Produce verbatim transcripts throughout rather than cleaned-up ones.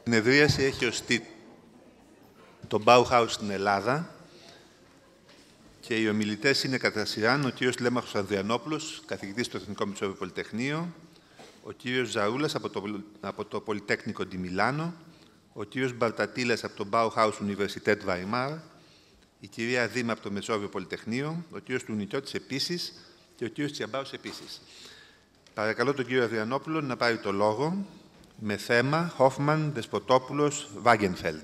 Η συνεδρίαση έχει ως τίτλο το Bauhaus στην Ελλάδα και οι ομιλητές είναι κατά σειράν ο κύριος Λέμαχος Ανδριανόπουλος, καθηγητής στο Εθνικό Μητσόβιο Πολυτεχνείο, ο κύριος Ζαρούλας από το, από το Πολυτέκνικο Ντι Μιλάνο, ο κύριος Μπαρτατήλας από το Bauhaus Universität Weimar, η κυρία Δήμα από το Μεσόβιο Πολυτεχνείο, ο κύριος Τουνικιώτης επίσης και ο κύριος Τσιαμπάος επίσης. Παρακαλώ τον κύριο Ανδριανόπουλο να πάρει το λόγο με θέμα Hoffmann, Δεσποτόπουλος, Wagenfeld.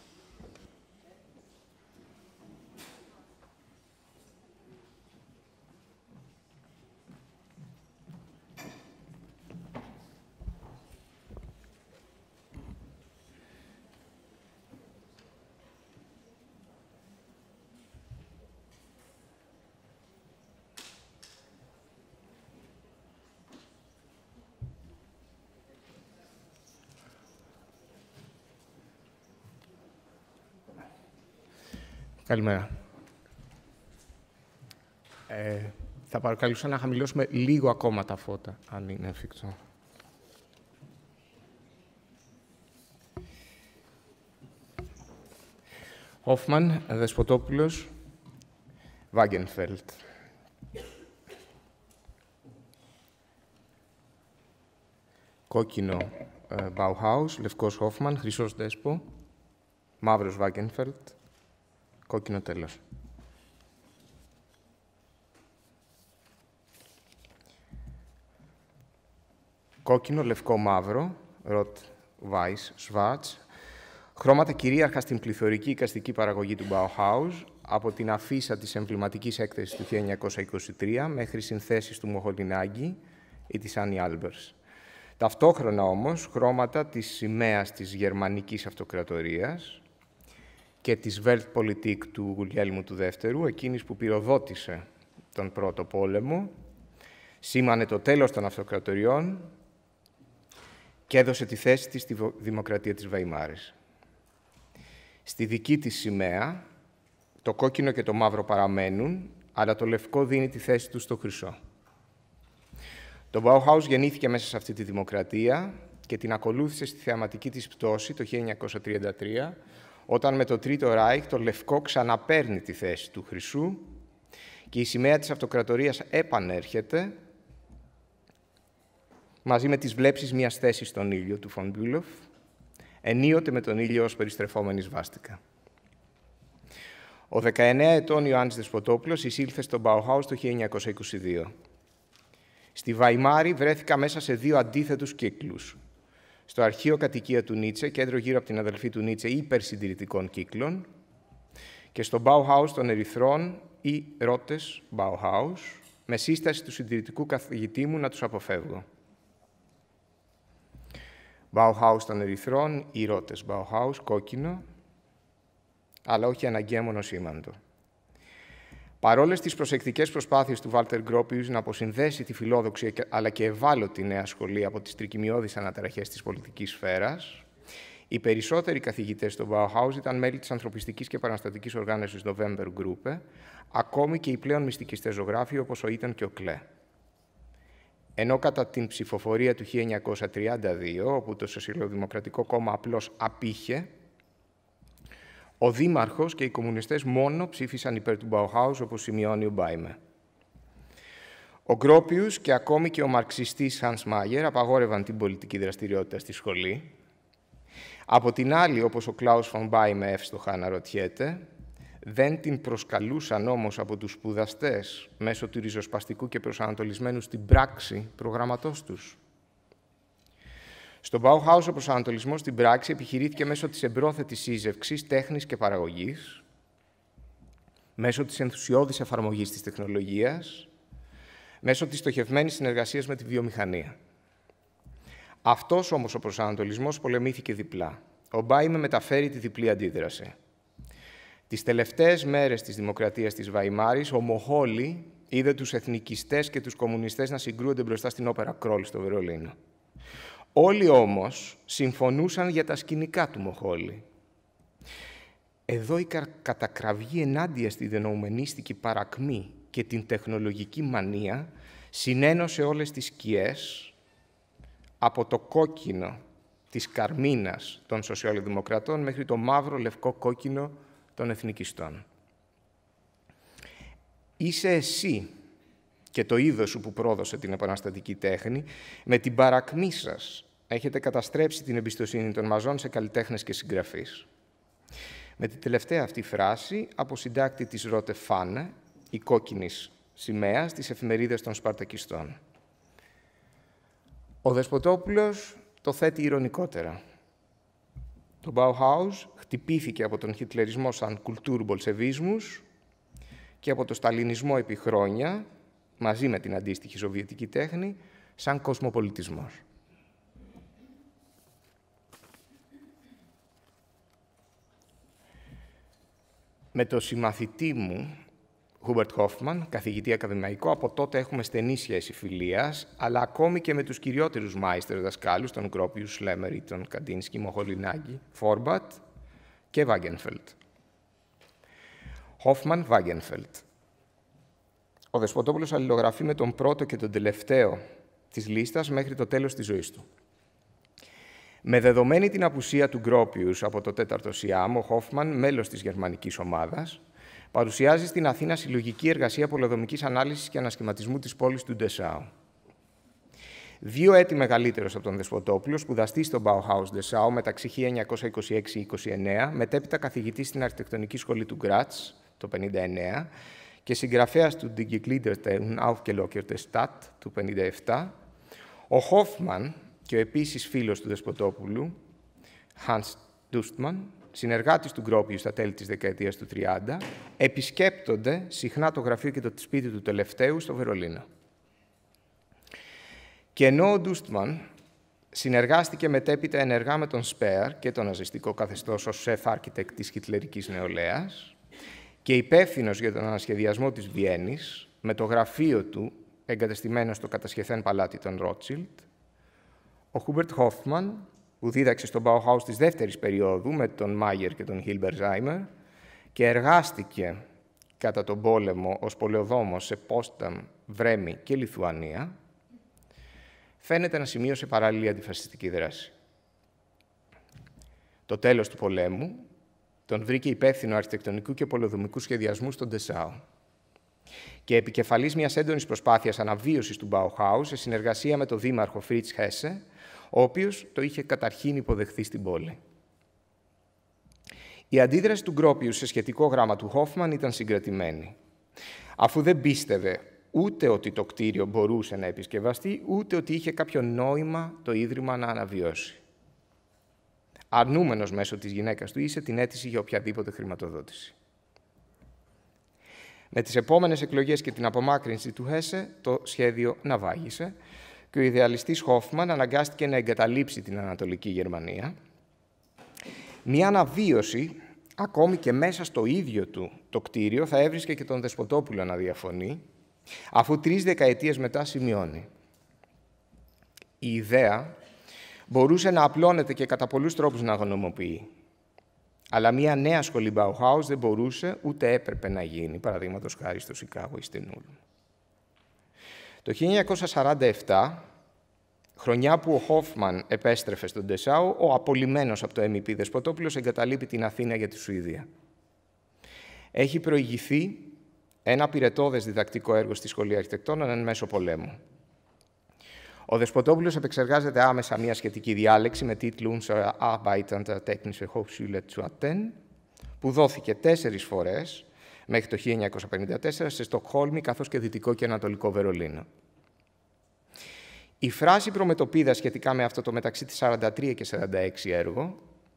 Καλημέρα. Ε, θα παρακαλούσα να χαμηλώσουμε λίγο ακόμα τα φώτα, αν είναι εφικτό. Hoffmann, Δεσποτόπουλος, Wagenfeld. Κόκκινο ε, Bauhaus, λευκός Hoffmann, χρυσός Δέσπο, μαύρος Wagenfeld, κόκκινο τέλος. Κόκκινο, λευκό, μαύρο, ροτ, βάις, σβάτς, χρώματα κυρίαρχα στην πληθωρική εικαστική παραγωγή του Bauhaus, από την αφίσα της εμβληματικής έκθεσης του χίλια εννιακόσια είκοσι τρία μέχρι συνθέσεις του Μοχολινάγκη ή της Άννη Άλμπερς. Ταυτόχρονα όμως, χρώματα της σημαίας της Γερμανικής Αυτοκρατορίας και της Weltpolitik του Γουλιέλμου του Δεύτερου, εκείνης που πυροδότησε τον Πρώτο Πόλεμο, σήμανε το τέλος των αυτοκρατοριών και έδωσε τη θέση της στη Δημοκρατία της Βαϊμάρης. Στη δική της σημαία, το κόκκινο και το μαύρο παραμένουν, αλλά το λευκό δίνει τη θέση του στο χρυσό. Το Bauhaus γεννήθηκε μέσα σε αυτή τη δημοκρατία και την ακολούθησε στη θεαματική της πτώση το χίλια εννιακόσια τριάντα τρία, όταν με το Τρίτο Ράιχ το λευκό ξαναπαίρνει τη θέση του χρυσού και η σημαία της αυτοκρατορίας επανέρχεται μαζί με τις βλέψεις μιας θέσης στον ήλιο του Φον Μπιούλοφ, ενίοτε με τον ήλιο ως περιστρεφόμενη σβάστικα. Ο δεκαεννέα ετών Ιωάννης Δεσποτόπουλος εισήλθε στο Bauhaus το χίλια εννιακόσια είκοσι δύο. Στη Βαϊμάρη βρέθηκα μέσα σε δύο αντίθετους κύκλους. Στο αρχείο κατοικία του Νίτσε, κέντρο γύρω από την αδελφή του Νίτσε υπερσυντηρητικών κύκλων, και στο Bauhaus των Ερυθρών ή Ρότες Bauhaus, με σύσταση του συντηρητικού καθηγητή μου να τους αποφεύγω. Bauhaus των Ερυθρών ή Ρότες Bauhaus, κόκκινο, αλλά όχι αναγκαία μονοσήμαντο. Παρόλες τις προσεκτικές προσπάθειες του Βάλτερ Γκρόπιους να αποσυνδέσει τη φιλόδοξη αλλά και ευάλωτη νέα σχολή από τις τρικυμιώδεις αναταραχές της πολιτικής σφαίρας, οι περισσότεροι καθηγητές στο Bauhaus ήταν μέλη της ανθρωπιστικής και παραστατικής οργάνωσης November Group, ακόμη και οι πλέον μυστικιστές ζωγράφοι όπως ο Ήτον και ο Κλέ. Ενώ κατά την ψηφοφορία του χίλια εννιακόσια τριάντα δύο, όπου το Σοσιαλδημοκρατικό Κόμμα απλώς απήχε, ο Δήμαρχος και οι κομμουνιστές μόνο ψήφισαν υπέρ του Bauhaus, όπως σημειώνει ο Μπάιμε. Ο Γκρόπιους και ακόμη και ο μαρξιστής Hans Mayer απαγόρευαν την πολιτική δραστηριότητα στη σχολή. Από την άλλη, όπως ο Κλάους Φον Μπάιμε εύστοχα αναρωτιέται, δεν την προσκαλούσαν όμως από τους σπουδαστές μέσω του ριζοσπαστικού και προσανατολισμένου στην πράξη προγραμματός τους. Στο Bauhaus, ο προσανατολισμός στην πράξη επιχειρήθηκε μέσω της εμπρόθετης σύζευξης τέχνης και παραγωγής, μέσω της ενθουσιώδης εφαρμογής της τεχνολογίας, μέσω της στοχευμένης συνεργασίας με τη βιομηχανία. Αυτός όμως ο προσανατολισμός πολεμήθηκε διπλά. Ο Μπάιμε μεταφέρει τη διπλή αντίδραση. Τις τελευταίες μέρες της δημοκρατίας της Βαϊμάρης, ο Μοχόλη είδε τους εθνικιστές και τους κομμουνιστές να συγκρούονται μπροστά στην όπερα Κρόλ στο Βερολίνο. Όλοι όμως συμφωνούσαν για τα σκηνικά του Μοχόλη. Εδώ η κατακραυγή ενάντια στη δενοουμενίστικη παρακμή και την τεχνολογική μανία συνένωσε όλες τις σκιές από το κόκκινο της καρμίνας των σοσιαλδημοκρατών μέχρι το μαύρο λευκό κόκκινο των εθνικιστών. Είσαι εσύ και το είδος σου που πρόδωσε την επαναστατική τέχνη, με την παρακμή σας έχετε καταστρέψει την εμπιστοσύνη των μαζών σε καλλιτέχνες και συγγραφείς. Με την τελευταία αυτή φράση, από συντάκτη της Ρώτε Φάνε, η κόκκινης σημαία στις εφημερίδες των Σπαρτακιστών. Ο Δεσποτόπουλος το θέτει ηρωνικότερα. Το Bauhaus χτυπήθηκε από τον χιτλερισμό σαν κουλτούρ-μπολσεβίσμους και από το σταλινισμό επί χρόνια, μαζί με την αντίστοιχη σοβιετική τέχνη, σαν κοσμοπολιτισμός. Με το συμμαθητή μου, Χούμπερτ Χόφμαν, καθηγητή ακαδημαϊκό, από τότε έχουμε στενή σχέση φιλίας, αλλά ακόμη και με τους κυριότερους μάιστερ δασκάλους, τον Γκρόπιους, Σλέμερ, τον Καντίνσκι, Μοχολινάκη, Φόρμπατ και Βάγγενφελτ. Χόφμαν, Βάγγενφελτ. Ο Δεσποτόπουλος αλληλογραφεί με τον πρώτο και τον τελευταίο της λίστας μέχρι το τέλος της ζωής του. Με δεδομένη την απουσία του Γκρόπιους από το τέταρτο ΣΙΑΜ, ο Χόφμαν, μέλος της γερμανικής ομάδας, παρουσιάζει στην Αθήνα συλλογική εργασία πολεοδομικής ανάλυσης και ανασχηματισμού της πόλης του Ντεσάου. Δύο έτη μεγαλύτερος από τον Δεσποτόπουλο, σπουδαστής στο Bauhaus Ντεσάου μεταξύ χίλια εννιακόσια είκοσι έξι και είκοσι εννέα, μετέπειτα καθηγητής στην Αρχιτεκτονική Σχολή του Γκράτς το χίλια εννιακόσια πενήντα εννέα και συγγραφέας του Die Gegliederte und aufgelockerte Stadt του χίλια εννιακόσια πενήντα επτά, ο Χόφμαν και ο επίσης φίλος του Δεσποτόπουλου, Hans Dustmann, συνεργάτης του Γκρόπιου στα τέλη της δεκαετίας του τριάντα, επισκέπτονται συχνά το γραφείο και το σπίτι του τελευταίου στο Βερολίνο. Και ενώ ο Dustmann συνεργάστηκε μετέπειτα ενεργά με τον Σπέερ και το ναζιστικό καθεστώς ως chef architect της χιτλερικής νεολαίας και υπεύθυνος για τον ανασχεδιασμό της Βιέννης, με το γραφείο του εγκατεστημένο στο κατασχεθέν παλάτι των Ρότσιλντ, ο Χούμπερτ Χόφμαν, που δίδαξε στο Bauhaus της δεύτερης περίοδου με τον Μάγερ και τον Χίλμπερζάιμερ και εργάστηκε κατά τον πόλεμο ως πολεοδόμος σε Πόσταμ, Βρέμι και Λιθουανία, φαίνεται να σημείωσε παράλληλη αντιφασιστική δράση. Το τέλος του πολέμου τον βρήκε υπεύθυνο αρχιτεκτονικού και πολεοδομικού σχεδιασμού στον Ντεσάου και επικεφαλής μιας έντονης προσπάθειας αναβίωσης του Bauhaus σε συνεργασία με τον δήμαρχο Φρίτς Χέσε, ο οποίος το είχε καταρχήν υποδεχθεί στην πόλη. Η αντίδραση του Γκρόπιου σε σχετικό γράμμα του Χόφμαν ήταν συγκρατημένη, αφού δεν πίστευε ούτε ότι το κτίριο μπορούσε να επισκευαστεί, ούτε ότι είχε κάποιο νόημα το Ίδρυμα να αναβιώσει. Αρνούμενος μέσω της γυναίκας του ίσε την αίτηση για οποιαδήποτε χρηματοδότηση. Με τις επόμενες εκλογές και την απομάκρυνση του Χέσε, το σχέδιο ναυάγησε και ο ιδεαλιστής Χόφμαν αναγκάστηκε να εγκαταλείψει την Ανατολική Γερμανία. Μια αναβίωση, ακόμη και μέσα στο ίδιο του το κτίριο, θα έβρισκε και τον Δεσποτόπουλο να διαφωνεί, αφού τρεις δεκαετίες μετά σημειώνει. Η ιδέα μπορούσε να απλώνεται και κατά πολλούς τρόπους να γνωμοποιεί. Αλλά μια νέα σχολή Bauhaus δεν μπορούσε ούτε έπρεπε να γίνει, παραδείγματος χάρη στο Σικάγο ή στην Ούλμ. Το χίλια εννιακόσια σαράντα επτά, χρονιά που ο Χόφμαν επέστρεφε στον Ντεσάου, ο απολυμμένος από το εμ ι πι Δεσποτόπουλος εγκαταλείπει την Αθήνα για τη Σουηδία. Έχει προηγηθεί ένα πυρετώδες διδακτικό έργο στη Σχολή Αρχιτεκτόνων εν μέσω πολέμου. Ο Δεσποτόπουλος επεξεργάζεται άμεσα μια σχετική διάλεξη με τίτλο «Unsere Arbeit an der Technische Hochschule zu Athen», που δόθηκε τέσσερις φορές μέχρι το χίλια εννιακόσια πενήντα τέσσερα σε Στοκχόλμη, καθώς και Δυτικό και Ανατολικό Βερολίνο. Η φράση προμετωπίδα σχετικά με αυτό το μεταξύ της σαράντα τρία και σαράντα έξι έργο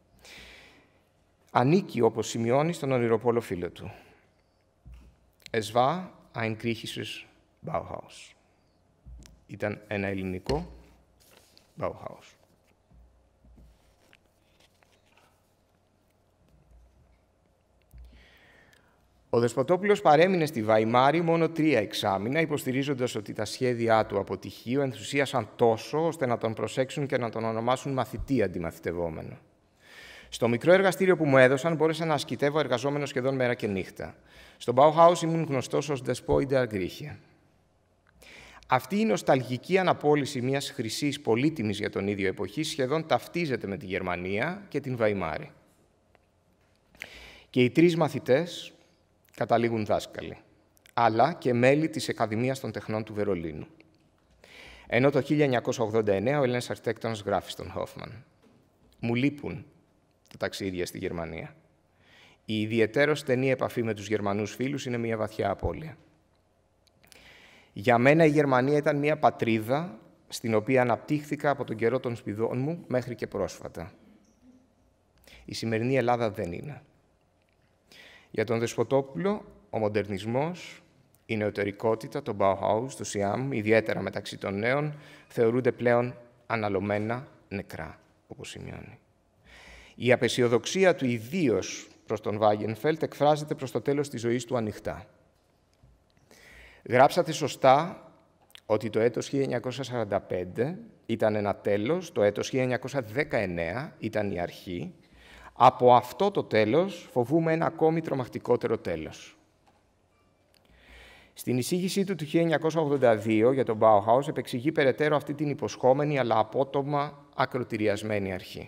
ανήκει, όπως σημειώνει, στον ονειροπόλο φίλο του. Es war ein griechisches Bauhaus. Ήταν ένα ελληνικό Bauhaus. Ο Δεσποτόπουλος παρέμεινε στη Βαϊμάρη μόνο τρία εξάμηνα, υποστηρίζοντας ότι τα σχέδιά του από τυχείο ενθουσίασαν τόσο, ώστε να τον προσέξουν και να τον ονομάσουν μαθητή αντιμαθητευόμενο. Στο μικρό εργαστήριο που μου έδωσαν, μπόρεσα να ασκητεύω εργαζόμενο σχεδόν μέρα και νύχτα. Στο Bauhaus ήμουν γνωστός ως Despoider Grieche. Αυτή η νοσταλγική αναπόλυση μιας χρυσής πολύτιμης για τον ίδιο εποχή σχεδόν ταυτίζεται με τη Γερμανία και την Βαϊμάρη. Και οι τρεις μαθητές καταλήγουν δάσκαλοι, αλλά και μέλη της Ακαδημίας των Τεχνών του Βερολίνου. Ενώ το χίλια εννιακόσια ογδόντα εννέα ο Έλληνας αρχιτέκτονας γράφει στον Χόφμαν: «Μου λείπουν τα ταξίδια στη Γερμανία. Η ιδιαιτέρως στενή επαφή με τους Γερμανούς φίλους είναι μια βαθιά απώλεια. Για μένα η Γερμανία ήταν μια πατρίδα στην οποία αναπτύχθηκα από τον καιρό των σπουδών μου μέχρι και πρόσφατα. Η σημερινή Ελλάδα δεν είναι». Για τον Δεσποτόπουλο, ο μοντερνισμός, η νεωτερικότητα, το Bauhaus, το Siam, ιδιαίτερα μεταξύ των νέων, θεωρούνται πλέον αναλωμένα νεκρά, όπως σημειώνει. Η απεσιοδοξία του ιδίως προς τον Βάγενφελτ εκφράζεται προς το τέλος της ζωής του ανοιχτά. Γράψατε σωστά ότι το έτος χίλια εννιακόσια σαράντα πέντε ήταν ένα τέλος, το έτος χίλια εννιακόσια δεκαεννέα ήταν η αρχή. Από αυτό το τέλος φοβούμε ένα ακόμη τρομακτικότερο τέλος. Στην εισήγησή του του χίλια εννιακόσια ογδόντα δύο για τον Bauhaus επεξηγεί περαιτέρω αυτή την υποσχόμενη αλλά απότομα ακροτηριασμένη αρχή.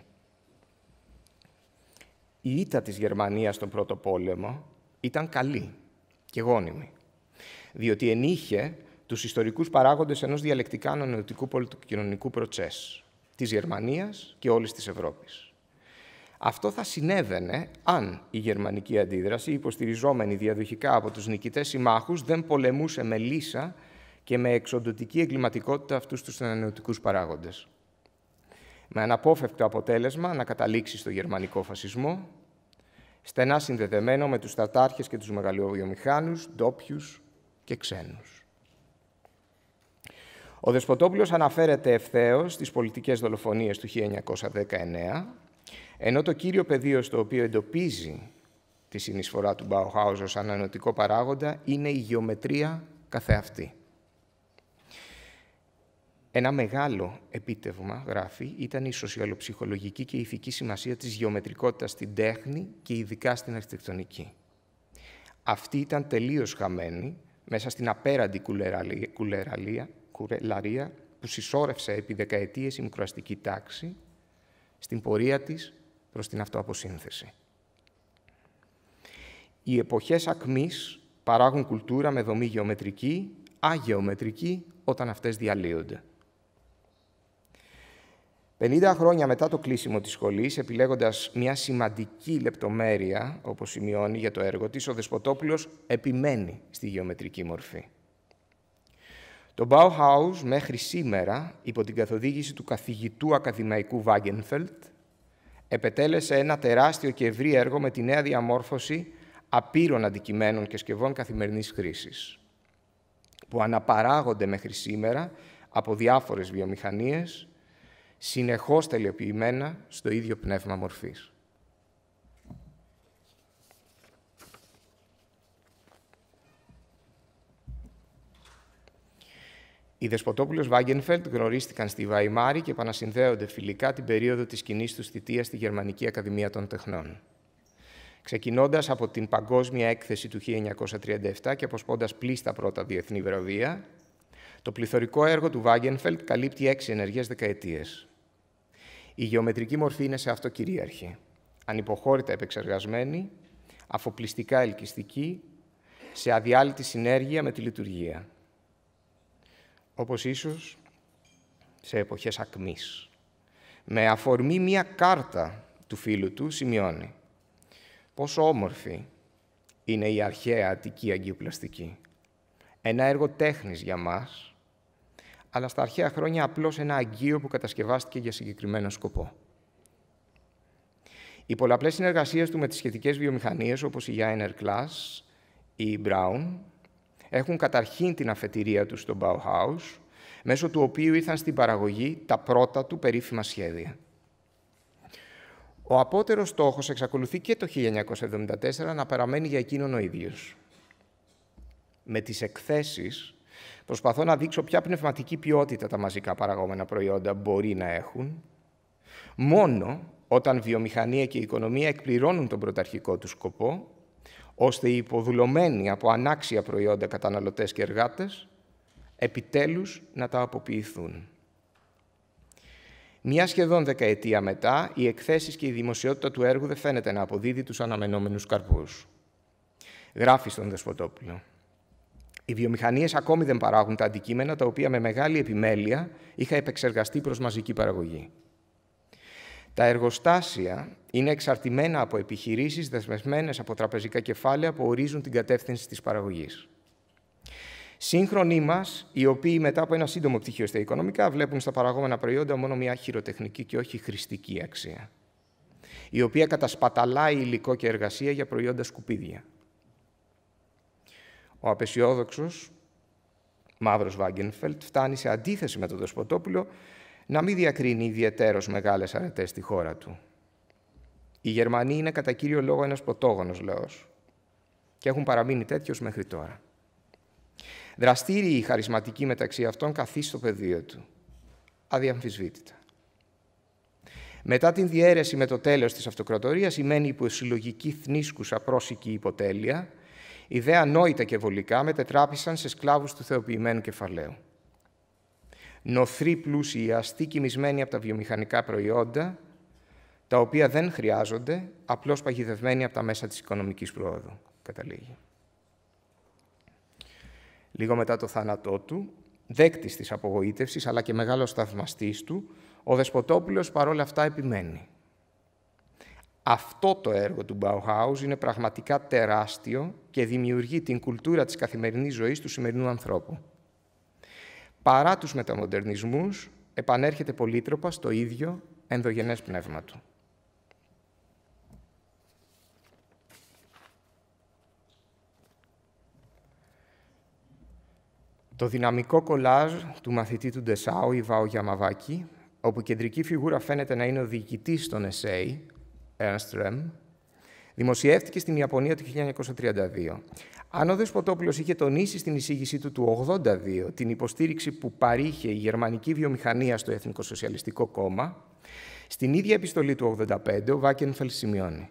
Η ήττα της Γερμανίας στον Πρώτο Πόλεμο ήταν καλή και γόνιμη, διότι ενείχε τους ιστορικούς παράγοντες ενός διαλεκτικά ανανεωτικού πολιτικοινωνικού προτσές της Γερμανίας και όλης της Ευρώπης. Αυτό θα συνέβαινε αν η γερμανική αντίδραση, υποστηριζόμενη διαδοχικά από τους νικητές συμμάχους, δεν πολεμούσε με λύσα και με εξοντωτική εγκληματικότητα αυτούς τους ανανεωτικούς παράγοντες. Με αναπόφευκτο αποτέλεσμα να καταλήξει στο γερμανικό φασισμό, στενά συνδεδεμένο με τους στρατάρχες και τους μεγαλειοβιομηχάνους, ντόπιους και ξένους. Ο Δεσποτόπουλος αναφέρεται ευθέως στις πολιτικές δολοφονίες του χίλια εννιακόσια δεκαεννέα, ενώ το κύριο πεδίο στο οποίο εντοπίζει τη συνεισφορά του Bauhaus ως ανανεωτικό παράγοντα είναι η γεωμετρία καθεαυτή. Ένα μεγάλο επίτευγμα, γράφει, ήταν η σοσιαλοψυχολογική και ηθική σημασία της γεωμετρικότητας στην τέχνη και ειδικά στην αρχιτεκτονική. Αυτή ήταν τελείως χαμένη μέσα στην απέραντη κουλεραλία, κουρελαρία που συσσόρευσε επί δεκαετίες η μικροαστική τάξη στην πορεία της προς την αυτοαποσύνθεση. Οι εποχές ακμής παράγουν κουλτούρα με δομή γεωμετρική, αγεωμετρική, όταν αυτές διαλύονται. πενήντα χρόνια μετά το κλείσιμο της σχολής, επιλέγοντας μια σημαντική λεπτομέρεια, όπως σημειώνει για το έργο της, ο Δεσποτόπουλος επιμένει στη γεωμετρική μορφή. Το Bauhaus μέχρι σήμερα, υπό την καθοδήγηση του καθηγητού ακαδημαϊκού Wagenfeld, επετέλεσε ένα τεράστιο και ευρύ έργο με τη νέα διαμόρφωση απείρων αντικειμένων και σκευών καθημερινής χρήσης, που αναπαράγονται μέχρι σήμερα από διάφορες βιομηχανίες, συνεχώς τελειοποιημένα στο ίδιο πνεύμα μορφής. Οι Δεσποτόπουλος Wagenfeld γνωρίστηκαν στη Βαϊμάρη και επανασυνδέονται φιλικά την περίοδο της κοινής τους θητείας στη Γερμανική Ακαδημία των Τεχνών. Ξεκινώντας από την Παγκόσμια Έκθεση του χίλια εννιακόσια τριάντα επτά και αποσπώντας πλήστα πρώτα διεθνή βραβεία, το πληθωρικό έργο του Wagenfeld καλύπτει έξι ενεργές δεκαετίες. Η γεωμετρική μορφή είναι σε αυτό κυρίαρχη, ανυποχώρητα επεξεργασμένη, αφοπλιστικά ελκυστική, σε αδιάλειπτη συνέργεια με τη λειτουργία. Όπως ίσως σε εποχές ακμής. Με αφορμή μία κάρτα του φίλου του σημειώνει πόσο όμορφη είναι η αρχαία Αττική αγγειοπλαστική. Ένα έργο τέχνης για μας, αλλά στα αρχαία χρόνια απλώς ένα αγγείο που κατασκευάστηκε για συγκεκριμένο σκοπό. Οι πολλαπλές συνεργασίες του με τις σχετικές βιομηχανίες, όπως η Jaeger Class ή η Brown, έχουν καταρχήν την αφετηρία τους στο Bauhaus, μέσω του οποίου ήρθαν στην παραγωγή τα πρώτα του περίφημα σχέδια. Ο απότερος στόχος εξακολουθεί και το χίλια εννιακόσια εβδομήντα τέσσερα να παραμένει για εκείνον ο ίδιος. Με τις εκθέσεις προσπαθώ να δείξω ποια πνευματική ποιότητα τα μαζικά παραγόμενα προϊόντα μπορεί να έχουν, μόνο όταν βιομηχανία και η οικονομία εκπληρώνουν τον πρωταρχικό του σκοπό, ώστε οι υποδουλωμένοι από ανάξια προϊόντα καταναλωτές και εργάτες επιτέλους να τα αποποιηθούν. Μια σχεδόν δεκαετία μετά, οι εκθέσεις και η δημοσιότητα του έργου δεν φαίνεται να αποδίδει τους αναμενόμενους καρπούς. Γράφει στον Δεσποτόπουλο. Οι βιομηχανίες ακόμη δεν παράγουν τα αντικείμενα τα οποία με μεγάλη επιμέλεια είχα επεξεργαστεί προς μαζική παραγωγή. Τα εργοστάσια είναι εξαρτημένα από επιχειρήσεις δεσμευμένες από τραπεζικά κεφάλαια που ορίζουν την κατεύθυνση της παραγωγής. Σύγχρονοι μας, οι οποίοι μετά από ένα σύντομο πτυχίο στα οικονομικά, βλέπουν στα παραγόμενα προϊόντα μόνο μια χειροτεχνική και όχι χρηστική αξία, η οποία κατασπαταλάει υλικό και εργασία για προϊόντα σκουπίδια. Ο απεσιόδοξος Μαύρος Βάγκενφελτ φτάνει σε αντίθεση με τον Δεσποτόπουλο να μην διακρίνει ιδιαιτέρως μεγάλες αρετές στη χώρα του. Οι Γερμανοί είναι κατά κύριο λόγο ένας πρωτόγονος λαός και έχουν παραμείνει τέτοιος μέχρι τώρα. Δραστήριοι ή χαρισματικοί μεταξύ αυτών καθίσει στο πεδίο του, αδιαμφισβήτητα. Μετά την διαίρεση με το τέλος της αυτοκρατορίας, σημαίνει υπό συλλογική θνήσκουσα πρόσικη υποτέλεια, οι δε ανόητα και βολικά μετετράπησαν σε σκλάβους του θεοποιημένου κεφαλαίου. Νοθροί πλούσιοι, αστεί κοιμισμένοι από τα βιομηχανικά προϊόντα, τα οποία δεν χρειάζονται, απλώς παγιδευμένοι από τα μέσα της οικονομικής πρόοδου, καταλήγει. Λίγο μετά το θάνατό του, δέκτης της απογοήτευσης, αλλά και μεγάλος θαυμαστής του, ο Δεσποτόπουλος παρόλα αυτά επιμένει. Αυτό το έργο του Bauhaus είναι πραγματικά τεράστιο και δημιουργεί την κουλτούρα της καθημερινής ζωής του σημερινού ανθρώπου. Παρά τους μεταμοντερνισμούς, επανέρχεται πολύτροπα στο ίδιο ενδογενές πνεύμα του. Το δυναμικό κολάζ του μαθητή του Ντεσάου, Ιβάο Γιαμαβάκη, όπου η κεντρική φιγούρα φαίνεται να είναι ο διοικητής των Εσέι, Ernst Rem, δημοσιεύτηκε στην Ιαπωνία το χίλια εννιακόσια τριάντα δύο. Αν ο Δεσποτόπουλος είχε τονίσει στην εισήγησή του του ογδόντα δύο την υποστήριξη που παρήχε η γερμανική βιομηχανία στο Εθνικοσοσιαλιστικό Κόμμα, στην ίδια επιστολή του ογδόντα πέντε ο Βάκενφελτ σημειώνει: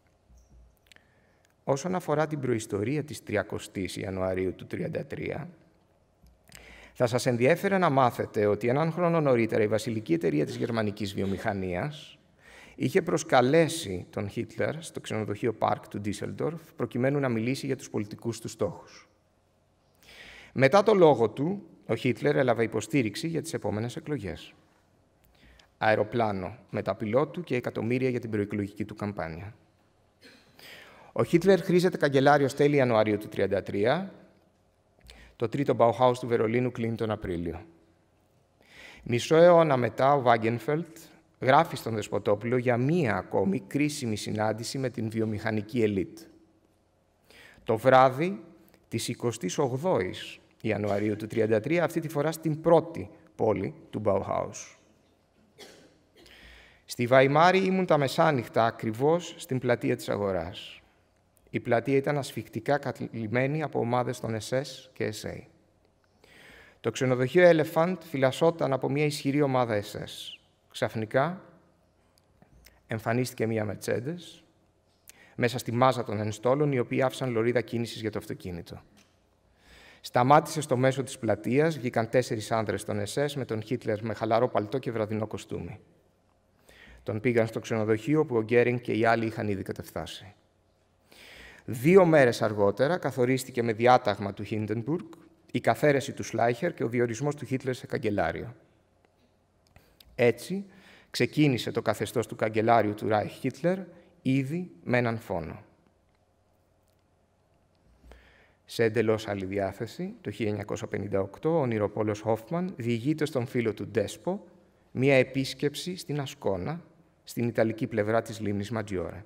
όσον αφορά την προϊστορία της τριακοστής Ιανουαρίου του τριάντα τρία, θα σας ενδιέφερε να μάθετε ότι έναν χρόνο νωρίτερα η βασιλική εταιρεία της γερμανικής βιομηχανίας είχε προσκαλέσει τον Χίτλερ στο ξενοδοχείο Πάρκ του Ντίσελντορφ προκειμένου να μιλήσει για τους πολιτικούς του στόχους. Μετά το λόγο του, ο Χίτλερ έλαβε υποστήριξη για τις επόμενες εκλογές. Αεροπλάνο μεταπιλότου και εκατομμύρια για την προεκλογική του καμπάνια. Ο Χίτλερ χρήζεται καγκελάριος τέλη Ιανουαρίου του τριάντα τρία. Το τρίτο Bauhaus του Βερολίνου κλείνει τον Απρίλιο. Μισό αιώνα μετά, ο Βάγκενφελτ γράφει στον Δεσποτόπουλο για μία ακόμη κρίσιμη συνάντηση με την βιομηχανική ελίτ. Το βράδυ της εικοστής ογδόης Ιανουαρίου του τριάντα τρία, αυτή τη φορά στην πρώτη πόλη του Bauhaus. Στη Βαϊμάρη ήμουν τα μεσάνυχτα ακριβώς στην πλατεία της Αγοράς. Η πλατεία ήταν ασφικτικά κατλημμένη από ομάδες των ες ες και ες έι. Το ξενοδοχείο Elephant φυλασσόταν από μια ισχυρή ομάδα ες ες. Ξαφνικά εμφανίστηκε μια Mercedes μέσα στη μάζα των ενστόλων, οι οποίοι άφησαν λωρίδα κίνησης για το αυτοκίνητο. Σταμάτησε στο μέσο της πλατείας, βγήκαν τέσσερις άνδρες των ες ες με τον Χίτλερ με χαλαρό παλτό και βραδινό κοστούμι. Τον πήγαν στο ξενοδοχείο που ο Γκέρινγκ και οι άλλοι είχαν ήδη κατεφθάσει. Δύο μέρες αργότερα καθορίστηκε με διάταγμα του Χίντενμπουργκ η καθαίρεση του Σλάιχερ και ο διορισμός του Χίτλερ σε καγκελάριο. Έτσι ξεκίνησε το καθεστώς του καγκελάριου του Ράιχ Χίτλερ ήδη με έναν φόνο. Σε εντελώς άλλη διάθεση, το χίλια εννιακόσια πενήντα οκτώ, ο Νηροπόλος Χόφμαν διηγείται στον φίλο του Ντέσπο μία επίσκεψη στην Ασκόνα, στην ιταλική πλευρά της λίμνης Ματζιόρε.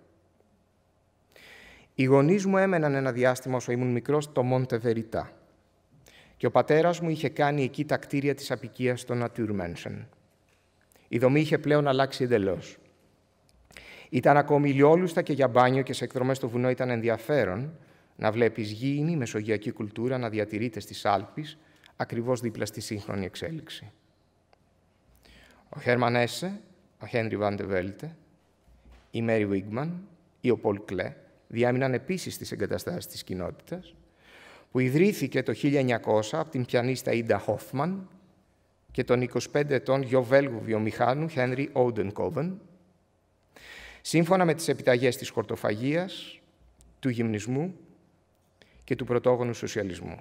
Οι γονείς μου έμεναν ένα διάστημα όσο ήμουν μικρός στο Μοντε Βεριτά και ο πατέρας μου είχε κάνει εκεί τα κτίρια της αποικίας στο Naturmenschen. Η δομή είχε πλέον αλλάξει εντελώς. Ήταν ακόμη ηλιόλουστα και για μπάνιο και σε εκδρομές στο βουνό ήταν ενδιαφέρον να βλέπεις γήινη μεσογειακή κουλτούρα να διατηρείται στις Άλπεις, ακριβώς δίπλα στη σύγχρονη εξέλιξη. Ο Χέρμαν Έσε, ο Χένρι Βάντε Βέλτε, η Μέρι Βίγμαν ή ο Πολ Κλέ διάμειναν επίσης στις εγκαταστάσεις της κοινότητας, που ιδρύθηκε το χίλια εννιακόσια από την πιανίστα Ίντα Χόφμαν και τον εικοσιπέντε ετών γιο Βέλγου βιομηχάνου Χένρι Όντενκόβεν, σύμφωνα με τις επιταγές της χορτοφαγίας, του γυμνισμού και του πρωτόγονου σοσιαλισμού.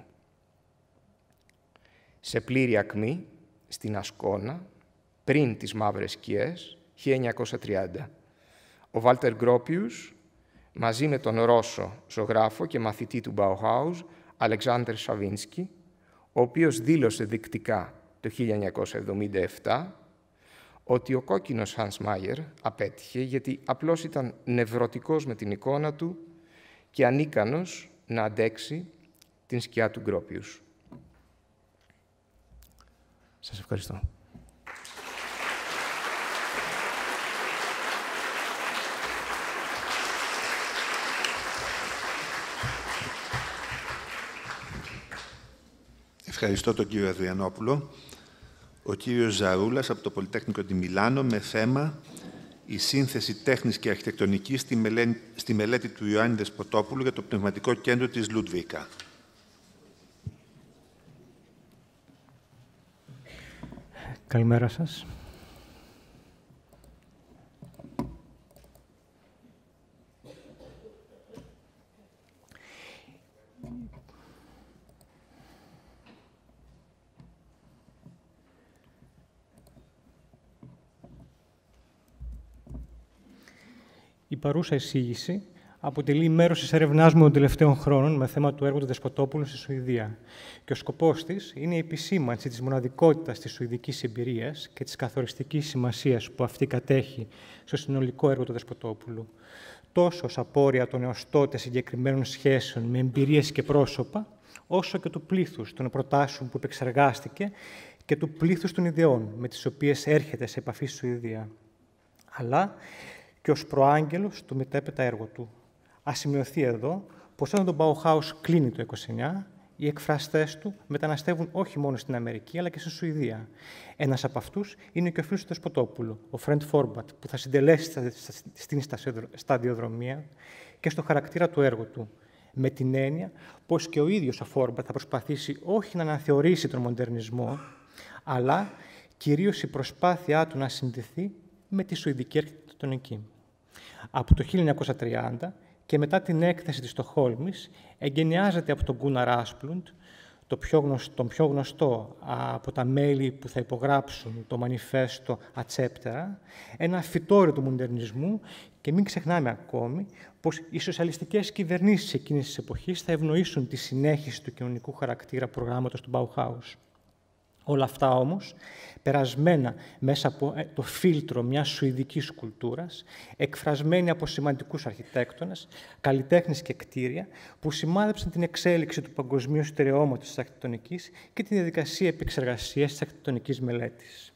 Σε πλήρη ακμή, στην Ασκόνα, πριν τις μαύρες σκιές, χίλια εννιακόσια τριάντα, ο Βάλτερ Γκρόπιους, μαζί με τον Ρώσο ζωγράφο και μαθητή του Bauhaus, Αλεξάνδρ Σαβίνσκι, ο οποίος δήλωσε δεικτικά το χίλια εννιακόσια εβδομήντα επτά ότι ο κόκκινος Hans Meyer απέτυχε γιατί απλώς ήταν νευρωτικός με την εικόνα του και ανίκανος να αντέξει την σκιά του Γκρόπιους. Σας ευχαριστώ. Ευχαριστώ τον κύριο Ανδριανόπουλο. Ο κύριος Ζαρούλας από το Πολυτεχνικό τη Μιλάνο με θέμα «Η σύνθεση τέχνης και αρχιτεκτονικής στη, μελέ... στη μελέτη του Ιωάννη Δεσποτόπουλου για το πνευματικό κέντρο της Λούντβικα». Καλημέρα σας. Η παρούσα εισήγηση αποτελεί μέρος της έρευνάς μου των τελευταίων χρόνων με θέμα του έργου του Δεσποτόπουλου στη Σουηδία. Και ο σκοπός της είναι η επισήμανση της μοναδικότητας της σουηδικής εμπειρίας και της καθοριστικής σημασίας που αυτή κατέχει στο συνολικό έργο του Δεσποτόπουλου, τόσο ως απόρρια των έως τότε συγκεκριμένων σχέσεων με εμπειρίες και πρόσωπα, όσο και του πλήθους των προτάσεων που επεξεργάστηκε και του πλήθους των ιδεών με τις οποίες έρχεται σε επαφή στη Σουηδία, αλλά και ως προάγγελος του μετέπειτα έργου του. Ας σημειωθεί εδώ πως όταν το Bauhaus κλείνει το είκοσι εννιά, οι εκφραστές του μεταναστεύουν όχι μόνο στην Αμερική, αλλά και στη Σουηδία. Ένας από αυτούς είναι και ο φίλος του Δεσποτόπουλου, ο Φρεντ Φόρμπατ, που θα συντελέσει στην σταδιοδρομία και στο χαρακτήρα του έργου του, με την έννοια πως και ο ίδιος ο Φόρμπατ θα προσπαθήσει όχι να αναθεωρήσει τον μοντερνισμό, αλλά κυρίως η προσπάθειά του να συνδεθεί με τη σουηδική αρχιτεκτονική. Από το χίλια εννιακόσια τριάντα και μετά την έκθεση της Στοκχόλμης εγκαινιάζεται από τον Γκούναρ Άσπλουντ, το πιο γνωστό, τον πιο γνωστό από τα μέλη που θα υπογράψουν το Μανιφέστο Ατσέπτερα, ένα φυτόριο του μοντερνισμού και μην ξεχνάμε ακόμη πως οι σοσιαλιστικές κυβερνήσεις εκείνης της εποχής θα ευνοήσουν τη συνέχιση του κοινωνικού χαρακτήρα προγράμματος του Bauhaus. Όλα αυτά όμως, περασμένα μέσα από το φίλτρο μιας σουηδικής κουλτούρας, εκφρασμένη από σημαντικούς αρχιτέκτονες, καλλιτέχνες και κτίρια, που σημάδεψαν την εξέλιξη του παγκοσμίου στερεώματος της αρχιτεκτονικής και τη διαδικασία επεξεργασίας της αρχιτεκτονικής μελέτης.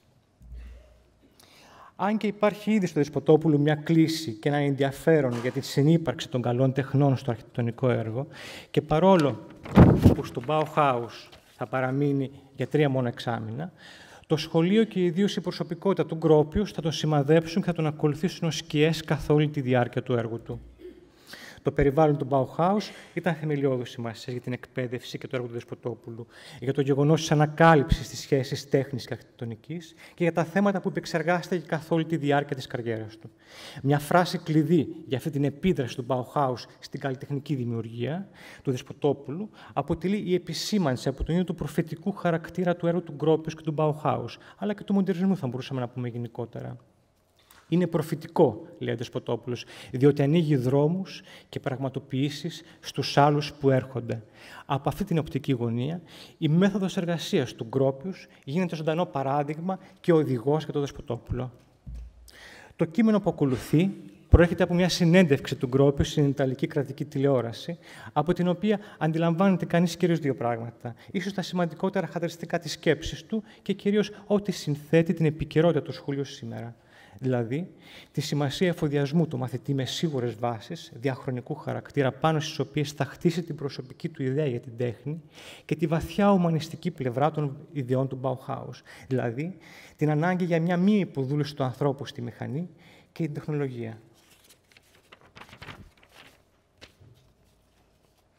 Αν και υπάρχει ήδη στο Δεσποτόπουλου μια κλίση και ένα ενδιαφέρον για τη συνύπαρξη των καλών τεχνών στο αρχιτεκτονικό έργο, και παρόλο που στο Bauhaus θα παραμείνει για τρία μόνο εξάμηνα, το σχολείο και ιδίως η προσωπικότητα του Γκρόπιους θα τον σημαδέψουν και θα τον ακολουθήσουν ως σκιές καθ' όλη τη διάρκεια του έργου του. Το περιβάλλον του Bauhaus ήταν θεμελιώδους σημασίας για την εκπαίδευση και το έργο του Δεσποτόπουλου, για το γεγονός της ανακάλυψης της σχέσης τέχνης και αρχιτεκτονικής και για τα θέματα που επεξεργάστηκε καθ' όλη τη διάρκεια της καριέρας του. Μια φράση κλειδί για αυτή την επίδραση του Bauhaus στην καλλιτεχνική δημιουργία του Δεσποτόπουλου αποτελεί η επισήμανση από τον ίδιο του προφητικού χαρακτήρα του έργου του Γκρόπιους και του Bauhaus, αλλά και του μοντερνισμού, θα μπορούσαμε να πούμε γενικότερα. Είναι προφητικό, λέει ο Δεσποτόπουλος, διότι ανοίγει δρόμους και πραγματοποιήσεις στους άλλους που έρχονται. Από αυτή την οπτική γωνία, η μέθοδος εργασίας του Γκρόπιους γίνεται ζωντανό παράδειγμα και οδηγός για τον Δεσποτόπουλο. Το κείμενο που ακολουθεί προέρχεται από μια συνέντευξη του Γκρόπιου στην Ιταλική κρατική τηλεόραση, από την οποία αντιλαμβάνεται κανείς κυρίως δύο πράγματα. Ίσως τα σημαντικότερα χαρακτηριστικά της σκέψης του και κυρίως ό,τι συνθέτει την επικαιρότητα του σχολείου σήμερα. Δηλαδή, τη σημασία εφοδιασμού του μαθητή με σίγουρες βάσεις διαχρονικού χαρακτήρα πάνω στις οποίες θα χτίσει την προσωπική του ιδέα για την τέχνη και τη βαθιά ουμανιστική πλευρά των ιδεών του Bauhaus. Δηλαδή, την ανάγκη για μια μη υποδούλωση του ανθρώπου στη μηχανή και την τεχνολογία.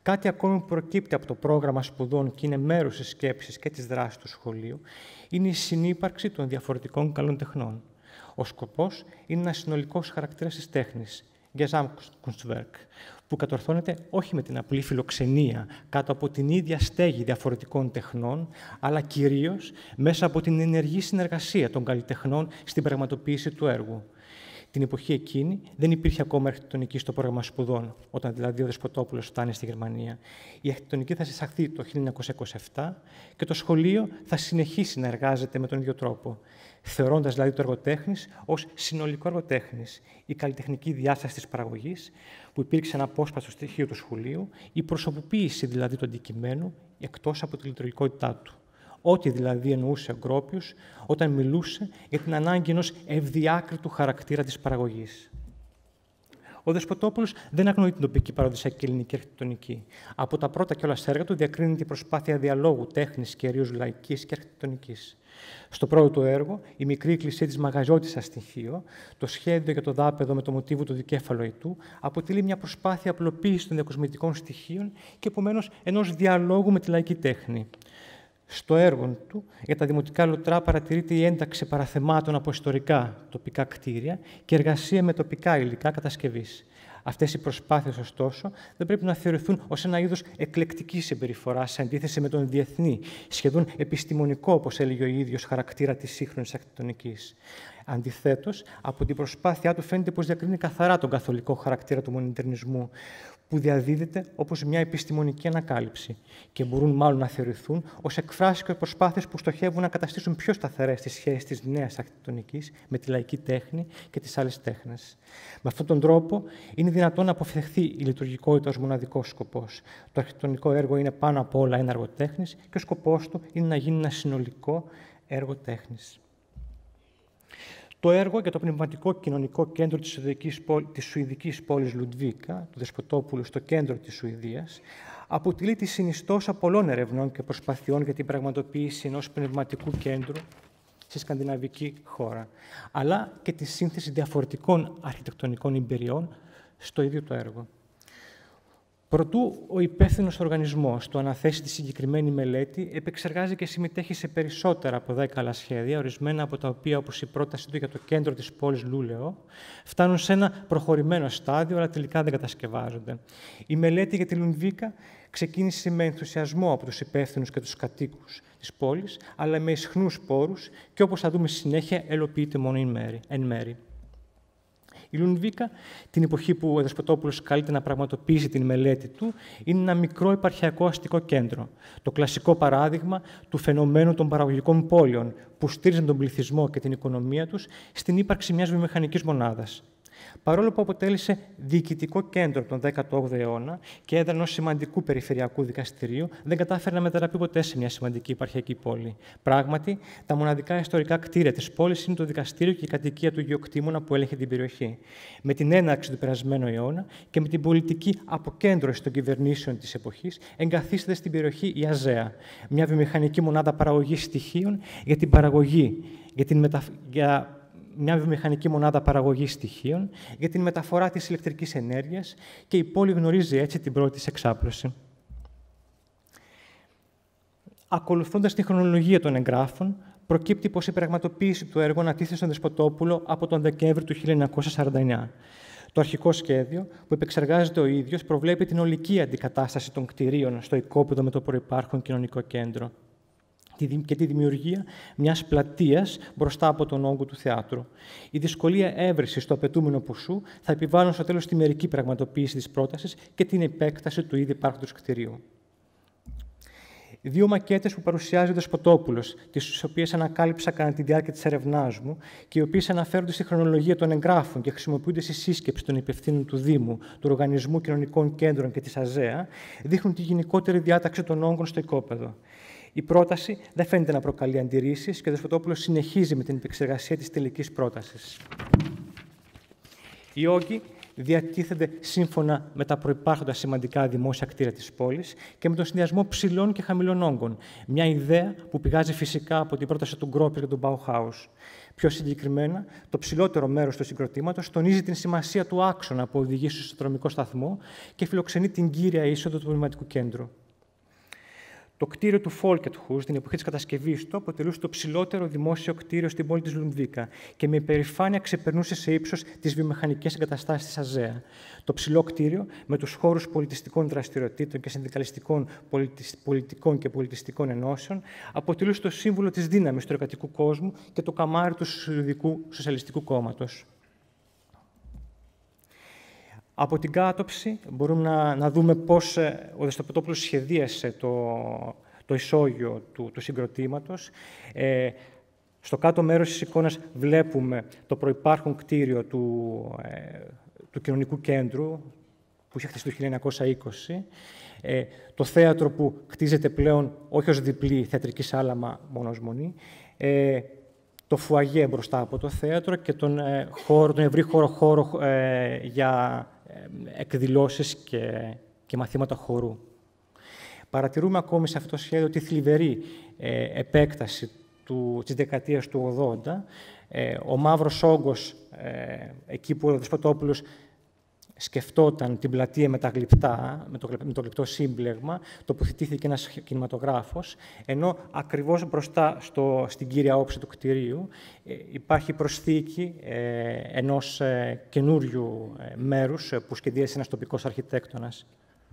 Κάτι ακόμη που προκύπτει από το πρόγραμμα σπουδών και είναι μέρος της σκέψης και της δράσης του σχολείου είναι η συνύπαρξη των διαφορετικών καλών τεχνών. Ο σκοπός είναι ένας συνολικός χαρακτήρας της τέχνης, Gesamtkunstwerk, που κατορθώνεται όχι με την απλή φιλοξενία κάτω από την ίδια στέγη διαφορετικών τεχνών, αλλά κυρίως μέσα από την ενεργή συνεργασία των καλλιτεχνών στην πραγματοποίηση του έργου. Την εποχή εκείνη δεν υπήρχε ακόμα αρχιτεκτονική στο πρόγραμμα σπουδών, όταν δηλαδή ο Δεσποτόπουλος φτάνει στη Γερμανία. Η αρχιτεκτονική θα εισαχθεί το χίλια εννιακόσια είκοσι επτά και το σχολείο θα συνεχίσει να εργάζεται με τον ίδιο τρόπο, θεωρώντας δηλαδή το έργο τέχνης ως συνολικό έργο τέχνης, η καλλιτεχνική διάσταση της παραγωγής, που υπήρξε ένα απόσπαστο στοιχείο του σχολείου, η προσωποποίηση δηλαδή του αντικειμένου εκτός από τη λειτουργικότητά του. Ό,τι δηλαδή εννοούσε ο Γκρόπιους όταν μιλούσε για την ανάγκη ενός ευδιάκριτου χαρακτήρα της παραγωγής. Ο Δεσποτόπουλος δεν αγνοεί την τοπική παραδοσιακή ελληνική αρχιτεκτονική. Από τα πρώτα κιόλας έργα του διακρίνει την προσπάθεια διαλόγου τέχνης κυρίως λαϊκής και αρχιτεκτονικής. Στο πρώτο του έργο, η μικρή εκκλησία της Μαγαζιώτισσας στην Χίο, το σχέδιο για το δάπεδο με το μοτίβο του δικέφαλου αητού, αποτελεί μια προσπάθεια απλοποίησης των διακοσμητικών στοιχείων και επομένως ενός διαλόγου με τη λαϊκή τέχνη. Στο έργο του, για τα δημοτικά λουτρά, παρατηρείται η ένταξη παραθεμάτων από ιστορικά τοπικά κτίρια και εργασία με τοπικά υλικά κατασκευής. Αυτές οι προσπάθειες, ωστόσο, δεν πρέπει να θεωρηθούν ως ένα είδος εκλεκτικής συμπεριφοράς, σε αντίθεση με τον διεθνή, σχεδόν επιστημονικό, όπως έλεγε ο ίδιος, χαρακτήρα της σύγχρονης αρχιτεκτονικής. Αντιθέτως, από την προσπάθειά του φαίνεται πως διακρίνει καθαρά τον καθολικό χαρακτήρα του μοντερνισμού, που διαδίδεται όπως μια επιστημονική ανακάλυψη και μπορούν μάλλον να θεωρηθούν ως εκφράσεις και προσπάθειες που στοχεύουν να καταστήσουν πιο σταθερές τις σχέσεις της νέας αρχιτεκτονικής με τη λαϊκή τέχνη και τις άλλες τέχνες. Με αυτόν τον τρόπο είναι δυνατόν να αποφευχθεί η λειτουργικότητα ως μοναδικός σκοπός. Το αρχιτεκτονικό έργο είναι πάνω απ' όλα ένα έργο τέχνης και ο σκοπός του είναι να γίνει ένα συνολικό έργο τέχνης. Το έργο για το πνευματικό κοινωνικό κέντρο της Σουηδικής, της Σουηδικής πόλης Λουντβίκα, του Δεσποτόπουλου στο κέντρο της Σουηδίας, αποτελεί τη συνιστόσα πολλών ερευνών και προσπαθειών για την πραγματοποίηση ενός πνευματικού κέντρου στη σκανδιναβική χώρα, αλλά και τη σύνθεση διαφορετικών αρχιτεκτονικών εμπειριών στο ίδιο το έργο. Προτού ο υπεύθυνος οργανισμός του αναθέσει τη συγκεκριμένη μελέτη, επεξεργάζει και συμμετέχει σε περισσότερα από δέκα άλλα σχέδια, ορισμένα από τα οποία, όπως η πρόταση του για το κέντρο της πόλης Λούλεο, φτάνουν σε ένα προχωρημένο στάδιο, αλλά τελικά δεν κατασκευάζονται. Η μελέτη για τη Λουνβίκα ξεκίνησε με ενθουσιασμό από τους υπεύθυνους και τους κατοίκους της πόλης, αλλά με ισχνούς πόρους και, όπως θα δούμε στη συνέχεια, ελοποιείται μόνο εν μέρη. Η Λουνβίκα, την εποχή που ο Δεσποτόπουλος καλείται να πραγματοποιήσει την μελέτη του, είναι ένα μικρό επαρχιακό αστικό κέντρο. Το κλασικό παράδειγμα του φαινομένου των παραγωγικών πόλεων, που στήριζαν τον πληθυσμό και την οικονομία τους στην ύπαρξη μιας βιομηχανικής μονάδας. Παρόλο που αποτέλεσε διοικητικό κέντρο τον δέκατο όγδοο αιώνα και έδρανε ενός σημαντικού περιφερειακού δικαστηρίου, δεν κατάφερε να μετατραπεί ποτέ σε μια σημαντική επαρχιακή πόλη. Πράγματι, τα μοναδικά ιστορικά κτίρια της πόλης είναι το δικαστήριο και η κατοικία του γεωκτήμονα που έλεγχε την περιοχή. Με την έναρξη του περασμένου αιώνα και με την πολιτική αποκέντρωση των κυβερνήσεων της εποχής, εγκαθίσταται στην περιοχή η ΑΖΕΑ, μια βιομηχανική μονάδα παραγωγής στοιχείων για την παραγωγή, για την μετα... για μια βιομηχανική μονάδα παραγωγής στοιχείων για την μεταφορά της ηλεκτρικής ενέργειας και η πόλη γνωρίζει έτσι την πρώτη της εξάπλωση. Ακολουθώντας την χρονολογία των εγγράφων, προκύπτει πως η πραγματοποίηση του έργου ανατίθεται στον Δεσποτόπουλο από τον Δεκέμβρη του χίλια εννιακόσια σαράντα εννιά. Το αρχικό σχέδιο, που επεξεργάζεται ο ίδιος, προβλέπει την ολική αντικατάσταση των κτηρίων στο οικόπεδο με το προϋπάρχον κοινωνικό κέντρο και τη δημιουργία μιας πλατείας μπροστά από τον όγκο του θεάτρου. Η δυσκολία έβρεσης στο απαιτούμενο ποσού θα επιβάλλουν στο τέλος τη μερική πραγματοποίηση της πρότασης και την επέκταση του ήδη υπάρχοντος κτηρίου. Δύο μακέτες που παρουσιάζει ο Δεσποτόπουλος, τις οποίες ανακάλυψα κατά τη διάρκεια της ερευνάς μου και οι οποίες αναφέρονται στη χρονολογία των εγγράφων και χρησιμοποιούνται στη σύσκεψη των υπευθύνων του Δήμου, του Οργανισμού Κοινωνικών Κέντρων και της ΑΖΕΑ, δείχνουν τη γενικότερη διάταξη των όγκων στο οικόπεδο. Η πρόταση δεν φαίνεται να προκαλεί αντιρρήσεις και ο Δεσποτόπουλος συνεχίζει με την επεξεργασία της τελικής πρότασης. Οι όγκοι διατίθενται σύμφωνα με τα προϋπάρχοντα σημαντικά δημόσια κτίρια της πόλης και με τον συνδυασμό ψηλών και χαμηλών όγκων. Μια ιδέα που πηγάζει φυσικά από την πρόταση του Γκρόπιους και του Bauhaus. Πιο συγκεκριμένα, το ψηλότερο μέρος του συγκροτήματος τονίζει την σημασία του άξονα που οδηγεί στο συνδρομικό σταθμό και φιλοξενεί την κύρια είσοδο του πνευματικού κέντρου. Το κτίριο του Folkethus, την εποχή της κατασκευής του, αποτελούσε το ψηλότερο δημόσιο κτίριο στην πόλη της Λουνδβίκα και με υπερηφάνεια ξεπερνούσε σε ύψος τις βιομηχανικές εγκαταστάσεις της ΑΖΕΑ. Το ψηλό κτίριο, με τους χώρους πολιτιστικών δραστηριοτήτων και συνδικαλιστικών πολιτικών και πολιτιστικών ενώσεων, αποτελούσε το σύμβολο της δύναμης του εργατικού κόσμου και το καμάρι του Σουηδικού Σοσιαλιστικού Κόμματος. Από την κάτωψη μπορούμε να, να δούμε πώς ο Δεσποτόπουλος σχεδίασε το, το ισόγειο του, του συγκροτήματος. Ε, στο κάτω μέρος της εικόνας βλέπουμε το προϋπάρχον κτίριο του, ε, του κοινωνικού κέντρου, που είχε χτιστεί το χίλια εννιακόσια είκοσι, ε, το θέατρο που χτίζεται πλέον όχι ως διπλή θεατρική σάλα, μόνο ως μονή, ε, το φουαγέ μπροστά από το θέατρο και τον, ε, χώρο, τον ευρύ χώρο, χώρο ε, για εκδηλώσεις και, και μαθήματα χορού. Παρατηρούμε ακόμη σε αυτό το σχέδιο τη θλιβερή ε, επέκταση του, της δεκαετίας του ογδόντα. Ε, ο μαύρος όγκος, ε, εκεί που ο Δεσποτόπουλος σκεφτόταν την πλατεία με τα γλυπτά, με το, με το γλυπτό σύμπλεγμα, τοποθετήθηκε ένας κινηματογράφος, ενώ ακριβώς μπροστά στο, στην κύρια όψη του κτηρίου ε, υπάρχει προσθήκη ε, ενός ε, καινούριου ε, μέρους ε, που σχεδίασε ένας τοπικός αρχιτέκτονας.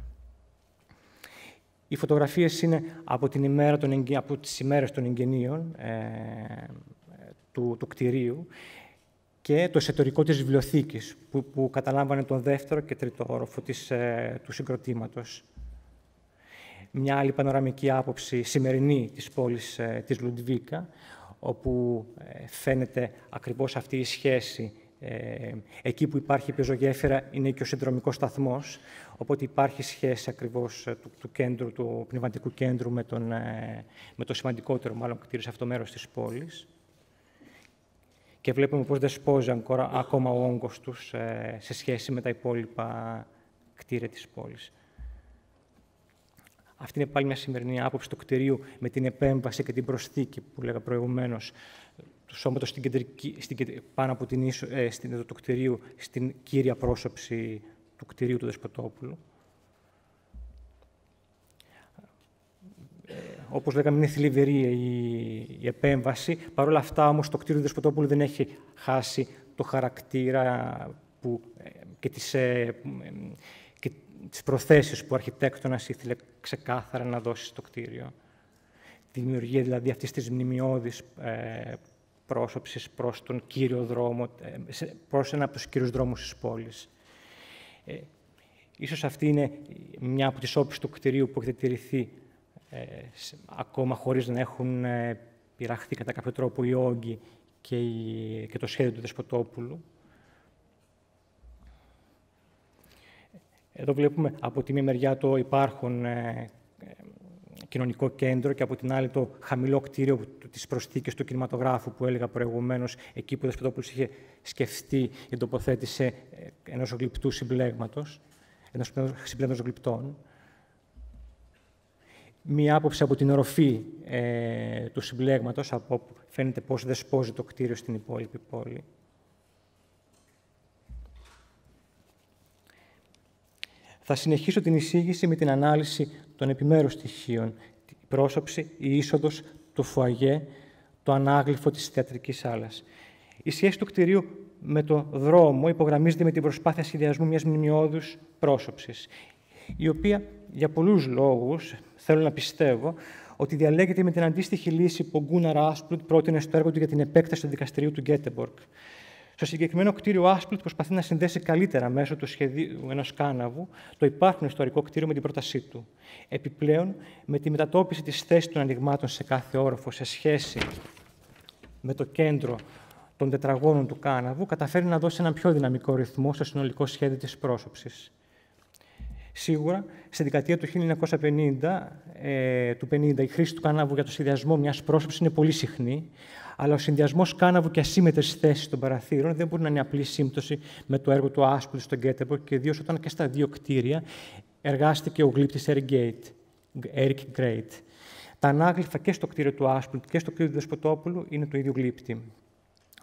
Οι φωτογραφίες είναι από, την ημέρα των, από τις ημέρες των εγγενείων ε, του, του κτηρίου και το εσωτερικό της βιβλιοθήκης, που, που καταλάμβανε τον δεύτερο και τρίτο όροφο της, ε, του συγκροτήματος. Μια άλλη πανοραμική άποψη σημερινή της πόλης ε, της Λουντβίκα, όπου ε, φαίνεται ακριβώς αυτή η σχέση. Ε, εκεί που υπάρχει η πεζογέφυρα είναι και ο συνδρομικός σταθμός, οπότε υπάρχει σχέση ακριβώς ε, του, του, κέντρου, του πνευματικού κέντρου με, τον, ε, με το σημαντικότερο μάλλον κτίριο σε αυτό το μέρος της πόλης. Και βλέπουμε πώς δεσπόζει ακόμα ο όγκος τους ε, σε σχέση με τα υπόλοιπα κτίρια της πόλης. Αυτή είναι πάλι μια σημερινή άποψη του κτηρίου με την επέμβαση και την προσθήκη που λέγα προηγουμένως του σώματος στην κεντρική, στην, πάνω από την ίσο, ε, στην, του κτηρίου στην κύρια πρόσωψη του κτηρίου του Δεσποτόπουλου. Ε, όπως λέγαμε, είναι θλιβερή η, η επέμβαση. Παρ' όλα αυτά, όμως, το κτίριο του Δεσποτόπουλου δεν έχει χάσει το χαρακτήρα που, ε, και τις... Ε, και τις προθέσεις που ο αρχιτέκτονας ήθελε ξεκάθαρα να δώσει στο κτίριο. Τη δημιουργία δηλαδή αυτής της μνημειώδης ε, πρόσωψης προς τον κύριο δρόμο, ε, προς ένα από τους κύριους δρόμους της πόλης. Ε, ίσως αυτή είναι μια από τις όψεις του κτιρίου που έχει τηρηθεί ε, σε, ακόμα χωρίς να έχουν ε, πειραχθεί κατά κάποιο τρόπο οι όγκοι και, η, και το σχέδιο του Δεσποτόπουλου. Εδώ βλέπουμε από τη μία μεριά το υπάρχον ε, ε, κοινωνικό κέντρο και από την άλλη το χαμηλό κτίριο της προσθήκης του κινηματογράφου που έλεγα προηγουμένως, εκεί που ο Δεσποτόπουλος είχε σκεφτεί την τοποθέτηση ε, ενός γλυπτού συμπλέγματος, ενός συμπλέγματος γλυπτών. Μία άποψη από την οροφή ε, του συμπλέγματος, από όπου φαίνεται πώς δεσπόζει το κτίριο στην υπόλοιπη πόλη. Θα συνεχίσω την εισήγηση με την ανάλυση των επιμέρους στοιχείων. Η πρόσωψη, η είσοδος, το φουαγέ, το ανάγλυφο της θεατρικής σάλας. Η σχέση του κτηρίου με το δρόμο υπογραμμίζεται με την προσπάθεια σχεδιασμού μιας μνημειώδους πρόσωψης, η οποία για πολλούς λόγους, θέλω να πιστεύω, ότι διαλέγεται με την αντίστοιχη λύση που ο Γκούναρ Άσπλουτ πρότεινε στο έργο του για την επέκταση του δικαστηρίου του Γκέτεμποργκ. Στο συγκεκριμένο κτίριο, ο Άσπλουτ προσπαθεί να συνδέσει καλύτερα μέσω του σχεδίου ενός κάναβου το υπάρχον ιστορικό κτίριο με την πρότασή του. Επιπλέον, με τη μετατόπιση της θέσης των ανοιγμάτων σε κάθε όροφο σε σχέση με το κέντρο των τετραγώνων του κάναβου, καταφέρει να δώσει έναν πιο δυναμικό ρυθμό στο συνολικό σχέδιο της πρόσωψης. Σίγουρα, στην δεκαετία του χίλια εννιακόσια πενήντα, ε, του πενήντα, η χρήση του κάναβου για το σχεδιασμό μιας πρόσωψης είναι πολύ συχνή, αλλά ο συνδυασμός κάναβου και ασύμμετρης θέσης των παραθύρων δεν μπορεί να είναι απλή σύμπτωση με το έργο του Άσπλουτ στο Γκέτεμποργκ, και ιδίως όταν και στα δύο κτίρια εργάστηκε ο γλύπτης Eric Great. Τα ανάγλυφα και στο κτίριο του Άσπλουτ και στο κτίριο του Δεσποτόπουλου είναι του ίδιου γλύπτη.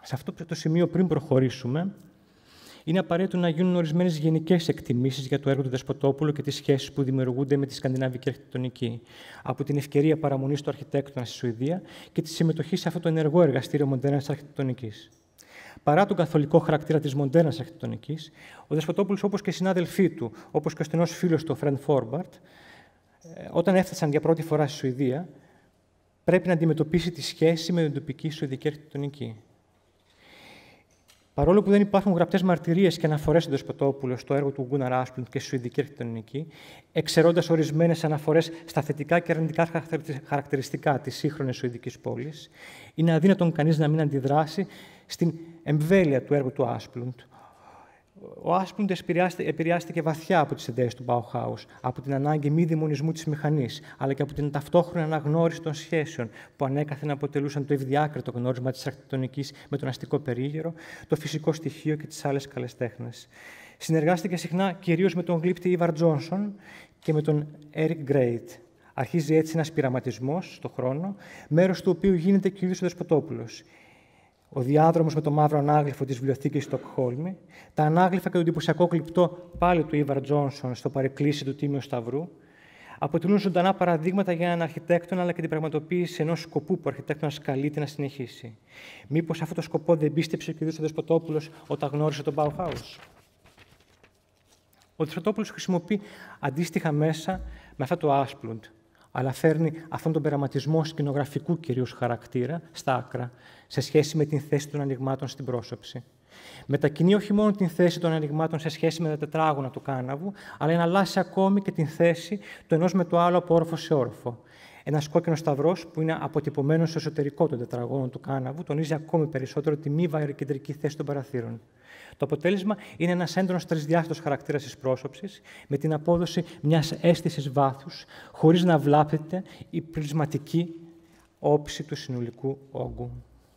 Σε αυτό το σημείο, πριν προχωρήσουμε, είναι απαραίτητο να γίνουν ορισμένες γενικές εκτιμήσεις για το έργο του Δεσποτόπουλου και τις σχέσεις που δημιουργούνται με τη σκανδιναβική αρχιτεκτονική, από την ευκαιρία παραμονής του αρχιτέκτονα στη Σουηδία και τη συμμετοχή σε αυτό το ενεργό εργαστήριο μοντέρνας αρχιτεκτονικής. Παρά τον καθολικό χαρακτήρα της μοντέρνας αρχιτεκτονικής, ο Δεσποτόπουλος, όπως και οι συνάδελφοί του, όπως και ο στενός φίλος του, ο Φρεντ Φόρμπαρτ, όταν έφτασαν για πρώτη φορά στη Σουηδία, πρέπει να αντιμετωπίσει τη σχέση με την τοπική σουηδική αρχιτεκτονική. Παρόλο που δεν υπάρχουν γραπτές μαρτυρίες και αναφορές του Δεσποτόπουλου στο έργο του Γκούναρ Άσπλουντ και στη σουηδική αρχιτεκτονική, εξαιρώντας ορισμένες αναφορές στα θετικά και αρνητικά χαρακτηριστικά της σύγχρονης σουηδικής πόλης, είναι αδύνατον κανείς να μην αντιδράσει στην εμβέλεια του έργου του Άσπλουντ. Ο Άσπλουντ επηρεάστηκε βαθιά από τις ιδέες του Bauhaus, από την ανάγκη μη δαιμονισμού της μηχανής, αλλά και από την ταυτόχρονη αναγνώριση των σχέσεων που ανέκαθεν αποτελούσαν το ευδιάκριτο γνώρισμα της αρχιτεκτονικής με τον αστικό περίγερο, το φυσικό στοιχείο και τις άλλες καλές τέχνες. Συνεργάστηκε συχνά κυρίως με τον γλύπτη Ήβαρ Τζόνσον και με τον Έρικ Γκρέιτ. Αρχίζει έτσι ένας πειραματισμός στον χρόνο, μέρος του οποίου γίνεται και ο ίδιος ο Δεσποτόπουλος. Ο διάδρομος με το μαύρο ανάγλυφο της βιβλιοθήκης Στοκχόλμη, τα ανάγλυφα και το εντυπωσιακό γλυπτό πάλι του Ήβαρ Τζόνσον στο παρεκκλήσι του Τίμιου Σταυρού, αποτελούν ζωντανά παραδείγματα για έναν αρχιτέκτονα αλλά και την πραγματοποίηση ενός σκοπού που ο αρχιτέκτονας καλείται να συνεχίσει. Μήπως αυτό το σκοπό δεν πίστεψε και ο ίδιος ο Δεσποτόπουλος όταν γνώρισε τον Bauhaus? Ο Δεσποτόπουλος χρησιμοποιεί αντίστοιχα μέσα με αυτό το Άσπλουντ, αλλά φέρνει αυτόν τον πειραματισμό σκηνογραφικού κυρίως χαρακτήρα στα άκρα, σε σχέση με την θέση των ανοιγμάτων στην πρόσωψη. Μετακινεί όχι μόνο την θέση των ανοιγμάτων σε σχέση με τα τετράγωνα του κάναβου, αλλά εναλλάσσει ακόμη και την θέση του ενός με το άλλο από όροφο σε όροφο. Ένας κόκκινος σταυρός που είναι αποτυπωμένος στο εσωτερικό των τετραγώνων του κάναβου τονίζει ακόμη περισσότερο τη μη βαρυκεντρική θέση των παραθύρων. Το αποτέλεσμα είναι ένας έντονος τρισδιάστατος χαρακτήρας της πρόσωψης, με την απόδοση μιας αίσθησης βάθους, χωρίς να βλάπτεται η πρισματική όψη του συνολικού όγκου.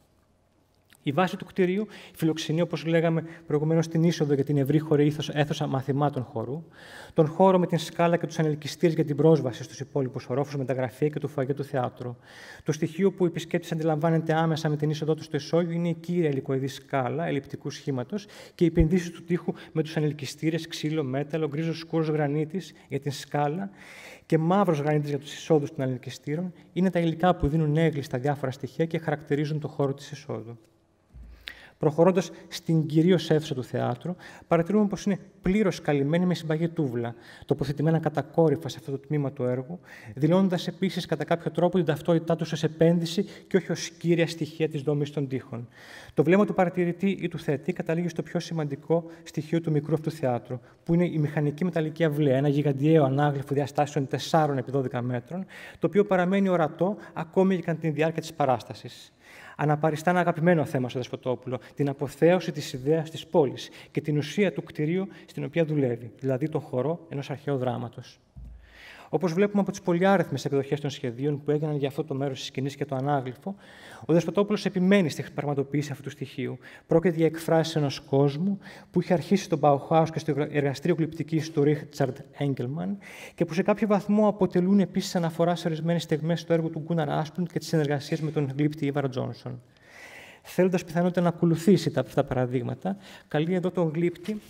Η βάση του κτηρίου φιλοξενεί, όπως λέγαμε προηγουμένως, την είσοδο για την ευρύχωρη αίθουσα μαθημάτων χορού, τον χώρο με την σκάλα και τους ανελκυστήρες για την πρόσβαση στους υπόλοιπους ορόφους με τα γραφεία και του φωαγέ του θεάτρου. Το στοιχείο που ο επισκέπτης αντιλαμβάνεται άμεσα με την είσοδό του στο ισόγειο είναι η κύρια ελικοειδή σκάλα ελλειπτικού σχήματος και οι επενδύσεις του τοίχου με τους ανελκυστήρες, ξύλο, μέταλλο, γκρίζος σκούρος γρανίτης για την σκάλα και μαύρος γρανίτης για τους εισόδους των ανελκυστήρων είναι τα υλικά που δίνουν έγκλη στα διάφορα στοιχεία και χαρακτηρίζουν το χώρο της εισόδου. Προχωρώντας στην κυρίως αίθουσα του θεάτρου, παρατηρούμε πως είναι πλήρως καλυμμένη με συμπαγή τούβλα, τοποθετημένα κατακόρυφα σε αυτό το τμήμα του έργου, δηλώνοντας επίσης κατά κάποιο τρόπο την ταυτότητά τους ως επένδυση και όχι ως κύρια στοιχεία της δομής των τοίχων. Το βλέμμα του παρατηρητή ή του θεατή καταλήγει στο πιο σημαντικό στοιχείο του μικρού αυτού θεάτρου, που είναι η μηχανική μεταλλική αυλαία, ένα γιγαντιαίο ανάγλυφο διαστάσεων τεσσάρων επί δώδεκα μέτρων, το οποίο παραμένει ορατό ακόμη και κατά τη διάρκεια της παράστασης. Αναπαριστά ένα αγαπημένο θέμα στο Δεσποτόπουλο, την αποθέωση της ιδέας της πόλης και την ουσία του κτηρίου στην οποία δουλεύει, δηλαδή τον χορό ενός αρχαίου δράματος. Όπως βλέπουμε από τις πολυάριθμες εκδοχές των σχεδίων που έγιναν για αυτό το μέρος της σκηνής και το ανάγλυφο, ο Δεσποτόπουλος επιμένει στη πραγματοποίηση αυτού του στοιχείου. Πρόκειται για εκφράσεις ενός κόσμου που είχε αρχίσει στον Bauhaus και στο εργαστήριο γλυπτικής του Ρίτσαρντ Έγκελμαν και που σε κάποιο βαθμό αποτελούν επίσης αναφορά σε ορισμένες στιγμές στο έργο του Γκούναρ Άσπλουντ και τις συνεργασίες με τον γλύπτη Ήβαρ Τζόνσον. Θέλοντας πιθανότητα να ακολουθήσει τα αυτά παραδείγματα, καλεί εδώ τον γλύπτη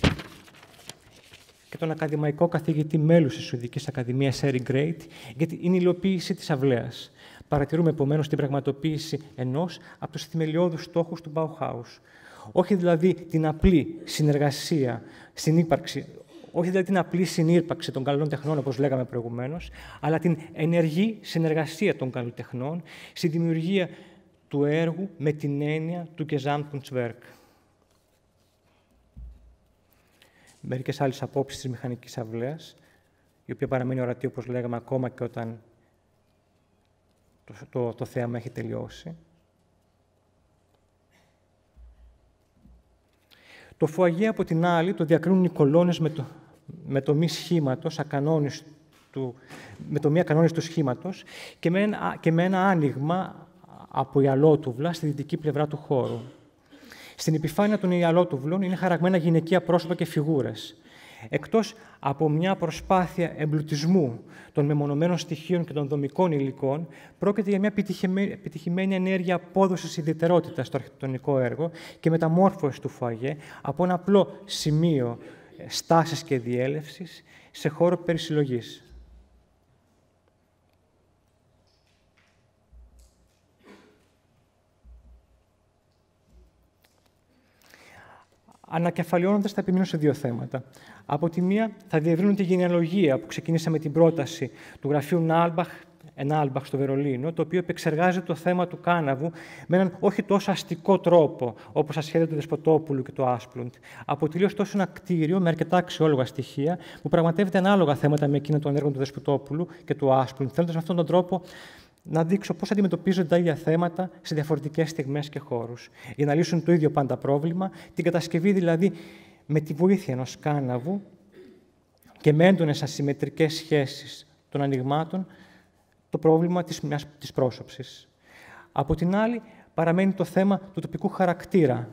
και τον ακαδημαϊκό καθηγητή μέλους της Σουηδικής Ακαδημίας Έρικ Γκρέιτ για την υλοποίηση της αυλαίας. Παρατηρούμε επομένως την πραγματοποίηση ενός από τους θεμελιώδους στόχους του Bauhaus. Όχι δηλαδή την απλή συνεργασία, συνύπαρξη, όχι δηλαδή την απλή συνύπαρξη των καλών τεχνών, όπως λέγαμε προηγουμένως, αλλά την ενεργή συνεργασία των καλλιτεχνών στη δημιουργία του έργου με την έννοια του Gesamtkunstwerk. Μερικές άλλες απόψεις της μηχανικής αυλαίας, η οποία παραμένει ορατή, όπως λέγαμε, ακόμα και όταν το, το, το θέαμα έχει τελειώσει. Το φωαγέ, από την άλλη, το διακρίνουν οι κολόνες με το, με το μη σχήματος, ακανόνιστου, με το μη ακανόνιστου σχήματος και με, ένα, και με ένα άνοιγμα από ιαλότουβλα στη δυτική πλευρά του χώρου. Στην επιφάνεια των ιαλότουβλων είναι χαραγμένα γυναικεία πρόσωπα και φιγούρες. Εκτός από μια προσπάθεια εμπλουτισμού των μεμονωμένων στοιχείων και των δομικών υλικών, πρόκειται για μια επιτυχημένη ενέργεια απόδοσης ιδιαιτερότητας στο αρχιτεκτονικό έργο και μεταμόρφωση του φωαγέ από ένα απλό σημείο στάσης και διέλευσης σε χώρο περισυλλογής. Ανακεφαλαιώνοντας, θα επιμείνω σε δύο θέματα. Από τη μία, θα διευρύνω τη γενεαλογία που ξεκίνησα με την πρόταση του γραφείου Νάλμπαχ, Νάλμπαχ στο Βερολίνο, το οποίο επεξεργάζεται το θέμα του κάναβου με έναν όχι τόσο αστικό τρόπο, όπως τα σχέδια του Δεσποτόπουλου και του Άσπλουντ. Αποτελεί ωστόσο ένα κτίριο με αρκετά αξιόλογα στοιχεία, που πραγματεύεται ανάλογα θέματα με εκείνα των έργων του Δεσποτόπουλου και του Άσπλουντ, θέλοντας με αυτόν τον τρόπο να δείξω πώς αντιμετωπίζονται τα ίδια θέματα σε διαφορετικές στιγμές και χώρους, για να λύσουν το ίδιο πάντα πρόβλημα, την κατασκευή δηλαδή με τη βοήθεια ενός κάναβου και με έντονες ασυμμετρικές σχέσεις των ανοιγμάτων, το πρόβλημα της, μιας, της πρόσωψης. Από την άλλη, παραμένει το θέμα του τοπικού χαρακτήρα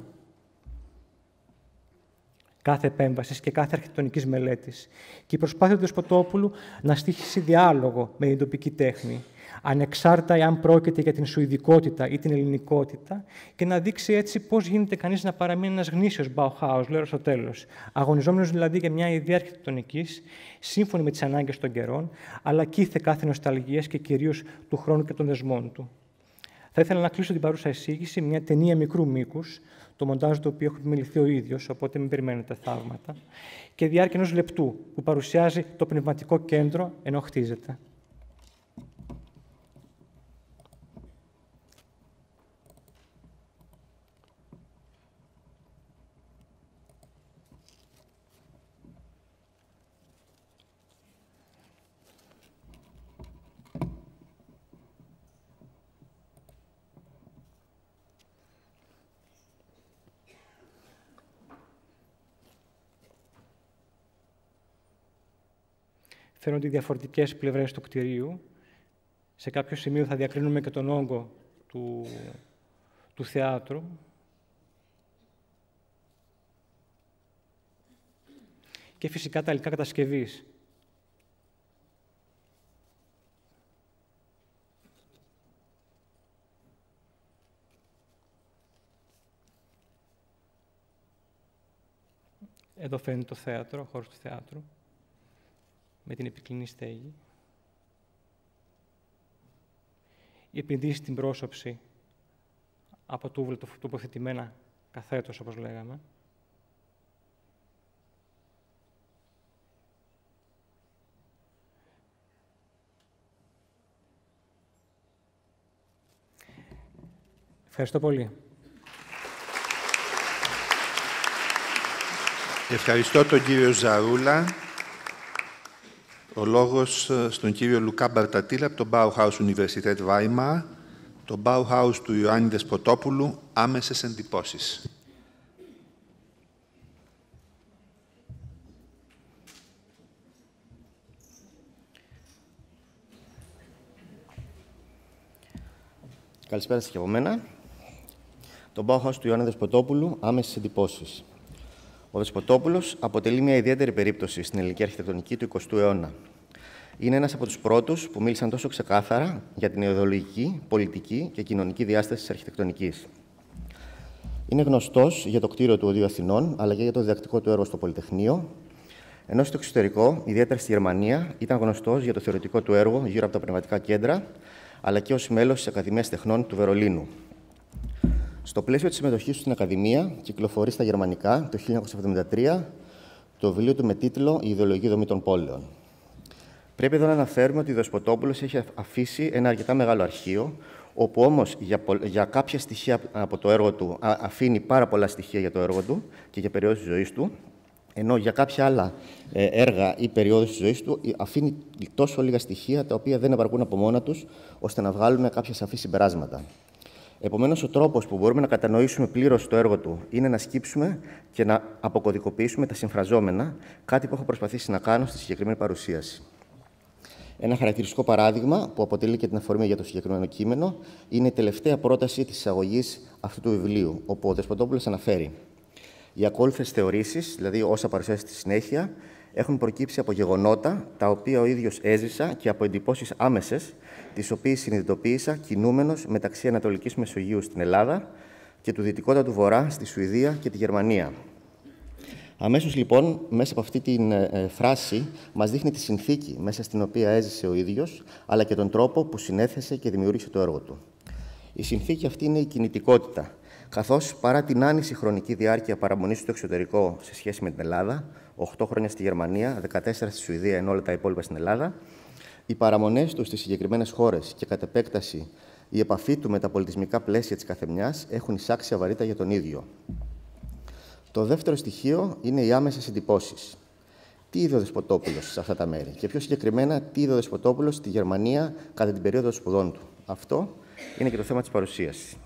κάθε επέμβασης και κάθε αρχιτεκτονικής μελέτης και η προσπάθεια του Δεσποτόπουλου να στήσει διάλογο με την τοπική τέχνη, ανεξάρτητα εάν πρόκειται για την σουηδικότητα ή την ελληνικότητα, και να δείξει έτσι πώς γίνεται κανείς να παραμείνει ένας γνήσιος Bauhaus, λέω στο τέλος, αγωνιζόμενος δηλαδή για μια ιδέα αρχιτεκτονικής, σύμφωνη με τις ανάγκες των καιρών, αλλά κήθε κάθε νοσταλγίας και κυρίως του χρόνου και των δεσμών του. Θα ήθελα να κλείσω την παρούσα εισήγηση με μια ταινία μικρού μήκους, το μοντάζ το οποίο έχω επιμεληθεί ο ίδιος, οπότε μην περιμένετε θαύματα, και διάρκεια ενός λεπτού, που παρουσιάζει το πνευματικό κέντρο ενώ χτίζεται. Φαίνονται οι διαφορετικές πλευρές του κτηρίου. Σε κάποιο σημείο θα διακρίνουμε και τον όγκο του, του θεάτρου. Και φυσικά τα υλικά κατασκευής. Εδώ φαίνεται το θέατρο, ο χώρος του θεάτρου, με την επικλινή στέγη. Η επενδύση στην πρόσωψη από τούβλα τοποθετημένα καθέτως, όπως λέγαμε. Ευχαριστώ πολύ. Ευχαριστώ τον κύριο Ζαρούλα. Ο λόγος στον κύριο Λουκά Μπαρτατήλα από το Bauhaus Universität Weimar, το Bauhaus του Ιωάννη Δεσποτόπουλου, άμεσες εντυπώσεις. Καλησπέρα σας και από μένα. Το Bauhaus του Ιωάννη Δεσποτόπουλου, άμεσες εντυπώσεις. Ο Δεσποτόπουλος αποτελεί μια ιδιαίτερη περίπτωση στην ελληνική αρχιτεκτονική του εικοστού αιώνα. Είναι ένας από τους πρώτους που μίλησαν τόσο ξεκάθαρα για την ιδεολογική, πολιτική και κοινωνική διάσταση της αρχιτεκτονικής. Είναι γνωστός για το κτίριο του Οδείου Αθηνών, αλλά και για το διδακτικό του έργο στο Πολυτεχνείο, ενώ στο εξωτερικό, ιδιαίτερα στη Γερμανία, ήταν γνωστός για το θεωρητικό του έργο γύρω από τα πνευματικά κέντρα, αλλά και ως μέλος της Ακαδημίας Τεχνών του Βερολίνου. Στο πλαίσιο της συμμετοχής του στην Ακαδημία, κυκλοφορεί στα γερμανικά το χίλια εννιακόσια εβδομήντα τρία το βιβλίο του με τίτλο «Η ιδεολογική δομή των πόλεων». Πρέπει εδώ να αναφέρουμε ότι ο Δεσποτόπουλος έχει αφήσει ένα αρκετά μεγάλο αρχείο, όπου όμως για, για κάποια στοιχεία από το έργο του αφήνει πάρα πολλά στοιχεία για το έργο του και για περιόδους της ζωής του, ενώ για κάποια άλλα έργα ή περιόδους της ζωής του αφήνει τόσο λίγα στοιχεία τα οποία δεν επαρκούν από μόνα τους ώστε να βγάλουμε κάποια σαφή συμπεράσματα. Επομένως, ο τρόπος που μπορούμε να κατανοήσουμε πλήρως το έργο του είναι να σκύψουμε και να αποκωδικοποιήσουμε τα συμφραζόμενα, κάτι που έχω προσπαθήσει να κάνω στη συγκεκριμένη παρουσίαση. Ένα χαρακτηριστικό παράδειγμα, που αποτελεί και την αφορμή για το συγκεκριμένο κείμενο, είναι η τελευταία πρόταση της εισαγωγής αυτού του βιβλίου, όπου ο Δεσποτόπουλος αναφέρει: Οι ακόλουθες θεωρήσεις, δηλαδή όσα παρουσιάζει στη συνέχεια, έχουν προκύψει από γεγονότα τα οποία ο ίδιος έζησα και από εντυπώσεις άμεσες, τις οποίες συνειδητοποίησα κινούμενος μεταξύ Ανατολικής Μεσογείου στην Ελλάδα και του Δυτικότατου Βορρά στη Σουηδία και τη Γερμανία. Αμέσως λοιπόν, μέσα από αυτή τη ε, φράση, μας δείχνει τη συνθήκη μέσα στην οποία έζησε ο ίδιος, αλλά και τον τρόπο που συνέθεσε και δημιούργησε το έργο του. Η συνθήκη αυτή είναι η κινητικότητα, καθώς παρά την άνηση χρονική διάρκεια παραμονής στο εξωτερικό σε σχέση με την Ελλάδα, οκτώ χρόνια στη Γερμανία, δεκατέσσερα στη Σουηδία, ενώ όλα τα υπόλοιπα στην Ελλάδα, οι παραμονές του στις συγκεκριμένες χώρες και κατ' επέκταση η επαφή του με τα πολιτισμικά πλαίσια της καθεμιάς έχουν εισάξια βαρύτητα για τον ίδιο. Το δεύτερο στοιχείο είναι οι άμεσες εντυπώσεις. Τι είδε ο Δεσποτόπουλος σε αυτά τα μέρη και πιο συγκεκριμένα τι είδε ο Δεσποτόπουλος στη Γερμανία κατά την περίοδο των σπουδών του. Αυτό είναι και το θέμα της παρουσίασης.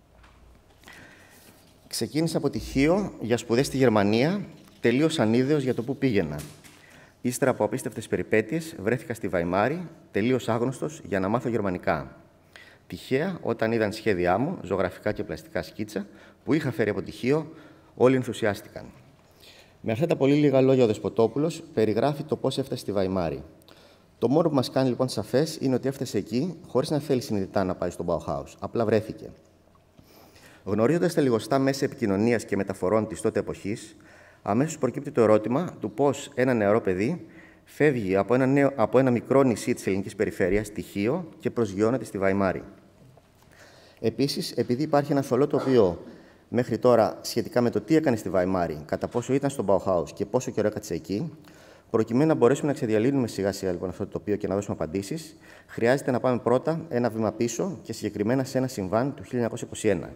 Ξεκίνησα από πτυχίο για σπουδές στη Γερμανία, τελείως ανίδεος για το πού πήγαινα. Ύστερα από απίστευτες περιπέτειες, βρέθηκα στη Βαϊμάρη, τελείως άγνωστος για να μάθω γερμανικά. Τυχαία, όταν είδαν σχέδιά μου, ζωγραφικά και πλαστικά σκίτσα, που είχα φέρει από πτυχίο, όλοι ενθουσιάστηκαν. Με αυτά τα πολύ λίγα λόγια, ο Δεσποτόπουλος περιγράφει το πώς έφτασε στη Βαϊμάρη. Το μόνο που μας κάνει λοιπόν σαφές είναι ότι έφτασε εκεί χωρίς να θέλει συνειδητά να πάει στο Bauhaus. Απλά βρέθηκε. Γνωρίζοντας τα λιγοστά μέσα επικοινωνίας και μεταφορών της τότε εποχής, αμέσως προκύπτει το ερώτημα του πώς ένα νεαρό παιδί φεύγει από ένα, νέο, από ένα μικρό νησί της ελληνικής περιφέρειας, τη Χίο, και προσγειώνεται στη Βαϊμάρη. Επίσης, επειδή υπάρχει ένα θολό τοπίο μέχρι τώρα σχετικά με το τι έκανε στη Βαϊμάρη, κατά πόσο ήταν στο Bauhaus και πόσο καιρό έκατσε εκεί, προκειμένου να μπορέσουμε να ξεδιαλύνουμε σιγά-σιγά λοιπόν, αυτό το τοπίο και να δώσουμε απαντήσεις, χρειάζεται να πάμε πρώτα ένα βήμα πίσω και συγκεκριμένα σε ένα συμβάν του χίλια εννιακόσια είκοσι ένα.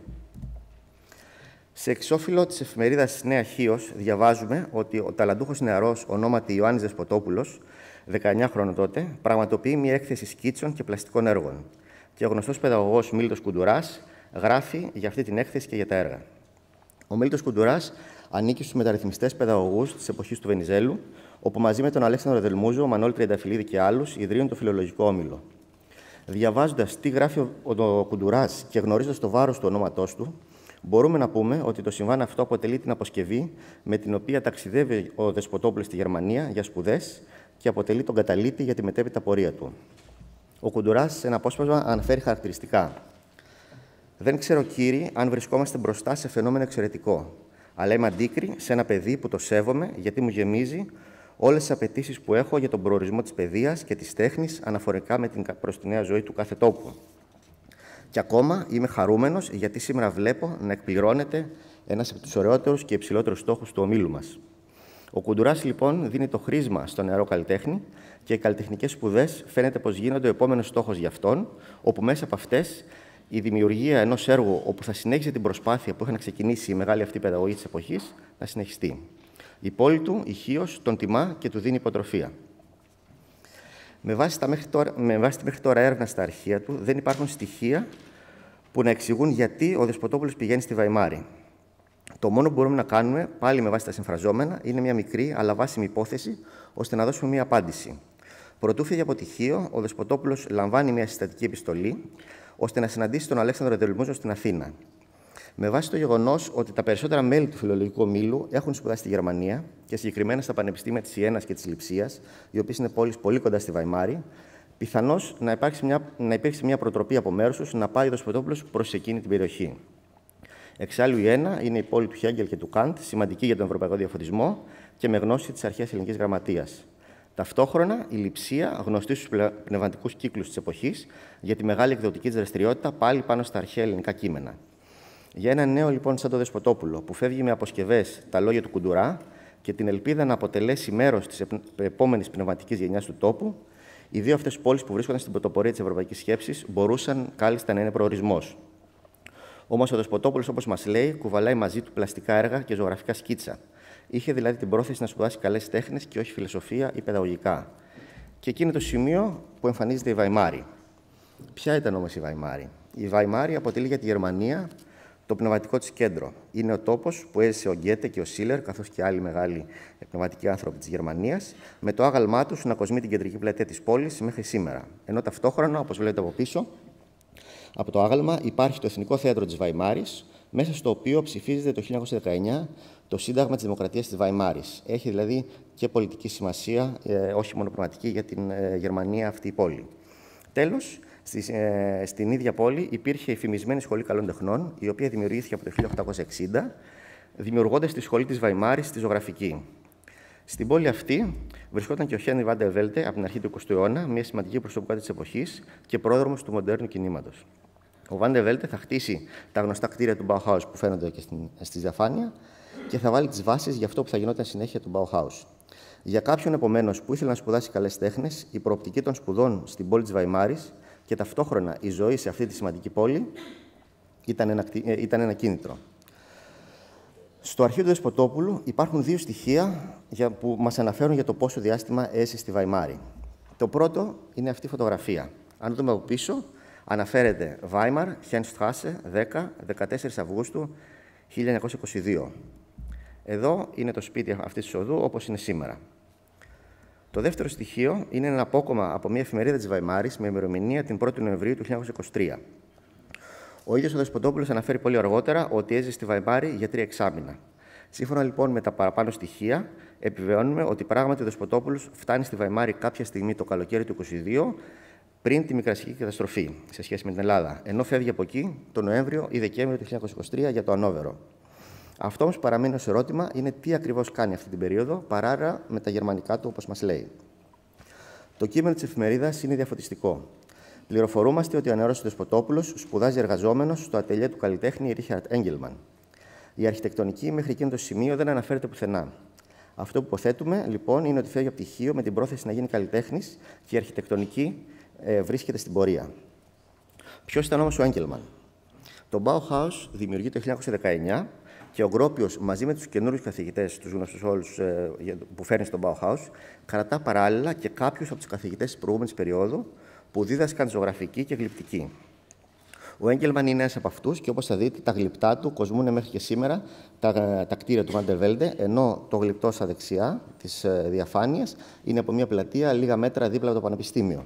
Σε εξώφυλλο της εφημερίδας Νέα Χίος διαβάζουμε ότι ο ταλαντούχος νεαρός ονόματι Ιωάννης Δεσποτόπουλος, δεκαεννιά χρόνων τότε, πραγματοποιεί μια έκθεση σκίτσων και πλαστικών έργων. Και ο γνωστός παιδαγωγός Μίλτος Κουντουράς γράφει για αυτή την έκθεση και για τα έργα. Ο Μίλτος Κουντουράς ανήκει στους μεταρρυθμιστές παιδαγωγούς της εποχής του Βενιζέλου, όπου μαζί με τον Αλέξανδρο Δελμούζο, Μανώλη Τριανταφυλλίδη και άλλους ιδρύουν το Φιλολογικό Όμιλο. Διαβάζοντας τι γράφει ο, ο Κουντουράς και γνωρίζοντας το βάρος του ονόματός του, μπορούμε να πούμε ότι το συμβάν αυτό αποτελεί την αποσκευή με την οποία ταξιδεύει ο Δεσποτόπουλος στη Γερμανία για σπουδές και αποτελεί τον καταλήτη για τη μετέπειτα πορεία του. Ο Κουντουράς, σε ένα απόσπασμα, αναφέρει χαρακτηριστικά. Δεν ξέρω, κύριοι, αν βρισκόμαστε μπροστά σε φαινόμενο εξαιρετικό, αλλά είμαι αντίκρι σε ένα παιδί που το σέβομαι γιατί μου γεμίζει όλες τις απαιτήσεις που έχω για τον προορισμό της παιδείας και της τέχνης αναφορικά με την προς τη νέα ζωή του κάθε τόπου. Και ακόμα είμαι χαρούμενος γιατί σήμερα βλέπω να εκπληρώνεται ένας από τους ωραιότερους και υψηλότερους στόχους του ομίλου μας. Ο Κουντουράς, λοιπόν, δίνει το χρήσμα στον νεαρό καλλιτέχνη και οι καλλιτεχνικές σπουδές φαίνεται πως γίνονται ο επόμενος στόχος για αυτόν, όπου μέσα από αυτές η δημιουργία ενός έργου όπου θα συνέχισε την προσπάθεια που είχαν ξεκινήσει οι μεγάλοι αυτοί παιδαγωγοί της εποχής να συνεχιστεί. Η πόλη του, η Χίος, τον τιμά και του δίνει υποτροφία. Με βάση, τα μέχρι τώρα, με βάση τη μέχρι τώρα έρευνα στα αρχεία του, δεν υπάρχουν στοιχεία που να εξηγούν γιατί ο Δεσποτόπουλος πηγαίνει στη Βαϊμάρη. Το μόνο που μπορούμε να κάνουμε, πάλι με βάση τα συμφραζόμενα, είναι μια μικρή αλλά βάσιμη υπόθεση, ώστε να δώσουμε μια απάντηση. Προτού φύγει από τυχείο, ο Δεσποτόπουλος λαμβάνει μια συστατική επιστολή, ώστε να συναντήσει τον Αλέξανδρο Δελμούζο στην Αθήνα. Με βάση το γεγονός ότι τα περισσότερα μέλη του Φιλολογικού Ομίλου έχουν σπουδάσει στη Γερμανία και συγκεκριμένα στα πανεπιστήμια της Ιένας και της Λειψίας, οι οποίες είναι πόλεις πολύ κοντά στη Βαϊμάρη, πιθανώς να υπάρξει μια, να υπήρξε μια προτροπή από μέρους τους να πάει ο Δεσποτόπουλος προς εκείνη την περιοχή. Εξάλλου, η Ιένα είναι η πόλη του Χέγκελ και του Καντ, σημαντική για τον ευρωπαϊκό διαφωτισμό και με γνώση της αρχαίας ελληνικής γραμματείας. Ταυτόχρονα, η Λειψία, γνωστή στους πνευματικούς κύκλους της εποχής, για τη μεγάλη εκδοτική της δραστηριότητα πάλι πάνω στα αρχαία ελληνικά κείμενα. Για ένα νέο λοιπόν σαν το Δεσποτόπουλο, που φεύγει με αποσκευές τα λόγια του Κουντουρά και την ελπίδα να αποτελέσει μέρος της επόμενης πνευματικής γενιάς του τόπου, οι δύο αυτές πόλεις που βρίσκονταν στην πρωτοπορία της ευρωπαϊκής σκέψης μπορούσαν κάλλιστα να είναι προορισμός. Όμως ο Δεσποτόπουλος, όπως μας λέει, κουβαλάει μαζί του πλαστικά έργα και ζωγραφικά σκίτσα. Είχε δηλαδή την πρόθεση να σπουδάσει καλές τέχνες και όχι φιλοσοφία ή παιδαγωγικά. Και εκεί είναι το σημείο που εμφανίζεται η Βαϊμάρη. Ποια ήταν όμως η Βαϊμάρη? Η Βαϊμάρη αποτελεί για τη Γερμανία το πνευματικό της κέντρο. Είναι ο τόπος που έζησε ο Γκέτε και ο Σίλερ, καθώς και άλλοι μεγάλοι πνευματικοί άνθρωποι της Γερμανίας, με το άγαλμά τους να κοσμεί την κεντρική πλατεία της πόλης μέχρι σήμερα. Ενώ ταυτόχρονα, όπως βλέπετε από πίσω, από το άγαλμα υπάρχει το Εθνικό Θέατρο της Βαϊμάρης, μέσα στο οποίο ψηφίζεται το χίλια εννιακόσια δεκαεννιά το Σύνταγμα της Δημοκρατίας της Βαϊμάρης. Έχει δηλαδή και πολιτική σημασία, ε, όχι μόνο πραγματική, για την ε, Γερμανία αυτή η πόλη. Τέλος, στη, ε, στην ίδια πόλη υπήρχε η φημισμένη Σχολή Καλών Τεχνών, η οποία δημιουργήθηκε από το χίλια οκτακόσια εξήντα, δημιουργώντας τη Σχολή της Βαϊμάρης στη ζωγραφική. Στην πόλη αυτή βρισκόταν και ο Χένρι Βάντερ Βέλτε από την αρχή του εικοστού αιώνα, μια σημαντική προσωπικότητα της εποχής και πρόδρομος του μοντέρνου κινήματος. Ο Βάντερ Βέλτε θα χτίσει τα γνωστά κτίρια του Bauhaus που φαίνονται και στη διαφάνεια και θα βάλει τις βάσεις για αυτό που θα γινόταν συνέχεια του Bauhaus. Για κάποιον, επομένως, που ήθελε να σπουδάσει καλές τέχνες, η προοπτική των σπουδών στην πόλη της Βαϊμάρης και ταυτόχρονα η ζωή σε αυτή τη σημαντική πόλη ήταν ένα, ήταν ένα κίνητρο. Στο αρχείο του Δεσποτόπουλου υπάρχουν δύο στοιχεία που μας αναφέρουν για το πόσο διάστημα έζησε στη Βαϊμάρη. Το πρώτο είναι αυτή η φωτογραφία. Αν δούμε από πίσω, αναφέρεται Βάιμαρ, Χένστράσε, δέκα, δεκατέσσερις Αυγούστου χίλια εννιακόσια είκοσι δύο. Εδώ είναι το σπίτι αυτής της οδού, όπως είναι σήμερα. Το δεύτερο στοιχείο είναι ένα απόκομμα από μια εφημερίδα της Βαϊμάρης με ημερομηνία την πρώτη Νοεμβρίου του χίλια εννιακόσια είκοσι τρία. Ο ίδιος ο Δεσποτόπουλος αναφέρει πολύ αργότερα ότι έζησε στη Βαϊμάρη για τρία εξάμηνα. Σύμφωνα λοιπόν με τα παραπάνω στοιχεία, επιβεβαιώνουμε ότι πράγματι ο Δεσποτόπουλος φτάνει στη Βαϊμάρη κάποια στιγμή το καλοκαίρι του είκοσι δύο, πριν τη μικρασιατική καταστροφή σε σχέση με την Ελλάδα, ενώ φεύγει από εκεί τον Νοέμβριο ή Δεκέμβριο του χίλια εννιακόσια είκοσι τρία για το Ανόβερο. Αυτό όμως που παραμένει ως ερώτημα είναι τι ακριβώς κάνει αυτή την περίοδο, παράλληλα με τα γερμανικά του, όπως μας λέει. Το κείμενο της εφημερίδας είναι διαφωτιστικό. Πληροφορούμαστε ότι ο νεαρός Δεσποτόπουλος σπουδάζει εργαζόμενος στο ατελιέ του καλλιτέχνη Ρίχαρτ Έγγελμαν. Η αρχιτεκτονική μέχρι εκείνο το σημείο δεν αναφέρεται πουθενά. Αυτό που υποθέτουμε λοιπόν είναι ότι φεύγει από πτυχίο με την πρόθεση να γίνει καλλιτέχνης και η αρχιτεκτονική ε, βρίσκεται στην πορεία. Ποιος ήταν όμως ο Έγγελμαν? Το Bauhaus δημιουργεί το χίλια εννιακόσια δεκαεννιά και ο Γκρόπιος μαζί με τους καινούριους καθηγητές, τους γνωστούς όλους ε, που φέρνει στο Bauhaus, κρατά παράλληλα και κάποιους από τους καθηγητές της προηγούμενης περίοδου που δίδασκαν ζωγραφική και γλυπτική. Ο Έγγελμαν είναι ένας από αυτούς και όπως θα δείτε, τα γλυπτά του κοσμούν μέχρι και σήμερα τα, τα κτίρια του Βάντερ Βέλτε, ενώ το γλυπτό στα δεξιά της ε, διαφάνειας είναι από μια πλατεία λίγα μέτρα δίπλα από το Πανεπιστήμιο.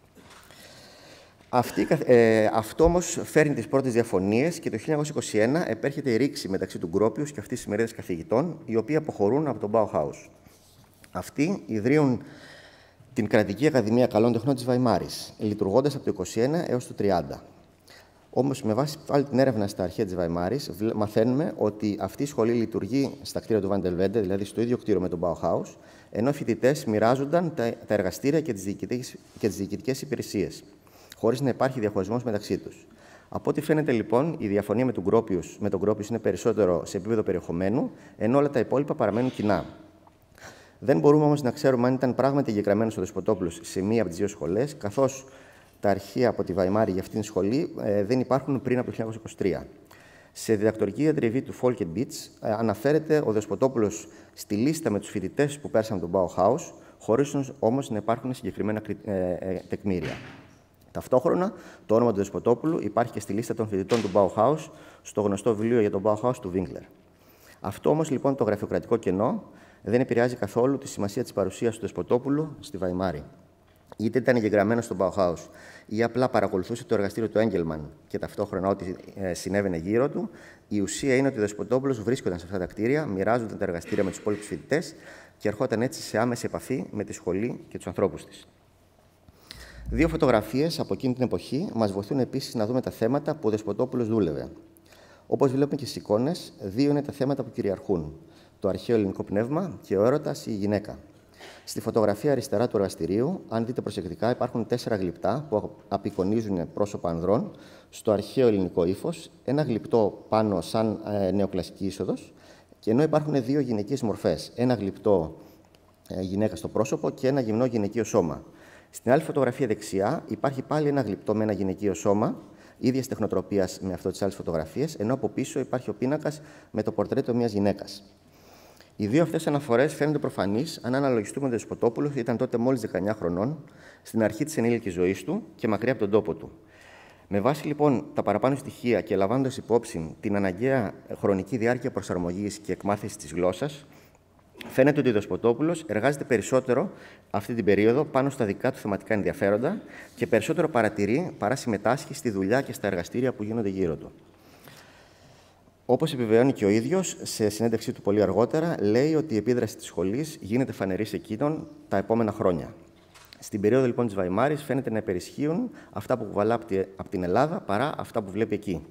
Αυτή, ε, αυτό όμως φέρνει τις πρώτες διαφωνίες και το χίλια εννιακόσια είκοσι ένα επέρχεται η ρήξη μεταξύ του Γκρόπιους και αυτής της ημερίδας καθηγητών, οι οποίοι αποχωρούν από τον Bauhaus. Αυτοί ιδρύουν την Κρατική Ακαδημία Καλών Τεχνών της Βαϊμάρης, λειτουργώντας από το είκοσι ένα έως το τριάντα. Όμως, με βάση πάλι την έρευνα στα αρχεία της Βαϊμάρης, μαθαίνουμε ότι αυτή η σχολή λειτουργεί στα κτίρια του Βάντερ Βέλτε, δηλαδή στο ίδιο κτίριο με τον Bauhaus, ενώ οι φοιτητές μοιράζονταν τα, τα εργαστήρια και τις διοικητικές υπηρεσίες, χωρίς να υπάρχει διαχωρισμός μεταξύ τους. Από ό,τι φαίνεται, λοιπόν, η διαφωνία με τον Γκρόπιους, με τον Γκρόπιους είναι περισσότερο σε επίπεδο περιεχομένου, ενώ όλα τα υπόλοιπα παραμένουν κοινά. Δεν μπορούμε όμως να ξέρουμε αν ήταν πράγματι εγγεγραμμένος ο Δεσποτόπουλος σε μία από τις δύο σχολές, καθώς τα αρχεία από τη Βαϊμάρη για αυτήν την σχολή ε, δεν υπάρχουν πριν από το χίλια εννιακόσια είκοσι τρία. Σε διδακτορική διατριβή του Folk and Beats ε, αναφέρεται ο Δεσποτόπουλος στη λίστα με τους φοιτητές που πέρασαν τον Bauhaus, χωρίς όμως να υπάρχουν συγκεκριμένα ε, ε, τεκμήρια. Ταυτόχρονα, το όνομα του Δεσποτόπουλου υπάρχει και στη λίστα των φοιτητών του Bauhaus, στο γνωστό βιβλίο για τον Bauhaus του Winkler. Αυτό όμως λοιπόν το γραφειοκρατικό κενό δεν επηρεάζει καθόλου τη σημασία της παρουσίας του Δεσποτόπουλου στη Βαϊμάρη. Είτε ήταν εγγεγραμμένος στο Bauhaus ή απλά παρακολουθούσε το εργαστήριο του Έγγελμαν και ταυτόχρονα ό,τι συνέβαινε γύρω του, η ουσία είναι ότι ο Δεσποτόπουλος βρίσκονταν σε αυτά τα κτίρια, μοιράζονταν τα εργαστήρια με τους υπόλοιπους φοιτητές και ερχόταν έτσι σε άμεση επαφή με τη σχολή και τους ανθρώπους της. Δύο φωτογραφίες από εκείνη την εποχή μας βοηθούν επίσης να δούμε τα θέματα που ο Δεσποτόπουλος δούλευε. Όπως βλέπουμε και στις εικόνες, δύο είναι τα θέματα που κυριαρχούν: το αρχαίο ελληνικό πνεύμα και ο έρωτας ή η γυναίκα. Στη φωτογραφία αριστερά του εργαστηρίου, αν δείτε προσεκτικά, υπάρχουν τέσσερα γλυπτά που απεικονίζουν πρόσωπα ανδρών στο αρχαίο ελληνικό ύφος, ένα γλυπτό πάνω σαν ε, νεοκλασική είσοδος, και ενώ υπάρχουν δύο γυναικείες μορφές, ένα γλυπτό ε, γυναίκα στο πρόσωπο και ένα γυμνό γυναικείο σώμα. Στην άλλη φωτογραφία δεξιά υπάρχει πάλι ένα γλυπτό με ένα γυναικείο σώμα, ίδιας τεχνοτροπίας με αυτό τις άλλες φωτογραφίες, ενώ από πίσω υπάρχει ο πίνακας με το πορτρέτο μιας γυναίκας. Οι δύο αυτές αναφορές φαίνονται προφανείς αν αναλογιστούμε ότι ο Δεσποτόπουλος ήταν τότε μόλις δεκαεννιά χρονών, στην αρχή της ενήλικης ζωής του και μακριά από τον τόπο του. Με βάση λοιπόν τα παραπάνω στοιχεία και λαμβάνοντας υπόψη την αναγκαία χρονική διάρκεια προσαρμογής και εκμάθησης της γλώσσας, φαίνεται ότι ο Δεσποτόπουλος εργάζεται περισσότερο αυτή την περίοδο πάνω στα δικά του θεματικά ενδιαφέροντα και περισσότερο παρατηρεί παρά συμμετάσχει στη δουλειά και στα εργαστήρια που γίνονται γύρω του. Όπως επιβεβαιώνει και ο ίδιος, σε συνέντευξή του πολύ αργότερα, λέει ότι η επίδραση της σχολής γίνεται φανερή σε εκείνον τα επόμενα χρόνια. Στην περίοδο λοιπόν της Βαϊμάρης φαίνεται να υπερισχύουν αυτά που κουβαλά από την Ελλάδα παρά αυτά που βλέπει εκεί.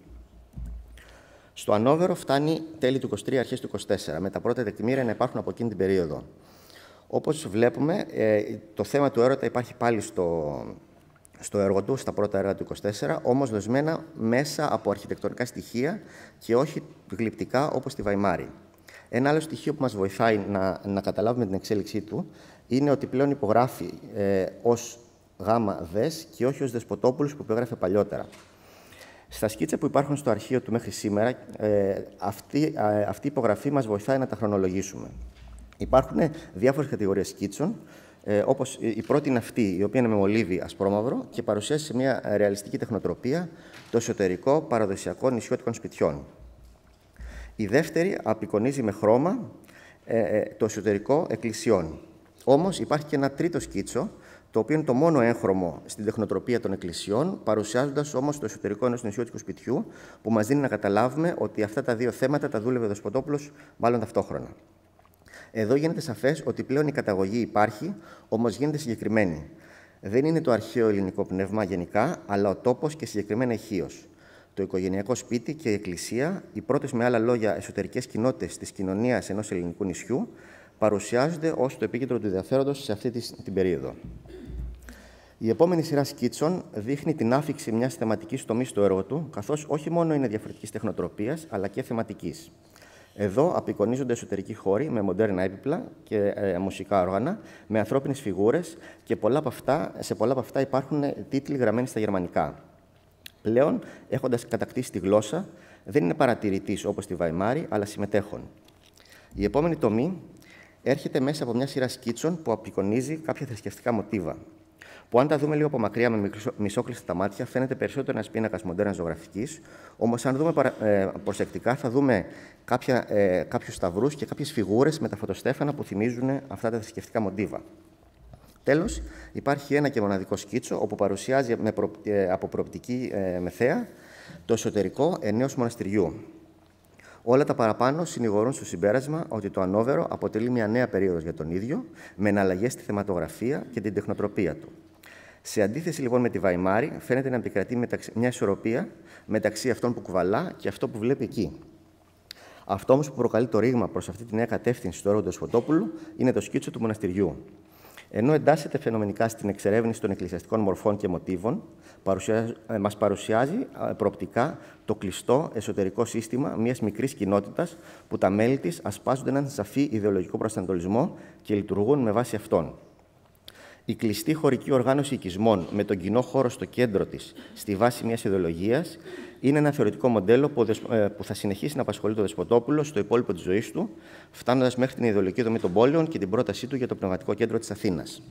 Στο Ανόβερο φτάνει τέλη του είκοσι τρία, αρχές του είκοσι τέσσερα, με τα πρώτα τεκμήρια να υπάρχουν από εκείνη την περίοδο. Όπως βλέπουμε, το θέμα του έρωτα υπάρχει πάλι στο, στο έργο του, στα πρώτα έργα του είκοσι τέσσερα, όμως δοσμένα μέσα από αρχιτεκτονικά στοιχεία και όχι γλυπτικά όπως στη Βαϊμάρη. Ένα άλλο στοιχείο που μας βοηθάει να, να καταλάβουμε την εξέλιξή του είναι ότι πλέον υπογράφει ε, ως γάμα δες και όχι ως Δεσποτόπουλος που υπογράφει παλιότερα. Στα σκίτσα που υπάρχουν στο αρχείο του μέχρι σήμερα, ε, αυτή, ε, αυτή η υπογραφή μας βοηθάει να τα χρονολογήσουμε. Υπάρχουν διάφορες κατηγορίες σκίτσων, ε, όπως η πρώτη είναι αυτή, η οποία είναι με μολύβι ασπρόμαυρο και παρουσιάζει σε μια ρεαλιστική τεχνοτροπία το εσωτερικό παραδοσιακών νησιώτικων σπιτιών. Η δεύτερη απεικονίζει με χρώμα ε, το εσωτερικό εκκλησιών. Όμως υπάρχει και ένα τρίτο σκίτσο, το οποίο είναι το μόνο έγχρωμο στην τεχνοτροπία των εκκλησιών, παρουσιάζοντας όμως το εσωτερικό ενός νησιώτικου σπιτιού, που μας δίνει να καταλάβουμε ότι αυτά τα δύο θέματα τα δούλευε ο Δεσποτόπουλος μάλλον ταυτόχρονα. Εδώ γίνεται σαφές ότι πλέον η καταγωγή υπάρχει, όμως γίνεται συγκεκριμένη. Δεν είναι το αρχαίο ελληνικό πνεύμα γενικά, αλλά ο τόπος και συγκεκριμένα ηχείος. Το οικογενειακό σπίτι και η εκκλησία, οι πρώτες με άλλα λόγια εσωτερικές κοινότητες της κοινωνίας ενός ελληνικού νησιού, παρουσιάζονται ως το επίκεντρο του ενδιαφέροντος σε αυτή την περίοδο. Η επόμενη σειρά σκίτσων δείχνει την άφιξη μιας θεματικής τομής στο έργο του, καθώς όχι μόνο είναι διαφορετικής τεχνοτροπίας, αλλά και θεματικής. Εδώ απεικονίζονται εσωτερικοί χώροι με μοντέρνα έπιπλα και ε, μουσικά όργανα, με ανθρώπινες φιγούρες και πολλά από αυτά, σε πολλά από αυτά υπάρχουν τίτλοι γραμμένοι στα γερμανικά. Πλέον, έχοντας κατακτήσει τη γλώσσα, δεν είναι παρατηρητής όπως στη Βαϊμάρη, αλλά συμμετέχων. Η επόμενη τομή έρχεται μέσα από μια σειρά σκίτσων που απεικονίζει κάποια θρησκευτικά μοτίβα. Που, αν τα δούμε λίγο από μακριά με μισόκλειστα τα μάτια, φαίνεται περισσότερο ένας πίνακας μοντέρνας ζωγραφικής. Όμως, αν δούμε προσεκτικά, θα δούμε κάποια, ε, κάποιους σταυρούς και κάποιες φιγούρες με τα φωτοστέφανα που θυμίζουν αυτά τα θρησκευτικά μοτίβα. Τέλος, υπάρχει ένα και μοναδικό σκίτσο, όπου παρουσιάζει με προ, ε, από προοπτική ε, μεθέα το εσωτερικό εννέως μοναστηριού. Όλα τα παραπάνω συνηγορούν στο συμπέρασμα ότι το Ανόβερο αποτελεί μια νέα περίοδος για τον ίδιο, με εναλλαγές στη θεματογραφία και την τεχνοτροπία του. Σε αντίθεση λοιπόν με τη Βαϊμάρη, φαίνεται να επικρατεί μεταξύ, μια ισορροπία μεταξύ αυτών που κουβαλά και αυτό που βλέπει εκεί. Αυτό όμως που προκαλεί το ρήγμα προς αυτή τη νέα κατεύθυνση του έργου του Δεσποτόπουλου είναι το σκίτσο του μοναστηριού. Ενώ εντάσσεται φαινομενικά στην εξερεύνηση των εκκλησιαστικών μορφών και μοτίβων, παρουσιάζει, μας παρουσιάζει προοπτικά το κλειστό εσωτερικό σύστημα μιας μικρής κοινότητας που τα μέλη της ασπάζονται έναν σαφή ιδεολογικό προσανατολισμό και λειτουργούν με βάση αυτόν. Η κλειστή χωρική οργάνωση οικισμών με τον κοινό χώρο στο κέντρο της, στη βάση μιας ιδεολογίας, είναι ένα θεωρητικό μοντέλο που θα συνεχίσει να απασχολεί τον Δεσποτόπουλο στο υπόλοιπο της ζωής του, φτάνοντας μέχρι την ιδεολογική δομή των πόλεων και την πρότασή του για το πνευματικό κέντρο της Αθήνας.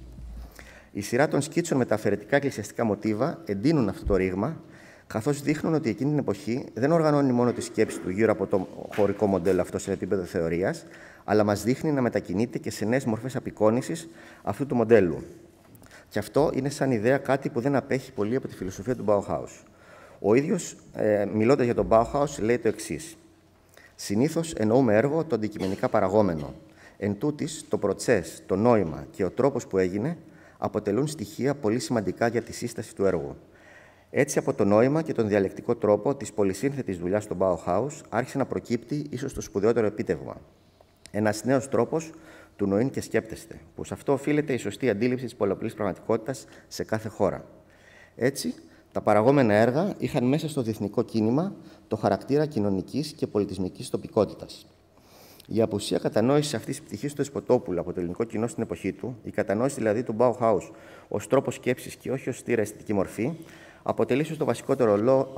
Η σειρά των σκίτσων με τα αφαιρετικά εκκλησιαστικά μοτίβα εντείνουν αυτό το ρήγμα, καθώς δείχνουν ότι εκείνη την εποχή δεν οργανώνει μόνο τη σκέψη του γύρω από το χωρικό μοντέλο αυτό σε επίπεδο θεωρίας, αλλά μας δείχνει να μετακινείται και σε νέες μορφές απεικόνησης αυτού του μοντέλου. Και αυτό είναι σαν ιδέα κάτι που δεν απέχει πολύ από τη φιλοσοφία του Bauhaus. Ο ίδιος, ε, μιλώντας για τον Bauhaus, λέει το εξής. Συνήθως εννοούμε έργο το αντικειμενικά παραγόμενο. Εν τούτης, το προτσές, το νόημα και ο τρόπος που έγινε αποτελούν στοιχεία πολύ σημαντικά για τη σύσταση του έργου. Έτσι, από το νόημα και τον διαλεκτικό τρόπο της πολυσύνθετης δουλειάς του Bauhaus άρχισε να προκύπτει ίσως το σπουδαιότερο επίτευγμα. Ένας νέος τρόπος του νοήν και σκέπτεστε, που σε αυτό οφείλεται η σωστή αντίληψη της πολλαπλής πραγματικότητας σε κάθε χώρα. Έτσι, τα παραγόμενα έργα είχαν μέσα στο διεθνικό κίνημα το χαρακτήρα κοινωνικής και πολιτισμικής τοπικότητας. Η απουσία κατανόηση αυτής της πτυχής του Δεσποτόπουλου από το ελληνικό κοινό στην εποχή του, η κατανόηση δηλαδή του Bauhaus ως τρόπο σκέψης και όχι ως στήρα αισθητική μορφή, αποτελεί ίσως το βασικότερο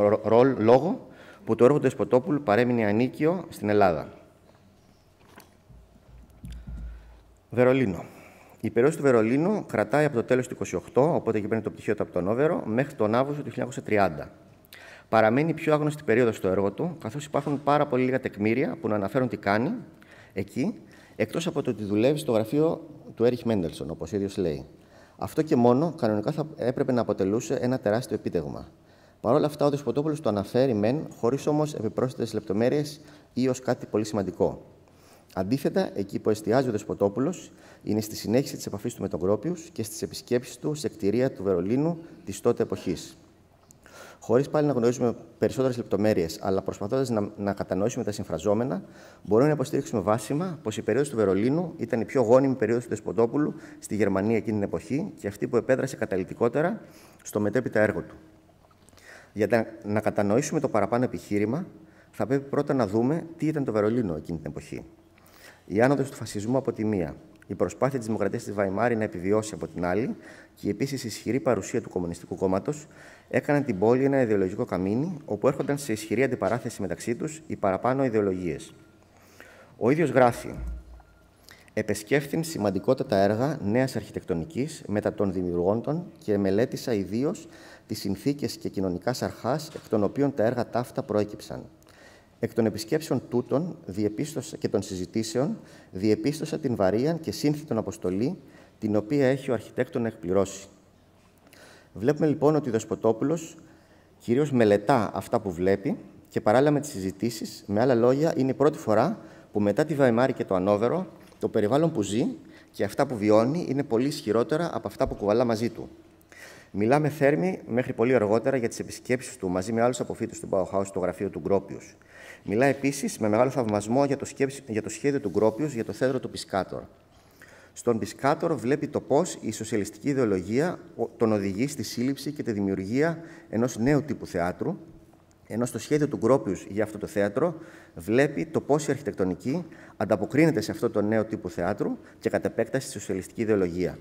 λόγο που το έργο του Δεσποτόπουλου παρέμεινε ανίκιο στην Ελλάδα. Βερολίνο. Η περίοδος του Βερολίνου κρατάει από το τέλος του είκοσι οκτώ, οπότε εκεί παίρνει το πτυχίο του από τον Ανόβερο, μέχρι τον Αύγουστο του χίλια εννιακόσια τριάντα. Παραμένει η πιο άγνωστη περίοδος στο έργο του, καθώς υπάρχουν πάρα πολύ λίγα τεκμήρια που να αναφέρουν τι κάνει εκεί, εκτός από το ότι δουλεύει στο γραφείο του Έριχ Μέντελσον, όπως ο ίδιος λέει. Αυτό και μόνο κανονικά θα έπρεπε να αποτελούσε ένα τεράστιο επίτευγμα. Παρ' όλα αυτά, ο Δεσποτόπουλος το αναφέρει μεν, χωρίς όμως επιπρόσθετες λεπτομέρειες ή ως κάτι πολύ σημαντικό. Αντίθετα, εκεί που εστιάζει ο Δεσποτόπουλος είναι στη συνέχιση της επαφής του με τον Γκρόπιους και στις επισκέψεις του σε κτηρία του Βερολίνου της τότε εποχής. Χωρίς πάλι να γνωρίζουμε περισσότερες λεπτομέρειες, αλλά προσπαθώντας να, να κατανοήσουμε τα συμφραζόμενα, μπορούμε να υποστηρίξουμε βάσιμα πως η περίοδος του Βερολίνου ήταν η πιο γόνιμη περίοδος του Δεσποτόπουλου στη Γερμανία εκείνη την εποχή και αυτή που επέδρασε καταλυτικότερα στο μετέπειτα έργο του. Για να κατανοήσουμε το παραπάνω επιχείρημα, θα πρέπει πρώτα να δούμε τι ήταν το Βερολίνο εκείνη την εποχή. Η άνοδος του φασισμού από τη μία, η προσπάθεια της Δημοκρατίας της Βαϊμάρη να επιβιώσει από την άλλη και η επίσης ισχυρή παρουσία του Κομμουνιστικού Κόμματος έκαναν την πόλη ένα ιδεολογικό καμίνι, όπου έρχονταν σε ισχυρή αντιπαράθεση μεταξύ τους οι παραπάνω ιδεολογίες. Ο ίδιος γράφει: «Επεσκέφθην σημαντικότατα έργα νέας αρχιτεκτονικής μετά των δημιουργόντων και μελέτησα ιδίως τις συνθήκες και κοινωνικά αρχάς εκ των οποίων τα έργα ταύτα προέκυψαν. Εκ των επισκέψεων τούτων και των συζητήσεων διεπίστωσα την βαρίαν και σύνθητον αποστολή την οποία έχει ο αρχιτέκτον να εκπληρώσει». Βλέπουμε λοιπόν ότι ο Δεσποτόπουλος κυρίως μελετά αυτά που βλέπει και παράλληλα με τις συζητήσεις, με άλλα λόγια, είναι η πρώτη φορά που μετά τη Βαϊμάρη και το Ανόβερο, το περιβάλλον που ζει και αυτά που βιώνει είναι πολύ ισχυρότερα από αυτά που κουβαλά μαζί του. Μιλάμε θέρμη μέχρι πολύ αργότερα για τις επισκέψεις του μαζί με άλλους αποφύτους του Bauhaus στο γραφείο του Γκρόπιους. Μιλά επίσης με μεγάλο θαυμασμό για το, σκέψη, για το σχέδιο του Γκρόπιους για το θέατρο του Πισκάτορ. Στον Πισκάτορ βλέπει το πώς η σοσιαλιστική ιδεολογία τον οδηγεί στη σύλληψη και τη δημιουργία ενός νέου τύπου θεάτρου, ενώ στο σχέδιο του Γκρόπιους για αυτό το θέατρο βλέπει το πώς η αρχιτεκτονική ανταποκρίνεται σε αυτό το νέο τύπου θεάτρου και κατ' επέκταση στη σοσιαλιστική ιδεολογία.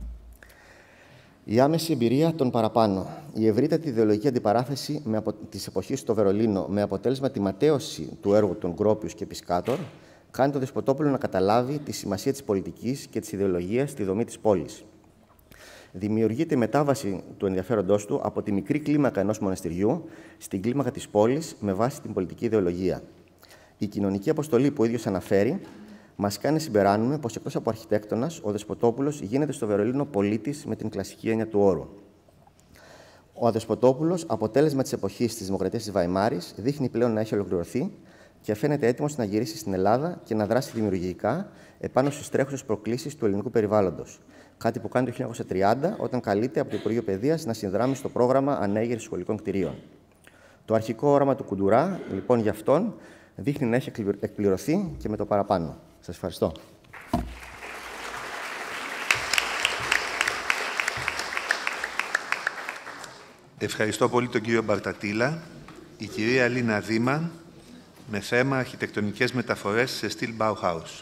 Η άμεση εμπειρία των παραπάνω. Η ευρύτατη ιδεολογική αντιπαράθεση με απο... της εποχής στο Βερολίνο με αποτέλεσμα τη ματέωση του έργου των Γκρόπιους και Πισκάτορ κάνει τον Δεσποτόπουλο να καταλάβει τη σημασία της πολιτικής και της ιδεολογίας στη δομή της πόλης. Δημιουργείται η μετάβαση του ενδιαφέροντός του από τη μικρή κλίμακα ενός μοναστηριού στην κλίμακα της πόλης με βάση την πολιτική ιδεολογία. Η κοινωνική αποστολή που ο ίδιος αναφέρει μας κάνει να συμπεράνουμε πως εκτός από αρχιτέκτονας, ο Δεσποτόπουλος γίνεται στο Βερολίνο πολίτης με την κλασική έννοια του όρου. Ο Δεσποτόπουλος, αποτέλεσμα της εποχής της Δημοκρατίας της Βαϊμάρης, δείχνει πλέον να έχει ολοκληρωθεί και φαίνεται έτοιμος να γυρίσει στην Ελλάδα και να δράσει δημιουργικά επάνω στις τρέχουσες προκλήσεις του ελληνικού περιβάλλοντος. Κάτι που κάνει το χίλια εννιακόσια τριάντα, όταν καλείται από το Υπουργείο Παιδείας να συνδράμει στο πρόγραμμα ανέγερσης σχολικών κτηρίων. Το αρχικό όραμα του Κουντουρά, λοιπόν, για αυτόν, δείχνει να έχει εκπληρωθεί και με το παραπάνω. Σας ευχαριστώ. Ευχαριστώ πολύ τον κύριο Μπαρτατήλα. Η κυρία Λίνα Δήμα, με θέμα αρχιτεκτονικές μεταφορές σε στυλ Bauhaus.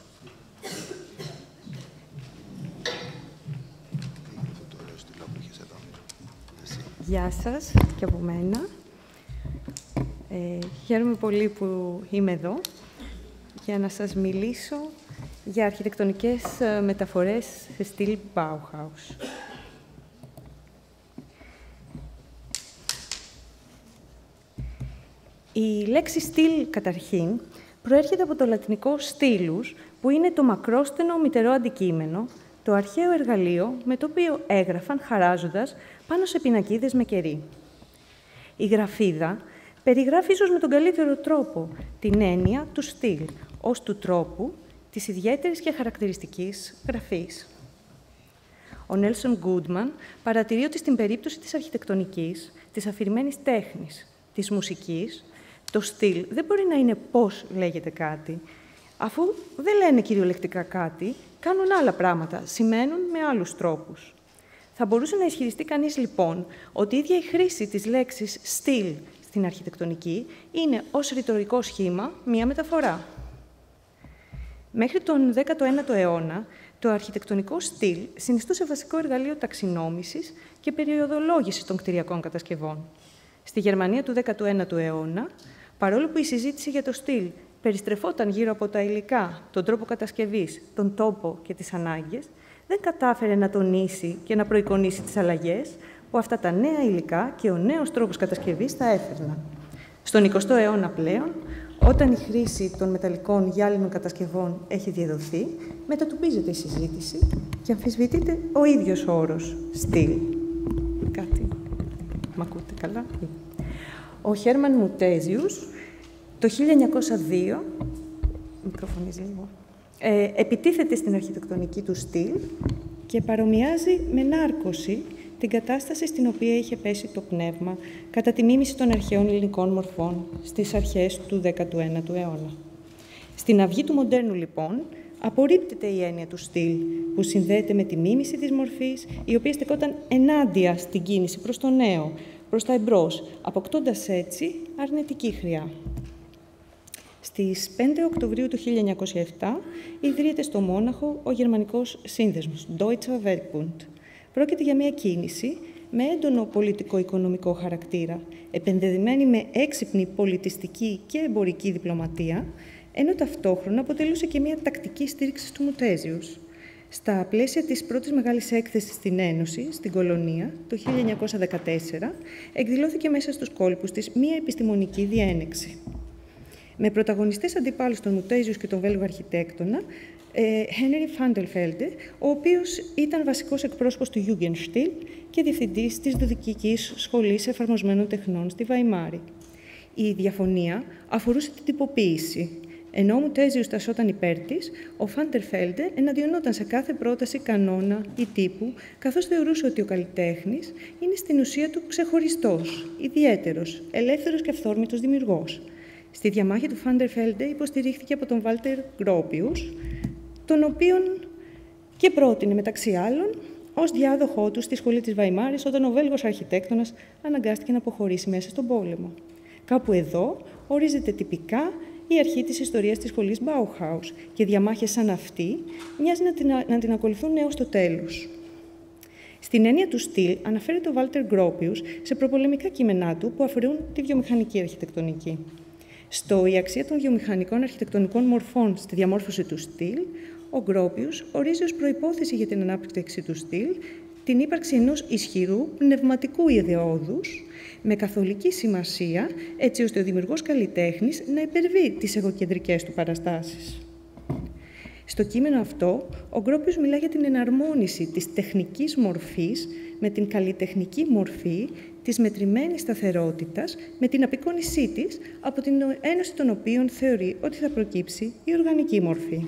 Γεια σας και από μένα. Ε, χαίρομαι πολύ που είμαι εδώ για να σας μιλήσω για αρχιτεκτονικές μεταφορές σε στυλ Bauhaus. Η λέξη στυλ, καταρχήν, προέρχεται από το λατινικό στήλους, που είναι το μακρόστενο μητερό αντικείμενο, το αρχαίο εργαλείο με το οποίο έγραφαν χαράζοντας πάνω σε πινακίδες με κερί. Η γραφίδα περιγράφει ίσως με τον καλύτερο τρόπο την έννοια του στυλ, ως του τρόπου της ιδιαίτερης και χαρακτηριστικής γραφής. Ο Νέλσον Γκούντμαν παρατηρεί ότι στην περίπτωση της αρχιτεκτονικής, της αφηρημένης τέχνης, της μουσικής, το στυλ δεν μπορεί να είναι πώς λέγεται κάτι, αφού δεν λένε κυριολεκτικά κάτι, κάνουν άλλα πράγματα, σημαίνουν με άλλους τρόπους. Θα μπορούσε να ισχυριστεί κανείς, λοιπόν, ότι η ίδια η χρήση της λέξης στυλ στην αρχιτεκτονική είναι ως ρητορικό σχήμα μία μεταφορά. Μέχρι τον δέκατο ένατο αιώνα, το αρχιτεκτονικό στυλ συνιστούσε βασικό εργαλείο ταξινόμησης και περιοδολόγησης των κτηριακών κατασκευών. Στη Γερμανία του δέκατου ένατου αιώνα, παρόλο που η συζήτηση για το στυλ περιστρεφόταν γύρω από τα υλικά, τον τρόπο κατασκευής, τον τόπο και τις ανάγκες, δεν κατάφερε να τονίσει και να προεικονίσει τις αλλαγές που αυτά τα νέα υλικά και ο νέος τρόπος κατασκευής θα έφερναν. Στον εικοστό αιώνα πλέον, όταν η χρήση των μεταλλικών γυάλινων κατασκευών έχει διαδοθεί, μετατοπίζεται η συζήτηση και αμφισβητείται ο ίδιος ο όρος στυλ. Κάτι. Μ' ακούτε καλά? Ο Χέρμαν Μουτέζιους το χίλια εννιακόσια δύο, μικροφωνίζει λίγο, ε, επιτίθεται στην αρχιτεκτονική του στυλ και παρομοιάζει με νάρκωση την κατάσταση στην οποία είχε πέσει το πνεύμα κατά τη μίμηση των αρχαίων ελληνικών μορφών στις αρχές του δέκατου ένατου αιώνα. Στην αυγή του μοντέρνου, λοιπόν, απορρίπτεται η έννοια του στυλ, που συνδέεται με τη μίμηση της μορφής, η οποία στεκόταν ενάντια στην κίνηση προς το νέο, προς τα εμπρός, αποκτώντας έτσι αρνητική χρειά. Στις πέντε Οκτωβρίου του χίλια εννιακόσια επτά ιδρύεται στο Μόναχο ο γερμανικός σύνδεσμος Deutscher Werkbund. Πρόκειται για μια κίνηση με έντονο πολιτικό-οικονομικό χαρακτήρα, επενδεδεμένη με έξυπνη πολιτιστική και εμπορική διπλωματία, ενώ ταυτόχρονα αποτελούσε και μια τακτική στήριξη του Μουτέζιους. Στα πλαίσια της πρώτης μεγάλης έκθεσης στην Ένωση, στην Κολονία, το χίλια εννιακόσια δεκατέσσερα, εκδηλώθηκε μέσα στους κόλπους της μια επιστημονική διένεξη. Με πρωταγωνιστές αντιπάλους τον Μουτέζιους και τον Βέλγο αρχιτέκτονα, Henry van der Velde, ο οποίος ήταν βασικός εκπρόσωπος του Jugendstil και διευθυντής της Δυτικής Σχολής Εφαρμοσμένων Τεχνών στη Βαϊμάρη. Η διαφωνία αφορούσε την τυποποίηση. Ενώ ο Μουτέζιους τασσόταν υπέρ της, ο van der Velde εναντιονόταν σε κάθε πρόταση κανόνα ή τύπου, καθώς θεωρούσε ότι ο καλλιτέχνης είναι στην ουσία του ξεχωριστός, ιδιαίτερος, ελεύθερος και αυθόρμητος δημιουργός. Στη διαμάχη του van der Velde υποστηρίχθηκε από τον Βάλτερ Γκρόπιους, τον οποίον και πρότεινε μεταξύ άλλων ως διάδοχό του στη σχολή της Βαϊμάρης, όταν ο Βέλγος αρχιτέκτονας αναγκάστηκε να αποχωρήσει μέσα στον πόλεμο. Κάπου εδώ ορίζεται τυπικά η αρχή της ιστορίας της σχολής Bauhaus και διαμάχες σαν αυτή μοιάζει να την, να την ακολουθούν έως το τέλος. Στην έννοια του στυλ αναφέρεται ο Βάλτερ Γκρόπιους σε προπολεμικά κείμενά του που αφορούν τη βιομηχανική αρχιτεκτονική. Στο «Η αξία των βιομηχανικών αρχιτεκτονικών μορφών στη διαμόρφωση του στυλ», ο Γκρόπιους ορίζει ως προϋπόθεση για την ανάπτυξη του στυλ την ύπαρξη ενός ισχυρού πνευματικού ιδεώδους με καθολική σημασία, έτσι ώστε ο δημιουργός καλλιτέχνης να υπερβεί τις εγωκεντρικές του παραστάσεις. Στο κείμενο αυτό, ο Γκρόπιους μιλά για την εναρμόνιση της τεχνικής μορφής με την καλλιτεχνική μορφή της μετρημένης σταθερότητας, με την απεικόνισή της, από την ένωση των οποίων θεωρεί ότι θα προκύψει η οργανική μορφή.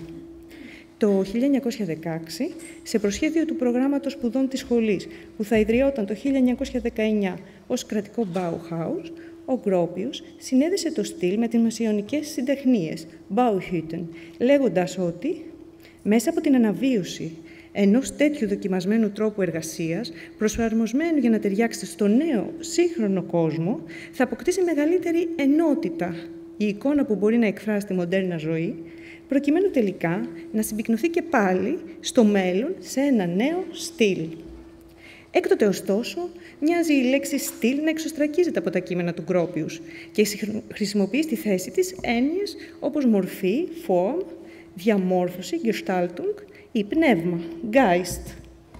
Το χίλια εννιακόσια δεκαέξι, σε προσχέδιο του προγράμματος σπουδών της σχολής, που θα ιδρυόταν το χίλια εννιακόσια δεκαεννιά ως κρατικό Bauhaus, ο Γκρόπιους συνέδεσε το στυλ με τις μεσαιωνικές συντεχνίες, Bauhütten, λέγοντας ότι μέσα από την αναβίωση ενός τέτοιου δοκιμασμένου τρόπου εργασίας, προσαρμοσμένου για να ταιριάξει στο νέο σύγχρονο κόσμο, θα αποκτήσει μεγαλύτερη ενότητα η εικόνα που μπορεί να εκφράσει τη μοντέρνα ζωή, προκειμένου τελικά να συμπυκνωθεί και πάλι στο μέλλον σε ένα νέο στυλ. Έκτοτε, ωστόσο, μοιάζει η λέξη στυλ να εξωστρακίζεται από τα κείμενα του Γκρόπιους και χρησιμοποιεί στη θέση της έννοιες όπως μορφή, form, διαμόρφωση, Gestaltung ή πνεύμα, Geist.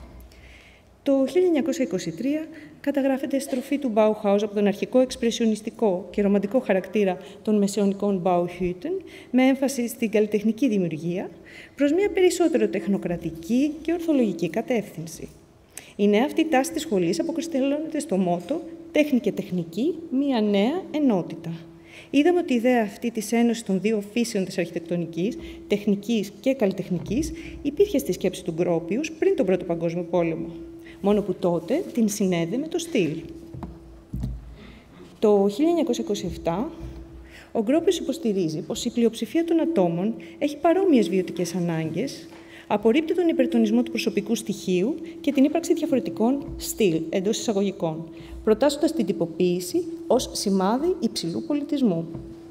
Το χίλια εννιακόσια είκοσι τρία καταγράφεται η στροφή του Bauhaus από τον αρχικό εξπρεσιονιστικό και ρομαντικό χαρακτήρα των μεσαιωνικών Bauhütten, με έμφαση στην καλλιτεχνική δημιουργία, προς μια περισσότερο τεχνοκρατική και ορθολογική κατεύθυνση. Η νέα αυτή τάση της σχολής αποκρισταλώνεται στο μότο «Τέχνη και τεχνική, μια νέα ενότητα». Είδαμε ότι η ιδέα αυτή της ένωσης των δύο φύσεων της αρχιτεκτονικής, τεχνικής και καλλιτεχνικής, υπήρχε στη σκέψη του Γκρόπιους πριν τον Πρώτο Παγκόσμιο Πόλεμο, μόνο που τότε την συνέδε με το στυλ. Το χίλια εννιακόσια είκοσι επτά, ο Γκρόπιους υποστηρίζει πως η πλειοψηφία των ατόμων έχει παρόμοιες βιωτικές ανάγκες, απορρίπτει τον υπερτονισμό του προσωπικού στοιχείου και την ύπαρξη διαφορετικών στυλ, εντός εισαγωγικών, προτάσσοντας την τυποποίηση ως σημάδι υψηλού πολιτισμού.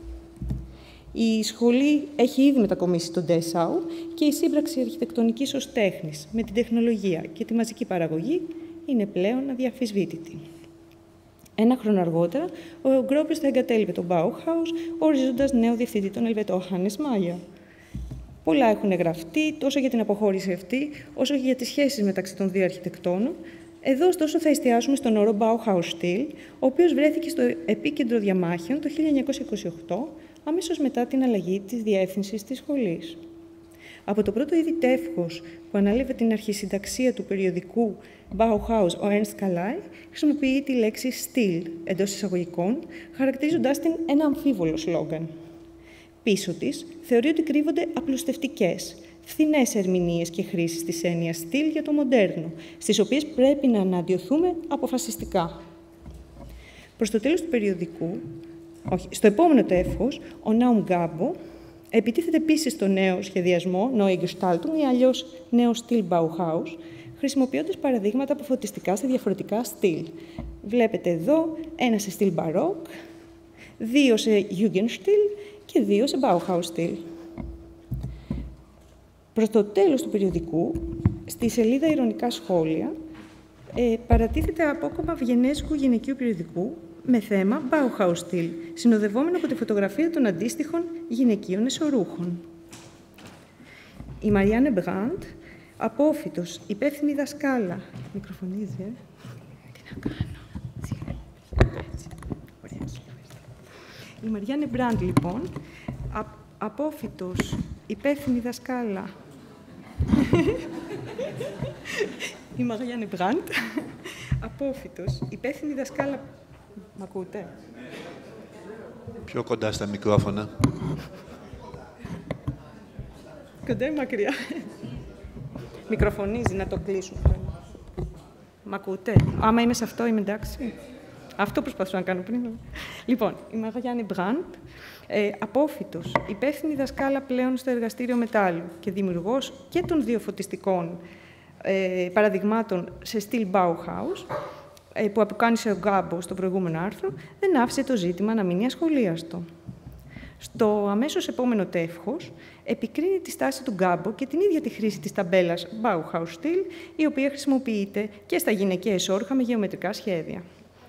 Η σχολή έχει ήδη μετακομίσει τον Ντέσσαου και η σύμπραξη αρχιτεκτονικής ως τέχνης με την τεχνολογία και τη μαζική παραγωγή είναι πλέον αδιαφυσβήτητη. Ένα χρόνο αργότερα, ο Γκρόπιους θα εγκατέλειπε τον Bauhaus, ορίζοντας νέο διευθυντή τον Ελβετό Hannes Meyer. Πολλά έχουν γραφτεί, τόσο για την αποχώρηση αυτή, όσο και για τις σχέσεις μεταξύ των δύο αρχιτεκτόνων. Εδώ, ωστόσο, θα εστιάσουμε στον όρο Bauhaus Stil, ο οποίος βρέθηκε στο επίκεντρο διαμάχων το χίλια εννιακόσια είκοσι οκτώ, αμέσως μετά την αλλαγή της διεύθυνσης της σχολής. Από το πρώτο είδη τεύχος που ανέλαβε την αρχισυνταξία του περιοδικού Bauhaus, ο Ernst Kalai, χρησιμοποιεί τη λέξη «στυλ» εντός εισαγωγικών, χαρακτηρίζοντάς την ένα αμφίβολο σλόγγαν. Πίσω της θεωρεί ότι κρύβονται απλουστευτικές, φθηνές ερμηνείες και χρήσεις της έννοιας «στυλ» για το μοντέρνο, στις οποίες πρέπει να αναντιωθούμε αποφασιστικά. Προς το τέλος του περιοδικού, όχι, στο επόμενο τεύχος, ο Naum Gabo επιτίθεται επίσης στο νέο σχεδιασμό, Neue Gestaltung, ή αλλιώς νέο στυλ Bauhaus, χρησιμοποιώντας παραδείγματα από φωτιστικά σε διαφορετικά στυλ. Βλέπετε εδώ ένα σε στυλ Baroque, δύο σε Jugendstil και δύο σε Bauhaus στυλ. Προς το τέλος του περιοδικού, στη σελίδα «Ειρωνικά σχόλια», ε, παρατίθεται απόκομα βιενέζικου γυναικείου περιοδικού με θέμα Bauhaus στυλ, συνοδευόμενο από τη φωτογραφία των αντίστοιχων γυναικείων εσωρούχων. Η Μαριάννε Μπραντ, απόφοιτος, υπεύθυνη δασκάλα. Μικροφωνίζει, ε. Τι να κάνω. Η Μαριάννε Μπραντ, λοιπόν, α, απόφοιτος, υπεύθυνη δασκάλα. Η Μαριάννε Μπραντ, απόφοιτος, υπεύθυνη δασκάλα. Μ' ακούτε? Πιο κοντά στα μικρόφωνα. Κοντά ή μακριά? Μικροφωνίζει, να το κλείσουμε. Μ' ακούτε? Άμα είμαι σε αυτό, είμαι εντάξει. Αυτό προσπαθούσα να κάνω πριν. Λοιπόν, η Μαριάννε Μπραντ, ε, απόφοιτος, υπεύθυνη δασκάλα πλέον στο εργαστήριο μετάλλου και δημιουργός και των δύο φωτιστικών ε, παραδειγμάτων σε στυλ Bauhaus, ε, που αποκάνησε ο Γκάμπο στο προηγούμενο άρθρο, δεν άφησε το ζήτημα να μείνει ασχολίαστο. Στο αμέσως επόμενο τεύχος, επικρίνει τη στάση του Γκάμπο και την ίδια τη χρήση της ταμπέλας Bauhaus στυλ, η οποία χρησιμοποιείται και στα γυναικεία εσώρουχα με γεωμετρικά σχέδια.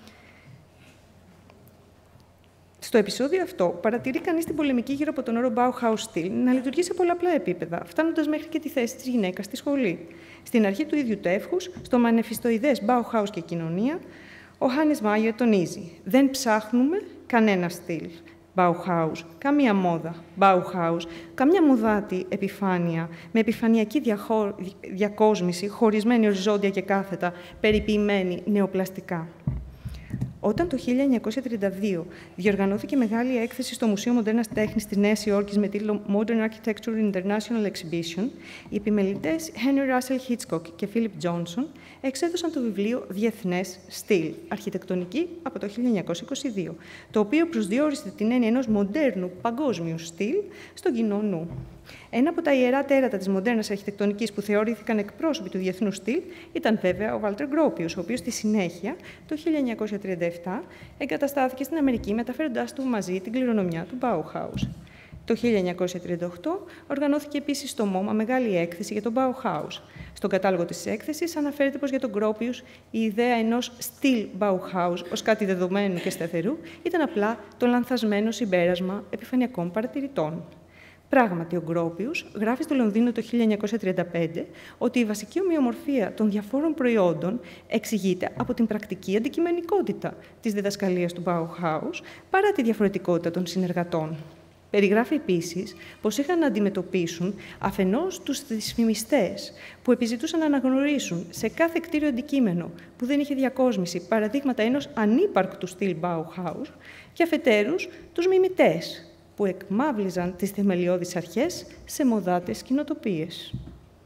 Στο επεισόδιο αυτό, παρατηρεί κανείς την πολεμική γύρω από τον όρο Bauhaus στυλ να λειτουργεί σε πολλαπλά επίπεδα, φτάνοντας μέχρι και τη θέση της γυναίκας στη σχολή. Στην αρχή του ίδιου τεύχους, στο μανεφιστοειδές Bauhaus και κοινωνία, ο Χάνες Μάγερ τονίζει: «Δεν ψάχνουμε κανένα στυλ. Bauhaus, καμία μόδα. Bauhaus, καμιά μοδάτη επιφάνεια, με επιφανειακή διαχω... διακόσμηση, χωρισμένη οριζόντια και κάθετα, περιποιημένη νεοπλαστικά». Όταν το χίλια εννιακόσια τριάντα δύο διοργανώθηκε μεγάλη έκθεση στο Μουσείο Μοντέρνας Τέχνης της Νέας Υόρκης με τίτλο Modern Architecture International Exhibition, οι επιμελητές Henry Russell Hitchcock και Philip Johnson εξέδωσαν το βιβλίο «Διεθνές στυλ. Αρχιτεκτονική» από το χίλια εννιακόσια είκοσι δύο, το οποίο προσδιορίσε την έννοια ενός μοντέρνου παγκόσμιου στυλ στον κοινό νου. Ένα από τα ιερά τέρατα της μοντέρνας αρχιτεκτονικής που θεωρήθηκαν εκπρόσωποι του διεθνούς στυλ ήταν βέβαια ο Βάλτερ Γκρόπιους, ο οποίος στη συνέχεια, το χίλια εννιακόσια τριάντα επτά, εγκαταστάθηκε στην Αμερική, μεταφέροντάς του μαζί την κληρονομιά του Bauhaus. Το χίλια εννιακόσια τριάντα οκτώ οργανώθηκε επίσης στο μόμα μεγάλη έκθεση για τον Bauhaus. Στον κατάλογο της έκθεσης αναφέρεται πως για τον Γκρόπιους η ιδέα ενός στυλ Bauhaus ως κάτι δεδομένου και σταθερού ήταν απλά το λανθασμένο συμπέρασμα επιφανειακών παρατηρητών. Πράγματι, ο Γκρόπιους γράφει στο Λονδίνο το χίλια εννιακόσια τριάντα πέντε ότι η βασική ομοιομορφία των διαφόρων προϊόντων εξηγείται από την πρακτική αντικειμενικότητα της διδασκαλίας του Bauhaus παρά τη διαφορετικότητα των συνεργατών. Περιγράφει επίσης πως είχαν να αντιμετωπίσουν αφενός τους δυσφημιστές που επιζητούσαν να αναγνωρίσουν σε κάθε κτίριο αντικείμενο που δεν είχε διακόσμηση παραδείγματα ενός ανύπαρκτου στυλ Bauhaus και αφετέρους τους μιμητές που εκμάβλιζαν τις θεμελιώδεις αρχές σε μοδάτες κοινοτοπίες.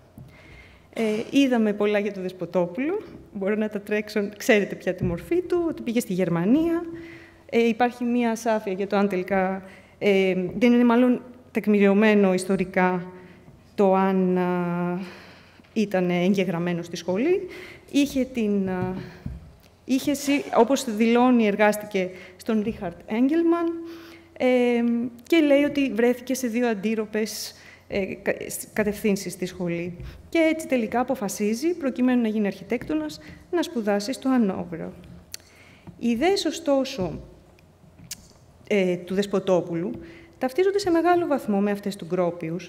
Ε, είδαμε πολλά για τον Δεσποτόπουλο. Μπορώ να τα τρέξω. Ξέρετε πια τη μορφή του, ότι πήγε στη Γερμανία. Ε, υπάρχει μία ασάφεια για το αν τελικά... Ε, δεν είναι μάλλον τεκμηριωμένο ιστορικά το αν α, ήταν εγγεγραμμένο στη σχολή. Είχε την... Α, είχε, όπως δηλώνει, εργάστηκε στον Ρίχαρτ Έγγελμαν, Ε, και λέει ότι βρέθηκε σε δύο αντίρροπες ε, κατευθύνσεις στη σχολή. Και έτσι τελικά αποφασίζει, προκειμένου να γίνει αρχιτέκτονας, να σπουδάσει στο Ανόβερο. Οι ιδέες, ωστόσο, ε, του Δεσποτόπουλου ταυτίζονται σε μεγάλο βαθμό με αυτές του Γκρόπιους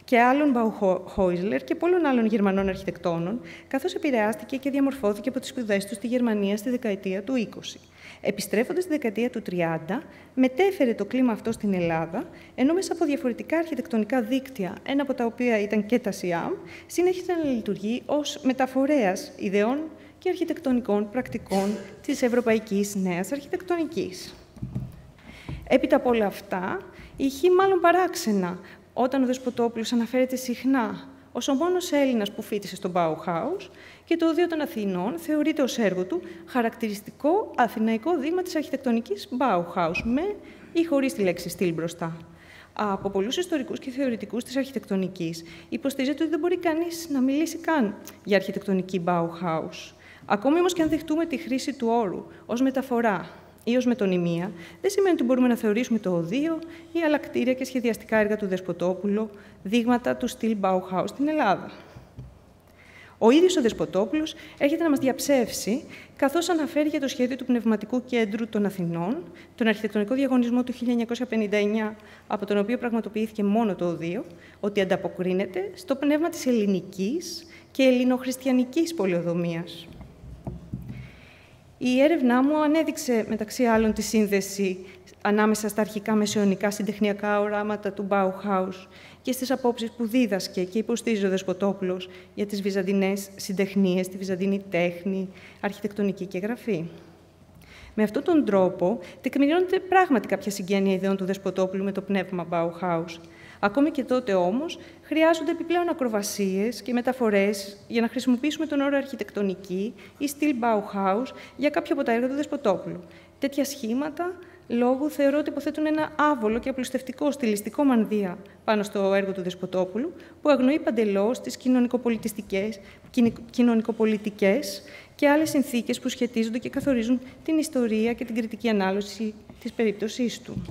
και άλλων Bauhäusler και πολλών άλλων Γερμανών αρχιτεκτόνων, καθώς επηρεάστηκε και διαμορφώθηκε από τις σπουδές του στη Γερμανία στη δεκαετία του είκοσι. Επιστρέφοντας στη δεκαετία του τριάντα, μετέφερε το κλίμα αυτό στην Ελλάδα, ενώ μέσα από διαφορετικά αρχιτεκτονικά δίκτυα, ένα από τα οποία ήταν και τα ΣΙΑΜ, συνέχισε να λειτουργεί ως μεταφορέας ιδεών και αρχιτεκτονικών πρακτικών της Ευρωπαϊκής Νέας Αρχιτεκτονικής. Έπειτα από όλα αυτά, ηχεί μάλλον παράξενα όταν ο Δεσποτόπουλος αναφέρεται συχνά ως ο μόνος Έλληνας που φοίτησε στο Bauhaus και το Οδείο των Αθηνών θεωρείται ως έργο του χαρακτηριστικό αθηναϊκό δείγμα της αρχιτεκτονικής Bauhaus, με ή χωρίς τη λέξη στυλ μπροστά. Από πολλούς ιστορικούς και θεωρητικούς της αρχιτεκτονικής υποστηρίζεται ότι δεν μπορεί κανείς να μιλήσει καν για αρχιτεκτονική Bauhaus. Ακόμη όμως και αν δεχτούμε τη χρήση του όρου ως μεταφορά ή ως μετωνυμία, δεν σημαίνει ότι μπορούμε να θεωρήσουμε το Οδείο ή άλλα κτίρια και σχεδιαστικά έργα του Δεσποτόπουλου δείγματα του στυλ Bauhaus στην Ελλάδα. Ο ίδιος ο Δεσποτόπουλος έρχεται να μας διαψεύσει, καθώς αναφέρει για το σχέδιο του Πνευματικού Κέντρου των Αθηνών, τον αρχιτεκτονικό διαγωνισμό του χίλια εννιακόσια πενήντα εννιά, από τον οποίο πραγματοποιήθηκε μόνο το Οδείο, ότι ανταποκρίνεται στο πνεύμα της ελληνικής και ελληνοχριστιανικής πολεοδομίας. Η έρευνά μου ανέδειξε, μεταξύ άλλων, τη σύνδεση ανάμεσα στα αρχικά μεσαιωνικά συντεχνιακά οράματα του Bauhaus και στις απόψεις που δίδασκε και υποστήριζε ο Δεσποτόπουλος για τις βυζαντινές συντεχνίες, τη βυζαντινή τέχνη, αρχιτεκτονική και γραφή. Με αυτόν τον τρόπο τεκμηριώνεται πράγματι κάποια συγγένεια ιδεών του Δεσποτόπουλου με το πνεύμα Bauhaus. Ακόμη και τότε όμως, χρειάζονται επιπλέον ακροβασίες και μεταφορές για να χρησιμοποιήσουμε τον όρο αρχιτεκτονική ή στυλ Bauhaus για κάποια από τα έργα του Δεσποτόπουλου. Τέτοια σχήματα λόγου θεωρώ ότι υποθέτουν ένα άβολο και απλουστευτικό στιλιστικό μανδύα πάνω στο έργο του Δεσποτόπουλου, που αγνοεί παντελώς τις κοινωνικοπολιτιστικές, κοινωνικοπολιτικές και άλλες συνθήκες που σχετίζονται και καθορίζουν την ιστορία και την κριτική ανάλυση της περίπτωσής του.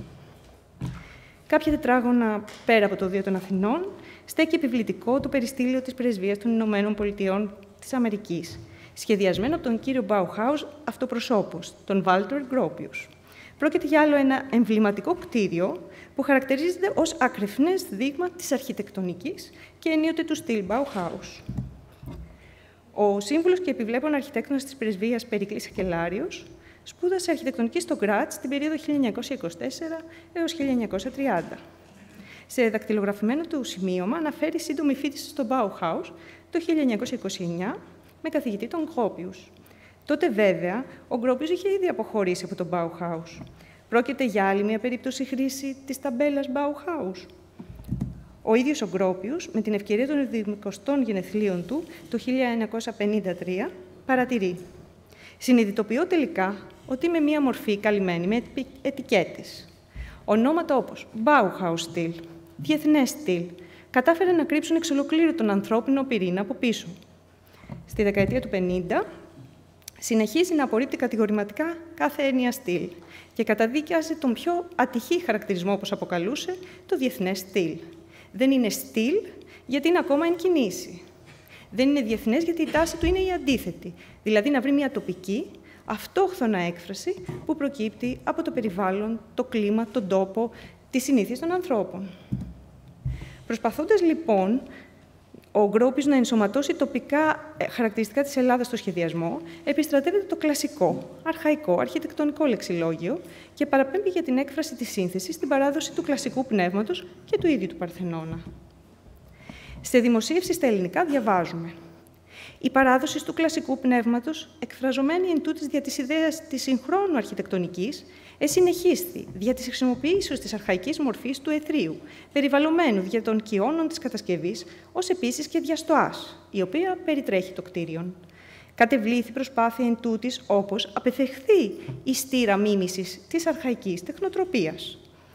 Κάποια τετράγωνα πέρα από το Οδείο των Αθηνών, στέκει επιβλητικό το περιστήλιο της Πρεσβείας των Ηνωμένων Πολιτειών της Αμερικής, σχεδιασμένο από τον κύριο Bauhaus αυτοπροσώπως, τον Βάλτερ Γκρόπιους. Πρόκειται για άλλο ένα εμβληματικό κτίριο που χαρακτηρίζεται ως ακρεφνές δείγμα της αρχιτεκτονικής και ενίοτε του στυλ Bauhaus. Ο σύμβουλος και επιβλέπων αρχιτέκτονας της Πρεσβείας Περικλής Ακελάριος σπούδασε αρχιτεκτονική στο Γκράτς την περίοδο χίλια εννιακόσια είκοσι τέσσερα έως χίλια εννιακόσια τριάντα. Σε δακτυλογραφημένο του σημείωμα αναφέρει σύντομη φοιτηση στο Bauhaus το χίλια εννιακόσια είκοσι εννιά με καθηγητή τον Γκρόπιους. Τότε, βέβαια, ο Γκρόπιους είχε ήδη αποχωρήσει από τον Bauhaus. Πρόκειται για άλλη μια περίπτωση χρήση της ταμπέλας Bauhaus. Ο ίδιος ο Γκρόπιους, με την ευκαιρία των ενδεκηκοστών γενεθλίων του, το χίλια εννιακόσια πενήντα τρία, παρατηρεί: «Συνειδητοποιώ τελικά ότι είμαι μία μορφή καλυμμένη με ετικέτες. Ονόματα όπως Bauhaus στυλ, διεθνές στυλ, κατάφεραν να κρύψουν εξ ολοκλήρου τον ανθρώπινο πυρήνα από πίσω». Στη δεκαετία του πενήντα, συνεχίζει να απορρίπτει κατηγορηματικά κάθε έννοια στυλ και καταδίκιαζε τον πιο ατυχή χαρακτηρισμό, όπως αποκαλούσε, το διεθνές στυλ. Δεν είναι στυλ γιατί είναι ακόμα εν κινήσει. Δεν είναι διεθνές γιατί η τάση του είναι η αντίθετη, δηλαδή να βρει μια τοπική, αυτόχθονα έκφραση που προκύπτει από το περιβάλλον, το κλίμα, τον τόπο, τις συνήθειες των ανθρώπων. Προσπαθώντας λοιπόν ο Γκρόπιους να ενσωματώσει τοπικά χαρακτηριστικά της Ελλάδας στο σχεδιασμό, επιστρατεύεται το κλασικό, αρχαϊκό, αρχιτεκτονικό λεξιλόγιο και παραπέμπει για την έκφραση της σύνθεσης στην παράδοση του κλασικού πνεύματος και του ίδιου του Παρθενώνα. Σε δημοσίευση στα ελληνικά διαβάζουμε: «Η παράδοση του κλασικού πνεύματος, εκφραζομένη εν τούτης δια της ιδέας της συγχρόνου αρχιτεκτονικής, εσυνεχίστη δια της χρησιμοποιήσεως της αρχαϊκής μορφής του αιθρίου, περιβαλλωμένου δια των κοιώνων της κατασκευής, ως επίσης και δια στοάς, η οποία περιτρέχει το κτίριον. Κατεβλήθη προσπάθεια εν τούτης, όπως απεφευχθεί η στήρα μίμησης της αρχαϊκής τεχνοτροπίας».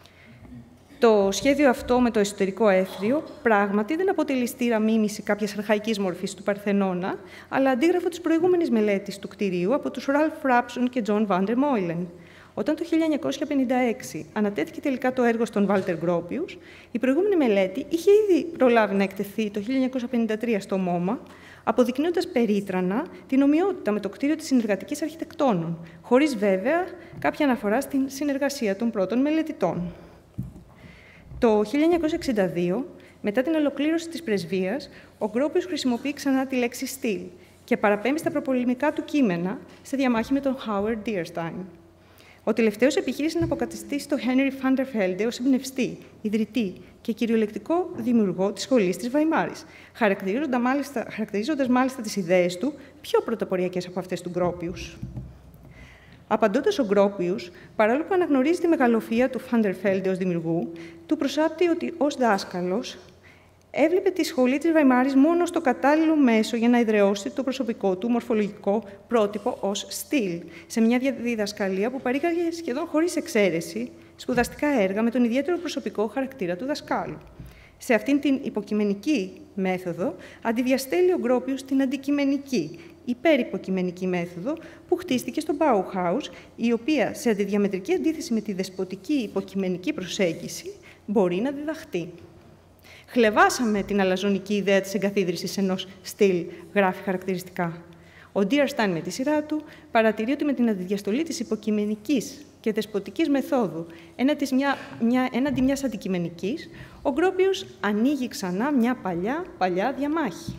Το σχέδιο αυτό με το εσωτερικό αίθριο πράγματι δεν αποτελεί στήρα μίμηση κάποιας αρχαϊκής μορφής του Παρθενώνα, αλλά αντίγραφο της προηγούμενης μελέτης του κτηρίου από τους Ralph Rapson και John van der Meulen. Όταν το χίλια εννιακόσια πενήντα έξι ανατέθηκε τελικά το έργο στον Βάλτερ Γκρόπιους, η προηγούμενη μελέτη είχε ήδη προλάβει να εκτεθεί το χίλια εννιακόσια πενήντα τρία στο ΜΟΜΑ, αποδεικνύοντας περίτρανα την ομοιότητα με το κτίριο της συνεργατικής αρχιτεκτόνων, χωρίς βέβαια κάποια αναφορά στην συνεργασία των πρώτων μελετητών. Το χίλια εννιακόσια εξήντα δύο, Μετά την ολοκλήρωση της πρεσβείας, ο Γκρόπιος χρησιμοποιεί ξανά τη λέξη στυλ και παραπέμπει στα προπολεμικά του κείμενα σε διαμάχη με τον Howard Dearstein. Ο τελευταίος επιχείρησε να αποκαταστήσει τον Henry van der Velde ως εμπνευστή, ιδρυτή και κυριολεκτικό δημιουργό της σχολής της Βαϊμάρης, χαρακτηρίζοντας μάλιστα, χαρακτηρίζοντας μάλιστα τις ιδέες του πιο πρωτοποριακές από αυτές του Γκρόπιους. Απαντώντας ο Γκρόπιους, παρόλο που αναγνωρίζει τη μεγαλοφία του van der Velde ως δημιουργού, του προσάπτει ότι ως δάσκαλος έβλεπε τη σχολή της Βαϊμάρης μόνο στο κατάλληλο μέσο για να εδραιώσει το προσωπικό του μορφολογικό πρότυπο ως στυλ, σε μια διδασκαλία που παρήγαγε σχεδόν χωρίς εξαίρεση σπουδαστικά έργα με τον ιδιαίτερο προσωπικό χαρακτήρα του δασκάλου. Σε αυτήν την υποκειμενική μέθοδο αντιδιαστέλει ο Γκρόπιους την αντικειμενική, υπερυποκειμενική μέθοδο που χτίστηκε στο Bauhaus, η οποία, σε αντιδιαμετρική αντίθεση με τη δεσποτική υποκειμενική προσέγγιση, μπορεί να διδαχτεί. Χλεβάσαμε την αλαζονική ιδέα της εγκαθίδρυσης ενός στυλ, γράφει χαρακτηριστικά. Ο Dearstein, με τη σειρά του, παρατηρεί ότι με την αντιδιαστολή της υποκειμενικής και δεσποτικής μεθόδου έναντι μια, μια, έναντι μιας αντικειμενικής, ο Γκρόπιους ανοίγει ξανά μια παλιά, παλιά διαμάχη.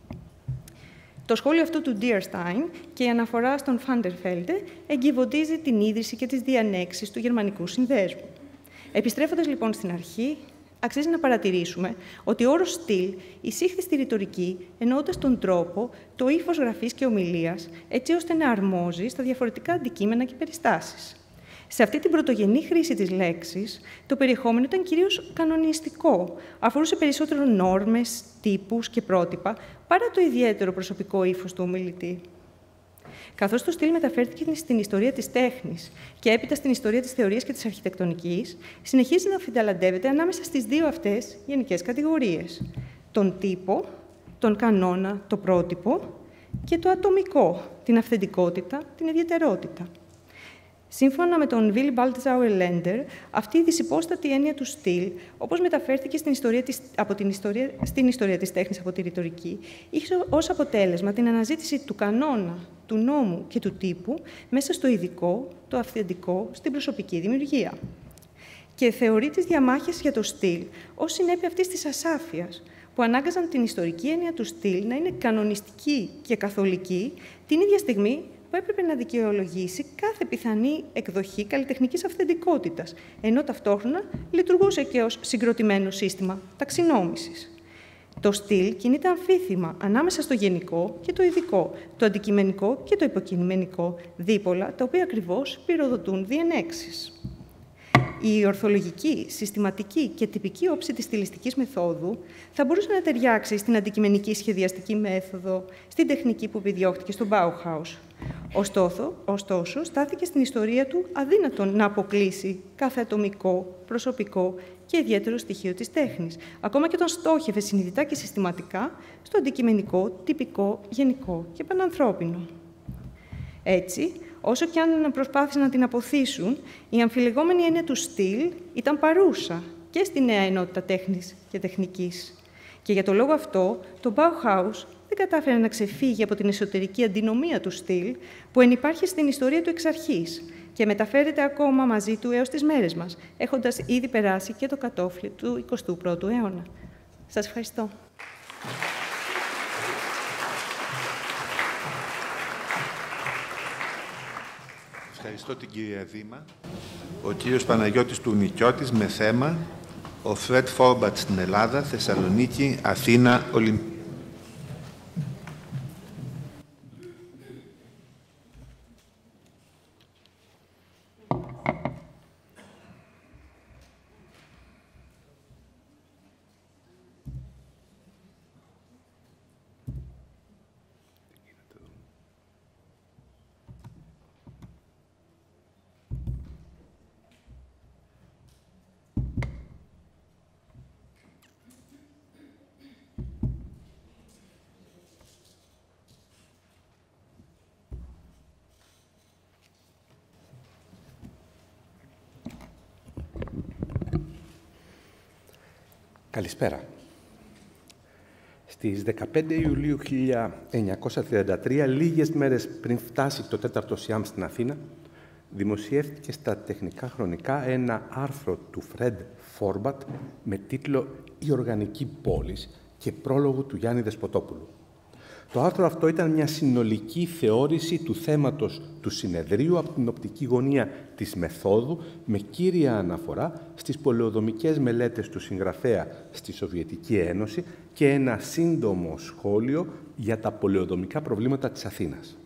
Το σχόλιο αυτού του Dearstein και η αναφορά στον van der Velde εγκυβωτίζει την ίδρυση και τις διανέξεις του γερμανικού συνδέσμου. Επιστρέφοντας λοιπόν στην αρχή, αξίζει να παρατηρήσουμε ότι ο όρος στυλ εισήχθη στη ρητορική εννοώντας τον τρόπο, το ύφος γραφής και ομιλίας, έτσι ώστε να αρμόζει στα διαφορετικά αντικείμενα και περιστάσεις. Σε αυτή την πρωτογενή χρήση της λέξης, το περιεχόμενο ήταν κυρίως κανονιστικό, αφορούσε περισσότερο νόρμες, τύπους και πρότυπα, παρά το ιδιαίτερο προσωπικό ύφος του ομιλητή. Καθώς το στυλ μεταφέρθηκε στην ιστορία της τέχνης και έπειτα στην ιστορία της θεωρίας και της αρχιτεκτονικής, συνεχίζει να αφινταλαντεύεται ανάμεσα στις δύο αυτές γενικές κατηγορίες. Τον τύπο, τον κανόνα, το πρότυπο και το ατομικό, την αυθεντικότητα, την ιδιαιτερότητα. Σύμφωνα με τον Willy Balthasar Lender, αυτή η δυσυπόστατη έννοια του στυλ, όπως μεταφέρθηκε στην ιστορία της, από την ιστορία, στην ιστορία της τέχνης από τη ρητορική, είχε ως αποτέλεσμα την αναζήτηση του κανόνα, του νόμου και του τύπου μέσα στο ειδικό, το αυθεντικό, στην προσωπική δημιουργία. Και θεωρεί τις διαμάχες για το στυλ ως συνέπεια αυτής της ασάφειας, που ανάγκαζαν την ιστορική έννοια του στυλ να είναι κανονιστική και καθολική την ίδια στιγμή που έπρεπε να δικαιολογήσει κάθε πιθανή εκδοχή καλλιτεχνικής αυθεντικότητας, ενώ ταυτόχρονα λειτουργούσε και ως συγκροτημένο σύστημα ταξινόμησης. Το στυλ κινείται αμφίθυμα ανάμεσα στο γενικό και το ειδικό, το αντικειμενικό και το υποκειμενικό, δίπολα, τα οποία ακριβώς πυροδοτούν διενέξεις. Η ορθολογική, συστηματική και τυπική όψη της στιλιστικής μεθόδου θα μπορούσε να ταιριάξει στην αντικειμενική σχεδιαστική μέθοδο, στην τεχνική που επιδιώχθηκε στο Bauhaus. Ωστόσο, ωστόσο, στάθηκε στην ιστορία του αδύνατον να αποκλείσει κάθε ατομικό, προσωπικό και ιδιαίτερο στοιχείο της τέχνης, ακόμα και τον στόχευε συνειδητά και συστηματικά στο αντικειμενικό, τυπικό, γενικό και πανανθρώπινο. Έτσι, όσο και αν προσπάθησαν να την αποθήσουν, η αμφιλεγόμενη έννοια του στυλ ήταν παρούσα και στη νέα ενότητα τέχνης και τεχνικής. Και για το λόγο αυτό, το Bauhaus δεν κατάφερε να ξεφύγει από την εσωτερική αντινομία του στυλ που ενυπάρχει στην ιστορία του εξ αρχής και μεταφέρεται ακόμα μαζί του έως τις μέρες μας, έχοντας ήδη περάσει και το κατόφλι του εικοστού πρώτου αιώνα. Σας ευχαριστώ. Ευχαριστώ την κυρία Δήμα. Ο κύριος Παναγιώτης Τουρνικιώτης με θέμα «Ο Φρετ Φόρμπατ στην Ελλάδα, Θεσσαλονίκη, Αθήνα, Ολυμπιακή». Καλησπέρα. Στις δεκαπέντε Ιουλίου χίλια εννιακόσια τριάντα τρία, λίγες μέρες πριν φτάσει το τέταρτο Σιάμ στην Αθήνα, δημοσιεύτηκε στα τεχνικά χρονικά ένα άρθρο του Φρεντ Φόρμπατ με τίτλο «Η οργανική πόλης» και πρόλογο του Γιάννη Δεσποτόπουλου. Το άρθρο αυτό ήταν μια συνολική θεώρηση του θέματος του συνεδρίου από την οπτική γωνία της μεθόδου, με κύρια αναφορά στις πολεοδομικές μελέτες του συγγραφέα στη Σοβιετική Ένωση και ένα σύντομο σχόλιο για τα πολεοδομικά προβλήματα της Αθήνας.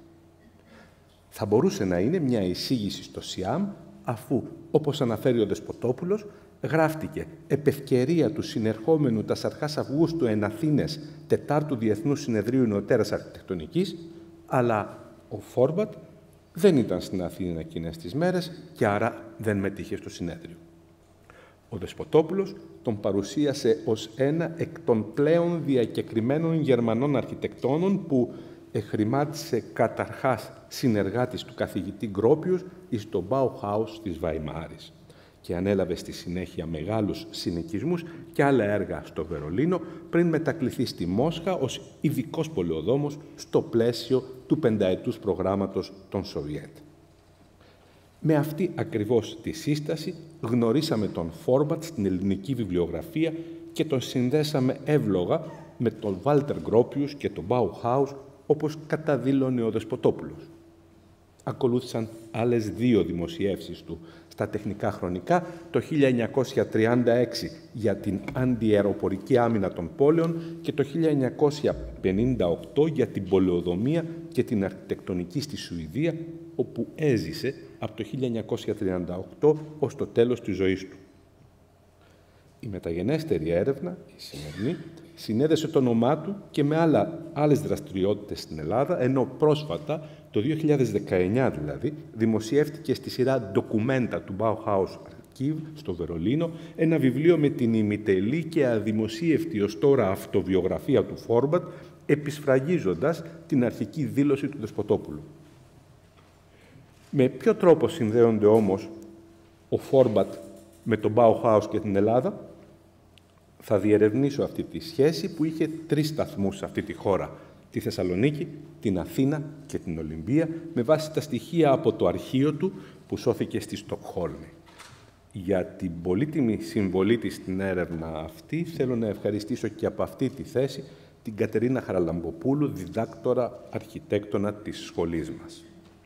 Θα μπορούσε να είναι μια εισήγηση στο ΣΙΑΜ, αφού, όπως αναφέρει ο Δεσποτόπουλος, γράφτηκε επευκαιρία του συνερχόμενου τας αρχάς Αυγούστου εν Αθήνες Τετάρτου Διεθνούς Συνεδρίου Νεωτέρας Αρχιτεκτονικής, αλλά ο Φόρμπατ δεν ήταν στην Αθήνα εκείνες τις μέρες και άρα δεν μετήχε στο συνέδριο. Ο Δεσποτόπουλος τον παρουσίασε ως ένα εκ των πλέον διακεκριμένων Γερμανών αρχιτεκτόνων που εχρημάτισε καταρχάς συνεργάτης του καθηγητή Γκρόπιους εις το Bauhaus της Βαϊμάρης και ανέλαβε στη συνέχεια μεγάλους συνοικισμούς και άλλα έργα στο Βερολίνο πριν μετακληθεί στη Μόσχα ως ειδικός πολεοδόμος στο πλαίσιο του πενταετούς προγράμματος των Σοβιέτ. Με αυτή ακριβώς τη σύσταση γνωρίσαμε τον Φόρμπατ στην ελληνική βιβλιογραφία και τον συνδέσαμε εύλογα με τον Βάλτερ Γκρόπιους και τον Bauhaus, όπως καταδήλωνε ο Δεσποτόπουλος. Ακολούθησαν άλλες δύο δημοσιεύσεις του στα τεχνικά χρονικά, το χίλια εννιακόσια τριάντα έξι για την αντιαεροπορική άμυνα των πόλεων και το χίλια εννιακόσια πενήντα οκτώ για την πολεοδομία και την αρχιτεκτονική στη Σουηδία, όπου έζησε από το χίλια εννιακόσια τριάντα οκτώ ως το τέλος της ζωής του. Η μεταγενέστερη έρευνα, η σημερινή, συνέδεσε το όνομά του και με άλλα, άλλες δραστηριότητες στην Ελλάδα, ενώ πρόσφατα, το δύο χιλιάδες δεκαεννιά δηλαδή, δημοσιεύτηκε στη σειρά ντοκουμέντα του Bauhaus Archive στο Βερολίνο ένα βιβλίο με την ημιτελή και αδημοσίευτη ως τώρα αυτοβιογραφία του Φόρμπατ, επισφραγίζοντας την αρχική δήλωση του Δεσποτόπουλου. Με ποιο τρόπο συνδέονται όμως ο Φόρμπατ με τον Bauhaus και την Ελλάδα? Θα διερευνήσω αυτή τη σχέση που είχε τρεις σταθμούς σε αυτή τη χώρα. Τη Θεσσαλονίκη, την Αθήνα και την Ολυμπία, με βάση τα στοιχεία από το αρχείο του που σώθηκε στη Στοκχόλμη. Για την πολύτιμη συμβολή της στην έρευνα αυτή, θέλω να ευχαριστήσω και από αυτή τη θέση την Κατερίνα Χαραλαμποπούλου, διδάκτορα αρχιτέκτονα της σχολής μας.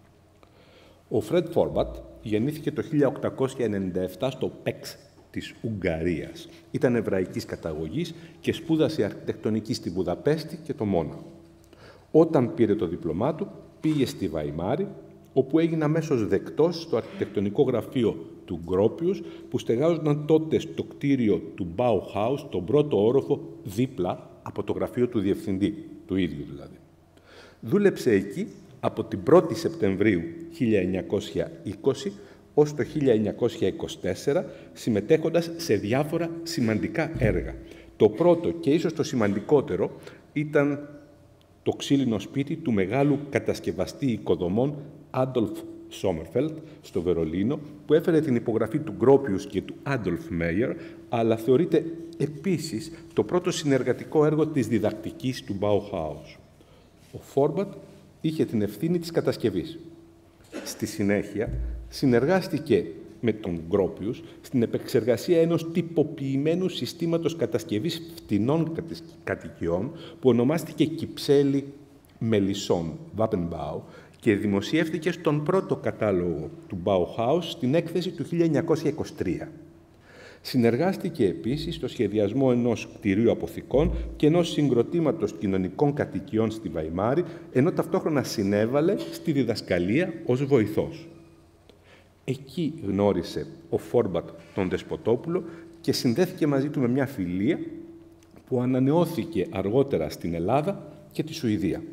Ο Φρεντ Φόρμπατ γεννήθηκε το χίλια οκτακόσια ενενήντα επτά στο Πέξ της Ουγγαρίας. Ήταν εβραϊκής καταγωγής και σπούδασε αρχιτεκτονική στη Βουδαπέστη και το Μόναχο. Όταν πήρε το δίπλωμά του, πήγε στη Βαϊμάρη, όπου έγινε αμέσως δεκτός στο αρχιτεκτονικό γραφείο του Γκρόπιους, που στεγάζονταν τότε στο κτίριο του Bauhaus, τον πρώτο όροφο δίπλα από το γραφείο του διευθυντή, του ίδιου δηλαδή. Δούλεψε εκεί από την πρώτη Σεπτεμβρίου χίλια εννιακόσια είκοσι ως το χίλια εννιακόσια είκοσι τέσσερα, συμμετέχοντας σε διάφορα σημαντικά έργα. Το πρώτο και ίσως το σημαντικότερο ήταν το ξύλινο σπίτι του μεγάλου κατασκευαστή οικοδομών Άντολφ Σόμερφελτ στο Βερολίνο, που έφερε την υπογραφή του Γκρόπιους και του Άντολφ Μέιερ, αλλά θεωρείται επίσης το πρώτο συνεργατικό έργο της διδακτικής του Bauhaus. Ο Φόρμπατ είχε την ευθύνη της κατασκευής. Στη συνέχεια, συνεργάστηκε με τον Γκρόπιους στην επεξεργασία ενός τυποποιημένου συστήματος κατασκευής φτηνών κατοικιών που ονομάστηκε Κυψέλη Μελισσών, Wappenbau, και δημοσιεύτηκε στον πρώτο κατάλογο του Bauhaus στην έκθεση του χίλια εννιακόσια είκοσι τρία. Συνεργάστηκε επίσης στο σχεδιασμό ενός κτηρίου αποθηκών και ενός συγκροτήματος κοινωνικών κατοικιών στη Βαϊμάρη, ενώ ταυτόχρονα συνέβαλε στη διδασκαλία ως βοηθός. Εκεί γνώρισε ο Φόρμπατ τον Δεσποτόπουλο και συνδέθηκε μαζί του με μια φιλία που ανανεώθηκε αργότερα στην Ελλάδα και τη Σουηδία.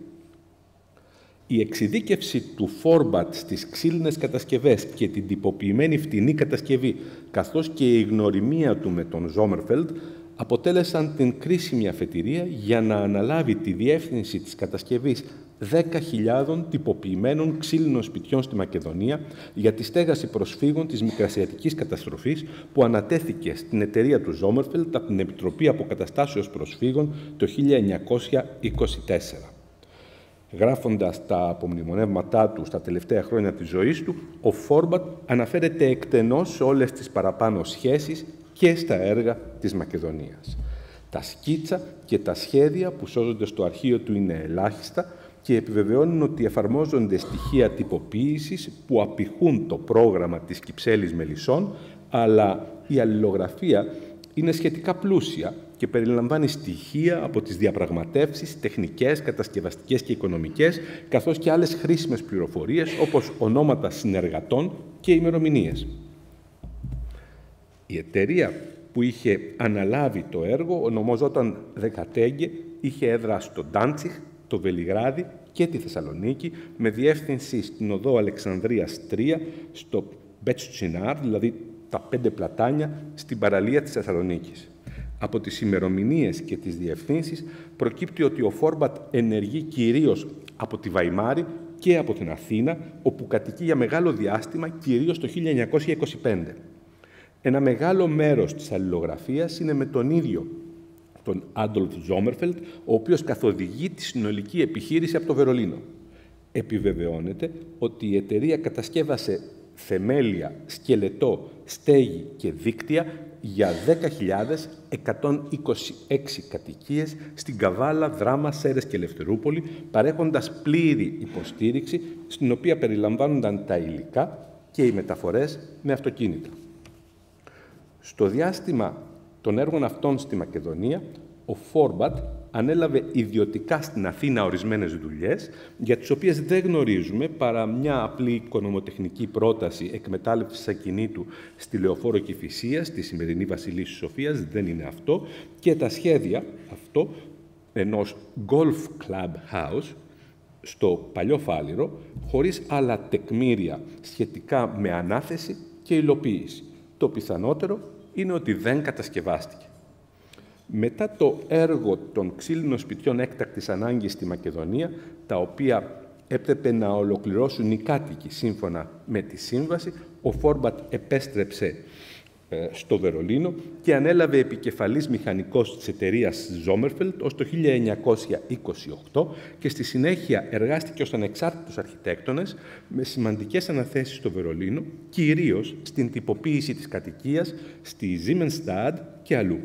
Η εξειδίκευση του Φόρμπατ στις ξύλινες κατασκευές και την τυποποιημένη φτηνή κατασκευή, καθώς και η γνωριμία του με τον Ζόμερφελντ, αποτέλεσαν την κρίσιμη αφετηρία για να αναλάβει τη διεύθυνση της κατασκευής δέκα χιλιάδων τυποποιημένων ξύλινων σπιτιών στη Μακεδονία για τη στέγαση προσφύγων της μικρασιατικής καταστροφής, που ανατέθηκε στην εταιρεία του Ζόμερφελντ από την Επιτροπή Αποκαταστάσεως Προσφύγων το χίλια εννιακόσια είκοσι τέσσερα. Γράφοντας τα απομνημονεύματά του στα τελευταία χρόνια της ζωής του, ο Φόρμπατ αναφέρεται εκτενώς σε όλες τις παραπάνω σχέσεις και στα έργα της Μακεδονίας. Τα σκίτσα και τα σχέδια που σώζονται στο αρχείο του είναι ελάχιστα και επιβεβαιώνουν ότι εφαρμόζονται στοιχεία τυποποίησης που απηχούν το πρόγραμμα της Κυψέλης Μελισσών, αλλά η αλληλογραφία είναι σχετικά πλούσια και περιλαμβάνει στοιχεία από τις διαπραγματεύσεις, τεχνικές, κατασκευαστικές και οικονομικές, καθώς και άλλες χρήσιμες πληροφορίες, όπως ονόματα συνεργατών και ημερομηνίες. Η εταιρεία που είχε αναλάβει το έργο ονομαζόταν Δεκατέγγε, είχε έδρα στο Ντάντσιχ, το Βελιγράδι και τη Θεσσαλονίκη, με διεύθυνση στην οδό Αλεξανδρίας τρία, στο Μπέτστσινάρ, δηλαδή τα πέντε πλατάνια, στην παραλία της Θεσσαλονίκης. Από τις ημερομηνίες και τις διευθύνσεις προκύπτει ότι ο Φόρμπατ ενεργεί κυρίως από τη Βαϊμάρη και από την Αθήνα, όπου κατοικεί για μεγάλο διάστημα, κυρίως το χίλια εννιακόσια είκοσι πέντε. Ένα μεγάλο μέρος της αλληλογραφίας είναι με τον ίδιο τον Άντολφ Ζόμερφελτ, ο οποίος καθοδηγεί τη συνολική επιχείρηση από το Βερολίνο. Επιβεβαιώνεται ότι η εταιρεία κατασκεύασε θεμέλια, σκελετό, στέγη και δίκτυα για δέκα χιλιάδες εκατόν είκοσι έξι κατοικίες στην Καβάλα, Δράμα, Σέρρες και Ελευθερούπολη, παρέχοντας πλήρη υποστήριξη, στην οποία περιλαμβάνονταν τα υλικά και οι μεταφορές με αυτοκίνητα. Στο διάστημα των έργων αυτών στη Μακεδονία, ο Φόρμπατ ανέλαβε ιδιωτικά στην Αθήνα ορισμένες δουλειές, για τις οποίες δεν γνωρίζουμε παρά μια απλή οικονομοτεχνική πρόταση εκμετάλλευσης ακινήτου στη Λεωφόρο Κηφισίας, στη σημερινή Βασιλής της Σοφίας, δεν είναι αυτό, και τα σχέδια αυτό ενός Golf Club House στο Παλιό Φάληρο, χωρίς άλλα τεκμήρια σχετικά με ανάθεση και υλοποίηση. Το πιθανότερο είναι ότι δεν κατασκευάστηκε. Μετά το έργο των ξύλινων σπιτιών έκτακτης ανάγκης στη Μακεδονία, τα οποία έπρεπε να ολοκληρώσουν οι κάτοικοι σύμφωνα με τη σύμβαση, ο Φόρμπατ επέστρεψε ε, στο Βερολίνο και ανέλαβε επικεφαλής μηχανικός της εταιρείας Ζόμερφελτ ως το χίλια εννιακόσια είκοσι οκτώ και στη συνέχεια εργάστηκε ως ανεξάρτητος αρχιτέκτονας με σημαντικές αναθέσεις στο Βερολίνο, κυρίως στην τυποποίηση της κατοικίας, στη Siemensstadt και αλλού.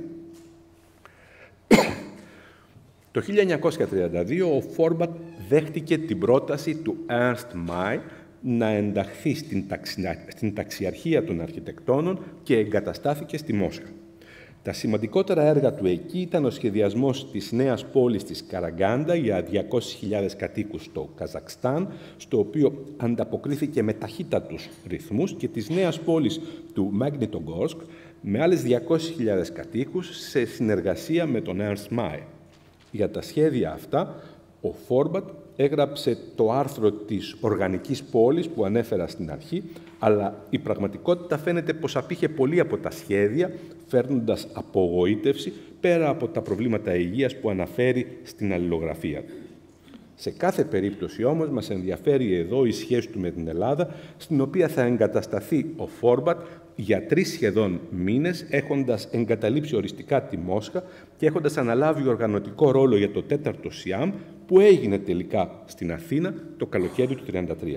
Το χίλια εννιακόσια τριάντα δύο ο Φόρμπατ δέχτηκε την πρόταση του Ernst May να ενταχθεί στην, ταξι... στην ταξιαρχία των αρχιτεκτόνων και εγκαταστάθηκε στη Μόσχα. Τα σημαντικότερα έργα του εκεί ήταν ο σχεδιασμός της νέας πόλης της Καραγκάντα για διακόσιες χιλιάδες κατοίκους στο Καζακστάν, στο οποίο ανταποκρίθηκε με ταχύτατους ρυθμούς, και της νέας πόλης του Μαγνιτογκόρσκ με άλλες διακόσιες χιλιάδες κατοίκους σε συνεργασία με τον Ernst May. Για τα σχέδια αυτά, ο Φόρμπατ έγραψε το άρθρο της οργανικής πόλης που ανέφερα στην αρχή, αλλά η πραγματικότητα φαίνεται πως απήχε πολύ από τα σχέδια, φέρνοντας απογοήτευση πέρα από τα προβλήματα υγείας που αναφέρει στην αλληλογραφία του. Σε κάθε περίπτωση όμως μας ενδιαφέρει εδώ η σχέση του με την Ελλάδα, στην οποία θα εγκατασταθεί ο Φόρμπατ για τρεις σχεδόν μήνες, έχοντας εγκαταλείψει οριστικά τη Μόσχα και έχοντας αναλάβει οργανωτικό ρόλο για το τέταρτο ΣΙΑΜ, που έγινε τελικά στην Αθήνα το καλοκαίρι του χίλια εννιακόσια τριάντα τρία.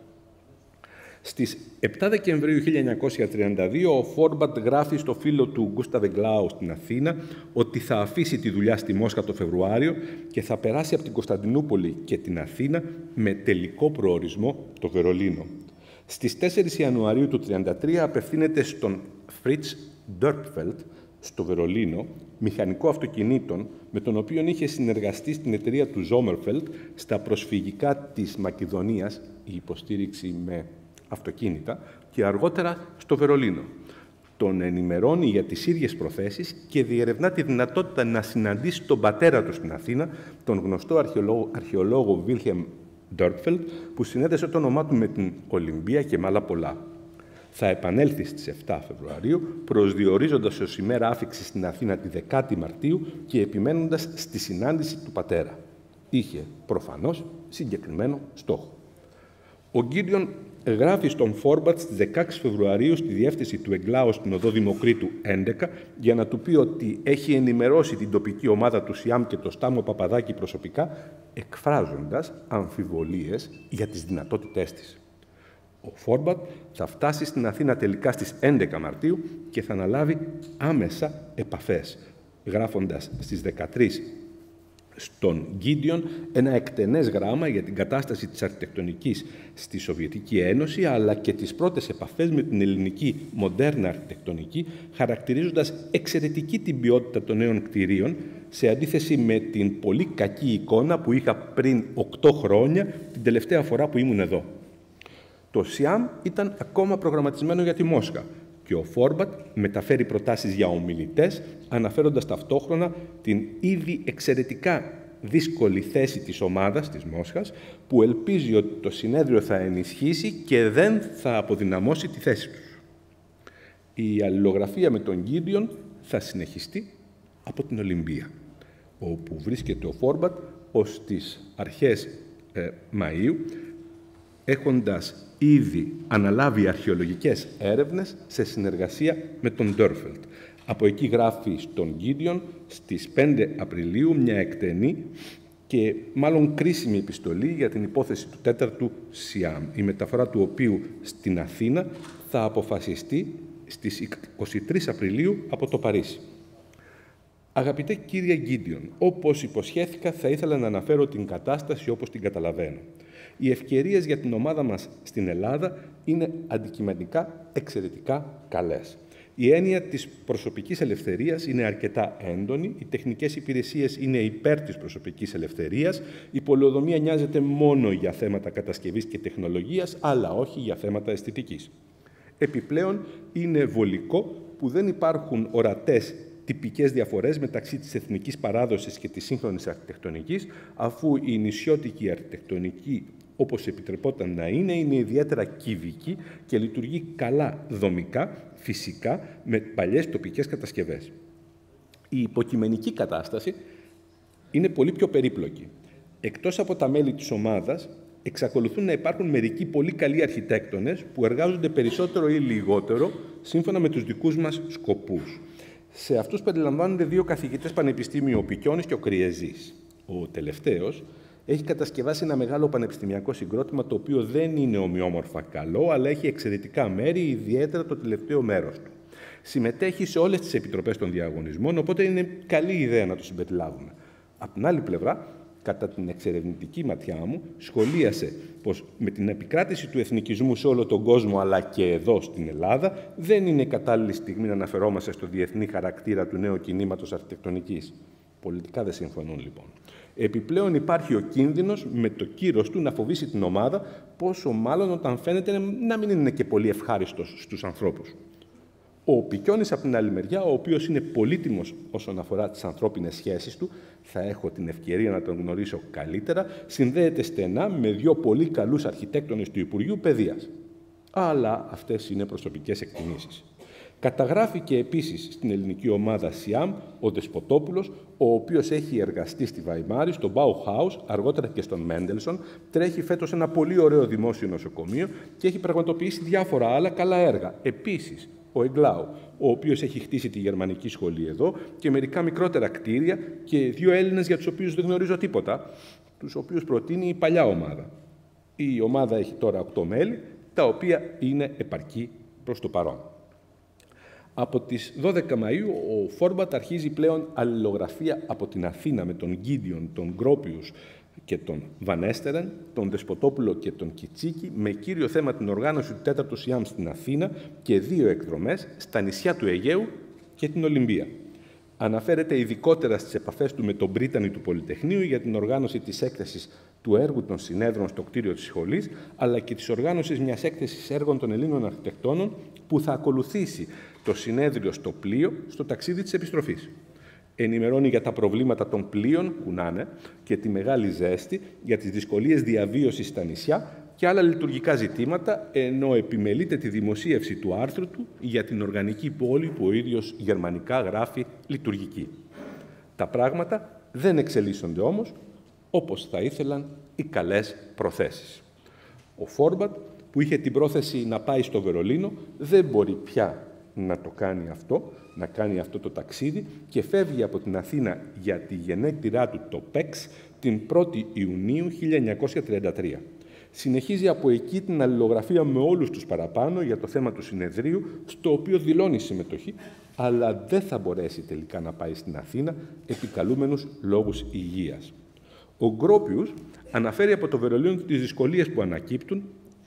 Στις επτά Δεκεμβρίου χίλια εννιακόσια τριάντα δύο, ο Φόρμπατ γράφει στο φίλο του Γκούσταβε Γκλάου στην Αθήνα ότι θα αφήσει τη δουλειά στη Μόσχα το Φεβρουάριο και θα περάσει από την Κωνσταντινούπολη και την Αθήνα με τελικό προορισμό το Βερολίνο. Στις τέσσερις Ιανουαρίου του χίλια εννιακόσια τριάντα τρία απευθύνεται στον Φριτς Ντόρπφελτ στο Βερολίνο, μηχανικό αυτοκινήτων, με τον οποίο είχε συνεργαστεί στην εταιρεία του Ζόμερφελτ στα προσφυγικά της Μακεδονίας, η υποστήριξη με αυτοκίνητα, και αργότερα στο Βερολίνο. Τον ενημερώνει για τις ίδιες προθέσεις και διερευνά τη δυνατότητα να συναντήσει τον πατέρα του στην Αθήνα, τον γνωστό αρχαιολόγο, αρχαιολόγο Βίλχεμ Ντόρπφελτ, που συνέδεσε το όνομά του με την Ολυμπία και με άλλα πολλά. Θα επανέλθει στις επτά Φεβρουαρίου, προσδιορίζοντας ως ημέρα άφιξης στην Αθήνα τη δεκάτη Μαρτίου και επιμένοντας στη συνάντηση του πατέρα. Είχε προφανώς συγκεκριμένο στόχο. Ο Γκίντιον γράφει στον Φόρμπατ στις δεκαέξι Φεβρουαρίου στη διεύθυνση του Εγκλάου στην οδό Δημοκρίτου έντεκα για να του πει ότι έχει ενημερώσει την τοπική ομάδα του ΣΙΑΜ και το Στάμο Παπαδάκη προσωπικά, εκφράζοντας αμφιβολίες για τις δυνατότητές της. Ο Φόρμπατ θα φτάσει στην Αθήνα τελικά στις έντεκα Μαρτίου και θα αναλάβει άμεσα επαφές, γράφοντας στις δεκατρείς στον Γκίντιον ένα εκτενές γράμμα για την κατάσταση της αρχιτεκτονικής στη Σοβιετική Ένωση, αλλά και τις πρώτες επαφές με την ελληνική μοντέρνα αρχιτεκτονική, χαρακτηρίζοντας εξαιρετική την ποιότητα των νέων κτηρίων, σε αντίθεση με την πολύ κακή εικόνα που είχα πριν οκτώ χρόνια, την τελευταία φορά που ήμουν εδώ. Το ΣΙΑΜ ήταν ακόμα προγραμματισμένο για τη Μόσχα και ο Φόρμπατ μεταφέρει προτάσεις για ομιλητές, αναφέροντας ταυτόχρονα την ήδη εξαιρετικά δύσκολη θέση της ομάδας της Μόσχας, που ελπίζει ότι το συνέδριο θα ενισχύσει και δεν θα αποδυναμώσει τη θέση τους. Η αλληλογραφία με τον Γκίντιον θα συνεχιστεί από την Ολυμπία, όπου βρίσκεται ο Φόρμπατ ως τις αρχές ε, Μαΐου, έχοντας ήδη αναλάβει αρχαιολογικές έρευνες σε συνεργασία με τον Ντόρφελτ. Από εκεί γράφει στον Γκίντιον στις πέντε Απριλίου μια εκτενή και μάλλον κρίσιμη επιστολή για την υπόθεση του τέταρτου ΣΙΑΜ, η μεταφορά του οποίου στην Αθήνα θα αποφασιστεί στις είκοσι τρεις Απριλίου από το Παρίσι. Αγαπητέ κύριε Γκίντιον, όπως υποσχέθηκα, θα ήθελα να αναφέρω την κατάσταση όπως την καταλαβαίνω. Οι ευκαιρίες για την ομάδα μας στην Ελλάδα είναι αντικειμενικά εξαιρετικά καλές. Η έννοια της προσωπικής ελευθερίας είναι αρκετά έντονη, οι τεχνικές υπηρεσίες είναι υπέρ της προσωπικής ελευθερίας, η πολεοδομία νοιάζεται μόνο για θέματα κατασκευής και τεχνολογίας, αλλά όχι για θέματα αισθητικής. Επιπλέον, είναι βολικό που δεν υπάρχουν ορατές τυπικές διαφορές μεταξύ της εθνικής παράδοσης και της σύγχρονης αρχιτεκτονικής, αφού η νησιώτικη αρχιτεκτονική, όπως επιτρεπόταν να είναι, είναι ιδιαίτερα κυβική και λειτουργεί καλά δομικά, φυσικά, με παλιές τοπικές κατασκευές. Η υποκειμενική κατάσταση είναι πολύ πιο περίπλοκη. Εκτός από τα μέλη της ομάδας, εξακολουθούν να υπάρχουν μερικοί πολύ καλοί αρχιτέκτονες που εργάζονται περισσότερο ή λιγότερο σύμφωνα με τους δικούς μας σκοπούς. Σε αυτούς περιλαμβάνονται δύο καθηγητές πανεπιστήμιου, ο Πικιώνης και ο Κριεζής. Ο τελευταίος έχει κατασκευάσει ένα μεγάλο πανεπιστημιακό συγκρότημα, το οποίο δεν είναι ομοιόμορφα καλό, αλλά έχει εξαιρετικά μέρη, ιδιαίτερα το τελευταίο μέρος του. Συμμετέχει σε όλες τις επιτροπές των διαγωνισμών, οπότε είναι καλή ιδέα να το συμπεριλάβουμε. Απ' την άλλη πλευρά, κατά την εξερευνητική ματιά μου, σχολίασε πως με την επικράτηση του εθνικισμού σε όλο τον κόσμο, αλλά και εδώ στην Ελλάδα, δεν είναι κατάλληλη στιγμή να αναφερόμαστε στο διεθνή χαρακτήρα του νέου κινήματος αρχιτεκτονικής. Πολιτικά δεν συμφωνούν, λοιπόν. Επιπλέον υπάρχει ο κίνδυνος με το κύρος του να φοβήσει την ομάδα, πόσο μάλλον όταν φαίνεται να μην είναι και πολύ ευχάριστος στους ανθρώπους. Ο Πικιώνης, από την άλλη μεριά, ο οποίος είναι πολύτιμος όσον αφορά τις ανθρώπινες σχέσεις του, θα έχω την ευκαιρία να τον γνωρίσω καλύτερα, συνδέεται στενά με δύο πολύ καλούς αρχιτέκτονες του Υπουργείου Παιδείας. Αλλά αυτές είναι προσωπικές εκτιμήσεις. Καταγράφηκε επίσης στην ελληνική ομάδα ΣΙΑΜ ο Δεσποτόπουλος, ο οποίος έχει εργαστεί στη Βαϊμάρη, στο Bauhaus, αργότερα και στον Μέντελσον, τρέχει φέτος ένα πολύ ωραίο δημόσιο νοσοκομείο και έχει πραγματοποιήσει διάφορα άλλα καλά έργα. Επίσης, ο Εγκλάου, ο οποίος έχει χτίσει τη γερμανική σχολή εδώ και μερικά μικρότερα κτίρια και δύο Έλληνες για τους οποίους δεν γνωρίζω τίποτα, τους οποίους προτείνει η παλιά ομάδα. Η ομάδα έχει τώρα οκτώ μέλη, τα οποία είναι επαρκή προς το παρόν. Από τις δώδεκα Μαΐου, ο Φόρμπατ αρχίζει πλέον αλληλογραφία από την Αθήνα με τον Γκίντιον, τον Γκρόπιους και τον Βανέστερεν, τον Δεσποτόπουλο και τον Κιτσίκη, με κύριο θέμα την οργάνωση του τέταρτου ΣΙΑΜ στην Αθήνα και δύο εκδρομές στα νησιά του Αιγαίου και την Ολυμπία. Αναφέρεται ειδικότερα στις επαφές του με τον Πρίτανη του Πολυτεχνείου για την οργάνωση της έκθεσης του έργου των συνέδρων στο κτίριο της σχολής, αλλά και της οργάνωσης μιας έκθεσης έργων των Ελλήνων αρχιτεκτόνων που θα ακολουθήσει το συνέδριο στο πλοίο στο ταξίδι της επιστροφής. Ενημερώνει για τα προβλήματα των πλοίων, κουνάνε, και τη μεγάλη ζέστη, για τις δυσκολίες διαβίωσης στα νησιά και άλλα λειτουργικά ζητήματα, ενώ επιμελείται τη δημοσίευση του άρθρου του για την οργανική πόλη που ο ίδιος γερμανικά γράφει λειτουργική. Τα πράγματα δεν εξελίσσονται όμως όπως θα ήθελαν οι καλές προθέσεις. Ο Φόρμπατ, που είχε την πρόθεση να πάει στο Βερολίνο, δεν μπορεί πια να το κάνει αυτό, να κάνει αυτό το ταξίδι και φεύγει από την Αθήνα για τη γενέτειρά του το ΠΕΞ την πρώτη Ιουνίου χίλια εννιακόσια τριάντα τρία. Συνεχίζει από εκεί την αλληλογραφία με όλους τους παραπάνω για το θέμα του συνεδρίου, στο οποίο δηλώνει συμμετοχή, αλλά δεν θα μπορέσει τελικά να πάει στην Αθήνα, επικαλούμενους λόγους υγείας. Ο Γκρόπιους αναφέρει από το Βερολίνο τις δυσκολίες που ανακύπτουν,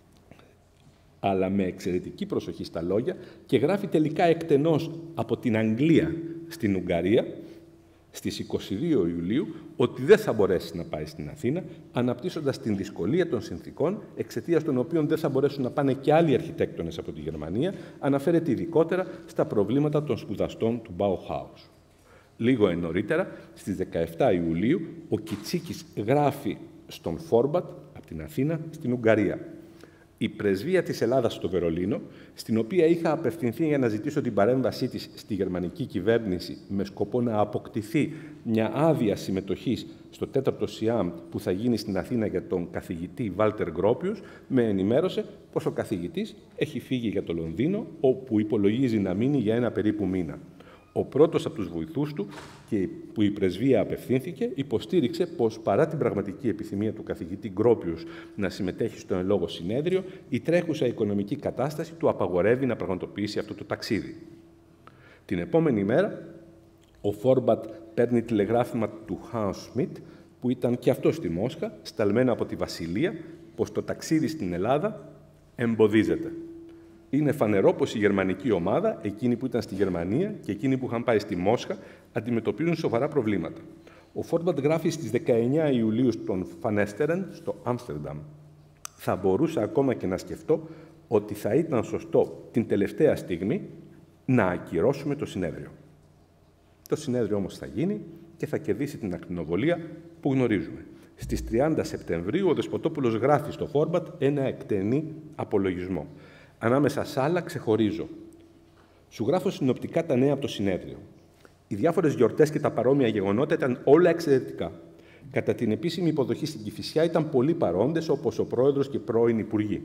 αλλά με εξαιρετική προσοχή στα λόγια, και γράφει τελικά εκτενώς από την Αγγλία στην Ουγγαρία, στις είκοσι δύο Ιουλίου, ότι δεν θα μπορέσει να πάει στην Αθήνα, αναπτύσσοντας την δυσκολία των συνθήκων, εξαιτίας των οποίων δεν θα μπορέσουν να πάνε και άλλοι αρχιτέκτονες από τη Γερμανία, αναφέρεται ειδικότερα στα προβλήματα των σπουδαστών του Bauhaus. Λίγο νωρίτερα, στις δεκαεπτά Ιουλίου, ο Κιτσίκης γράφει στον Φόρμπατ, από την Αθήνα, στην Ουγγαρία. Η πρεσβεία της Ελλάδας στο Βερολίνο, στην οποία είχα απευθυνθεί για να ζητήσω την παρέμβασή της στη γερμανική κυβέρνηση με σκοπό να αποκτηθεί μια άδεια συμμετοχής στο τέταρτο ΣΙΑΜ που θα γίνει στην Αθήνα για τον καθηγητή Βάλτερ Γκρόπιους, με ενημέρωσε πως ο καθηγητής έχει φύγει για το Λονδίνο, όπου υπολογίζει να μείνει για ένα περίπου μήνα. Ο πρώτος από τους βοηθούς του, και που η πρεσβεία απευθύνθηκε, υποστήριξε πως παρά την πραγματική επιθυμία του καθηγητή Γκρόπιους να συμμετέχει στο εν λόγω συνέδριο, η τρέχουσα οικονομική κατάσταση του απαγορεύει να πραγματοποιήσει αυτό το ταξίδι. Την επόμενη μέρα, ο Φόρμπατ παίρνει τηλεγράφημα του Χάνς Σμιτ, που ήταν και αυτό στη Μόσχα, σταλμένο από τη Βασιλεία, πως το ταξίδι στην Ελλάδα εμποδίζεται. Είναι φανερό πως η γερμανική ομάδα, εκείνοι που ήταν στη Γερμανία και εκείνοι που είχαν πάει στη Μόσχα, αντιμετωπίζουν σοβαρά προβλήματα. Ο Φόρμπατ γράφει στις δεκαεννιά Ιουλίου στον Φανέστερεν, στο Άμστερνταμ. Θα μπορούσα ακόμα και να σκεφτώ ότι θα ήταν σωστό την τελευταία στιγμή να ακυρώσουμε το συνέδριο. Το συνέδριο όμως θα γίνει και θα κερδίσει την ακτινοβολία που γνωρίζουμε. Στις τριάντα Σεπτεμβρίου ο Δεσποτόπουλος γράφει στο Φόρμπατ ένα εκτενή απολογισμό. Ανάμεσα σ' άλλα ξεχωρίζω. Σου γράφω συνοπτικά τα νέα από το συνέδριο. Οι διάφορες γιορτές και τα παρόμοια γεγονότα ήταν όλα εξαιρετικά. Κατά την επίσημη υποδοχή στην Κηφισιά ήταν πολλοί παρόντες, όπως ο πρόεδρος και πρώην υπουργοί.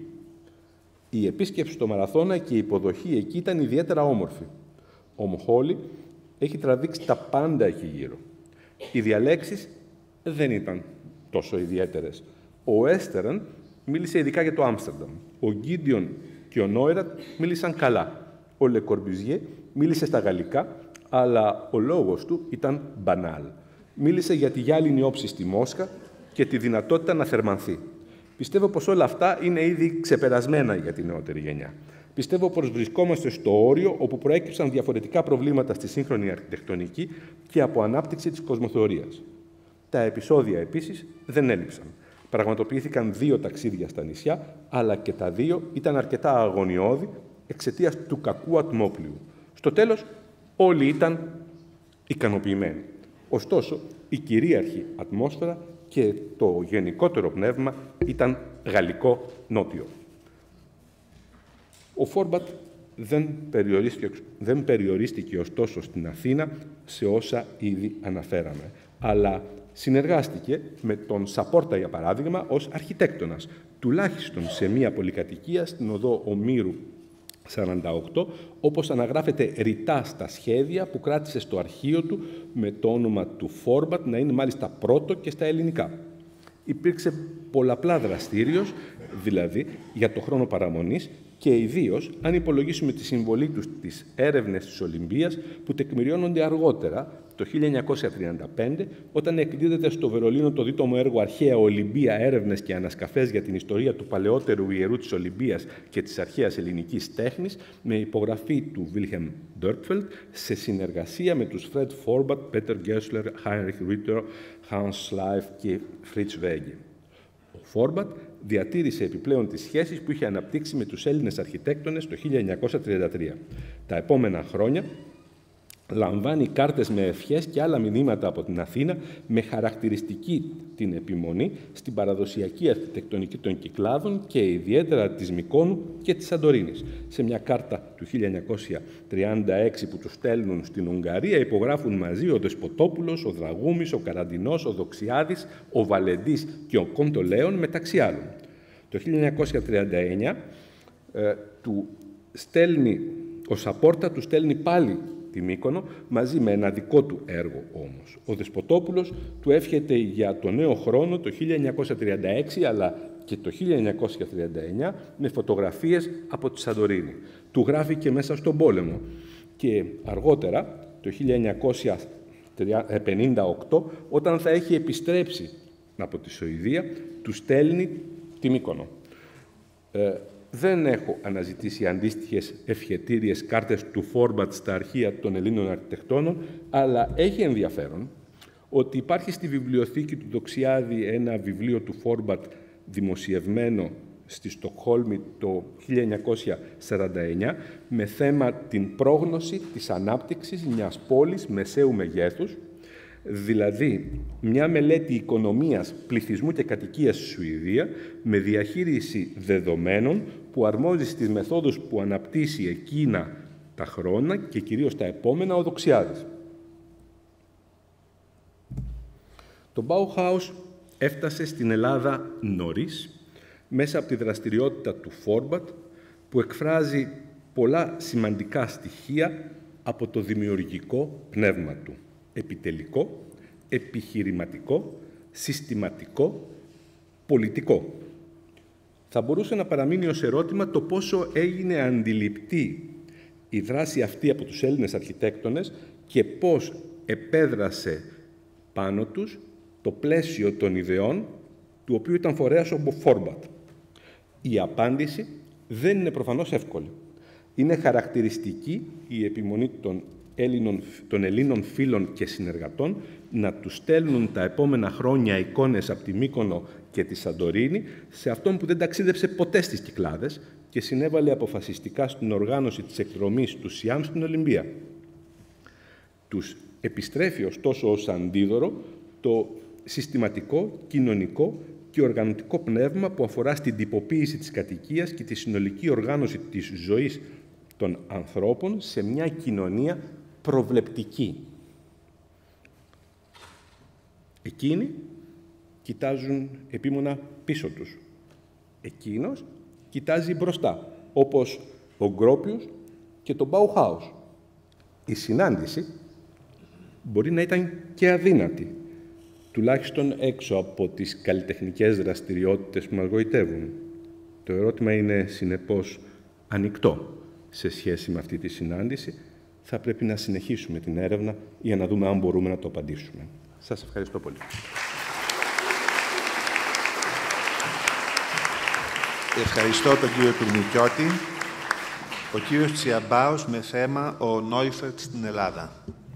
Η επίσκεψη στο Μαραθώνα και η υποδοχή εκεί ήταν ιδιαίτερα όμορφη. Ο Μοχόλη έχει τραβήξει τα πάντα εκεί γύρω. Οι διαλέξεις δεν ήταν τόσο ιδιαίτερες. Ο Έστερεν μίλησε ειδικά για το Άμστερνταμ. Ο Γκίντιον και ο Νόιρατ μίλησαν καλά. Ο Λε Κορμπιουζιέ μίλησε στα γαλλικά, αλλά ο λόγος του ήταν μπανάλ. Μίλησε για τη γυάλινη όψη στη Μόσχα και τη δυνατότητα να θερμανθεί. Πιστεύω πως όλα αυτά είναι ήδη ξεπερασμένα για την νεότερη γενιά. Πιστεύω πως βρισκόμαστε στο όριο όπου προέκυψαν διαφορετικά προβλήματα στη σύγχρονη αρχιτεκτονική και από ανάπτυξη της κοσμοθεωρίας. Τα επεισόδια επίσης δεν έλειψαν. Πραγματοποιήθηκαν δύο ταξίδια στα νησιά, αλλά και τα δύο ήταν αρκετά αγωνιώδη εξαιτίας του κακού ατμόπλοιου. Στο τέλος, όλοι ήταν ικανοποιημένοι. Ωστόσο, η κυρίαρχη ατμόσφαιρα και το γενικότερο πνεύμα ήταν γαλλικό-νότιο. Ο Φόρμπατ δεν περιορίστηκε, δεν περιορίστηκε ωστόσο στην Αθήνα σε όσα ήδη αναφέραμε, αλλά συνεργάστηκε με τον Σαπόρτα, για παράδειγμα, ως αρχιτέκτονας, τουλάχιστον σε μία πολυκατοικία στην οδό Ομήρου σαράντα οκτώ, όπως αναγράφεται ρητά στα σχέδια που κράτησε στο αρχείο του με το όνομα του Φόρμπατ, να είναι μάλιστα πρώτο και στα ελληνικά. Υπήρξε πολλαπλά δραστήριος, δηλαδή, για το χρόνο παραμονής και ιδίως αν υπολογίσουμε τη συμβολή του στις έρευνες της Ολυμπίας που τεκμηριώνονται αργότερα, το χίλια εννιακόσια τριάντα πέντε, όταν εκδίδεται στο Βερολίνο το δίτομο έργο «Αρχαία Ολυμπία, έρευνες και ανασκαφές για την ιστορία του παλαιότερου ιερού της Ολυμπίας και της αρχαίας ελληνικής τέχνης», με υπογραφή του Wilhelm Dörpfeld, σε συνεργασία με τους Fred Forbat, Peter Gessler, Heinrich Ritter, Hans Schleif και Fritz Wege. Ο Φόρμπατ διατήρησε επιπλέον τις σχέσεις που είχε αναπτύξει με τους Έλληνες αρχιτέκτονες το χίλια εννιακόσια τριάντα τρία. Τα επόμενα χρόνια λαμβάνει κάρτες με ευχές και άλλα μηνύματα από την Αθήνα, με χαρακτηριστική την επιμονή στην παραδοσιακή αρχιτεκτονική των Κυκλάδων και ιδιαίτερα της Μυκόνου και της Σαντορίνης. Σε μια κάρτα του χίλια εννιακόσια τριάντα έξι που τους στέλνουν στην Ουγγαρία υπογράφουν μαζί ο Δεσποτόπουλος, ο Δραγούμης, ο Καραντινός, ο Δοξιάδης, ο Βαλεντής και ο Κοντολέων, μεταξύ άλλων. Το χίλια εννιακόσια τριάντα εννιά ε, του στέλνει, ο Σαπόρτα του στέλνει πάλι τη Μύκονο, μαζί με ένα δικό του έργο όμως. Ο Δεσποτόπουλος του εύχεται για το νέο χρόνο το χίλια εννιακόσια τριάντα έξι, αλλά και το χίλια εννιακόσια τριάντα εννιά, με φωτογραφίες από τη Σαντορίνη. Του γράφει και μέσα στον πόλεμο. Και αργότερα, το χίλια εννιακόσια πενήντα οκτώ, όταν θα έχει επιστρέψει από τη Σουηδία, του στέλνει τη Μύκονο. Ε, δεν έχω αναζητήσει αντίστοιχες ευχετήριες κάρτες του Φόρμπατ στα αρχεία των Ελλήνων αρχιτεκτόνων, αλλά έχει ενδιαφέρον ότι υπάρχει στη βιβλιοθήκη του Δοξιάδη ένα βιβλίο του Φόρμπατ δημοσιευμένο στη Στοκχόλμη το χίλια εννιακόσια σαράντα εννιά με θέμα την πρόγνωση της ανάπτυξης μιας πόλης μεσαίου μεγέθους, δηλαδή μια μελέτη οικονομίας, πληθυσμού και κατοικίας στη Σουηδία με διαχείριση δεδομένων που αρμόζει στις μεθόδους που αναπτύσσει εκείνα τα χρόνια και κυρίως τα επόμενα ο Δοξιάδης. Το Bauhaus έφτασε στην Ελλάδα νωρίς, μέσα από τη δραστηριότητα του Φόρμπατ, που εκφράζει πολλά σημαντικά στοιχεία από το δημιουργικό πνεύμα του. Επιτελικό, επιχειρηματικό, συστηματικό, πολιτικό. Θα μπορούσε να παραμείνει ως ερώτημα το πόσο έγινε αντιληπτή η δράση αυτή από τους Έλληνες αρχιτέκτονες και πώς επέδρασε πάνω τους το πλαίσιο των ιδεών του οποίου ήταν φορέας ο Φόρμπατ. Η απάντηση δεν είναι προφανώς εύκολη. Είναι χαρακτηριστική η επιμονή των Έλληνων, των Ελλήνων φίλων και συνεργατών να τους στέλνουν τα επόμενα χρόνια εικόνες από τη Μύκονο και τη Σαντορίνη σε αυτόν που δεν ταξίδεψε ποτέ στις Κυκλάδες και συνέβαλε αποφασιστικά στην οργάνωση της εκδρομής του Σιάμ στην Ολυμπία. Τους επιστρέφει ωστόσο ως αντίδωρο το συστηματικό, κοινωνικό και οργανωτικό πνεύμα που αφορά στην τυποποίηση της κατοικίας και τη συνολική οργάνωση της ζωής των ανθρώπων σε μια κοινωνία προβλεπτική. Εκείνοι κοιτάζουν επίμονα πίσω τους. Εκείνος κοιτάζει μπροστά, όπως ο Γκρόπιος και το Bauhaus. Η συνάντηση μπορεί να ήταν και αδύνατη, τουλάχιστον έξω από τις καλλιτεχνικές δραστηριότητες που μας γοητεύουν. Το ερώτημα είναι, συνεπώς, ανοιχτό σε σχέση με αυτή τη συνάντηση. Θα πρέπει να συνεχίσουμε την έρευνα για να δούμε αν μπορούμε να το απαντήσουμε. Σας ευχαριστώ πολύ. Ευχαριστώ τον κύριο Τουρνικιώτη. Ο κύριος Τσιαμπάος με θέμα ο Νόιφερτ στην Ελλάδα.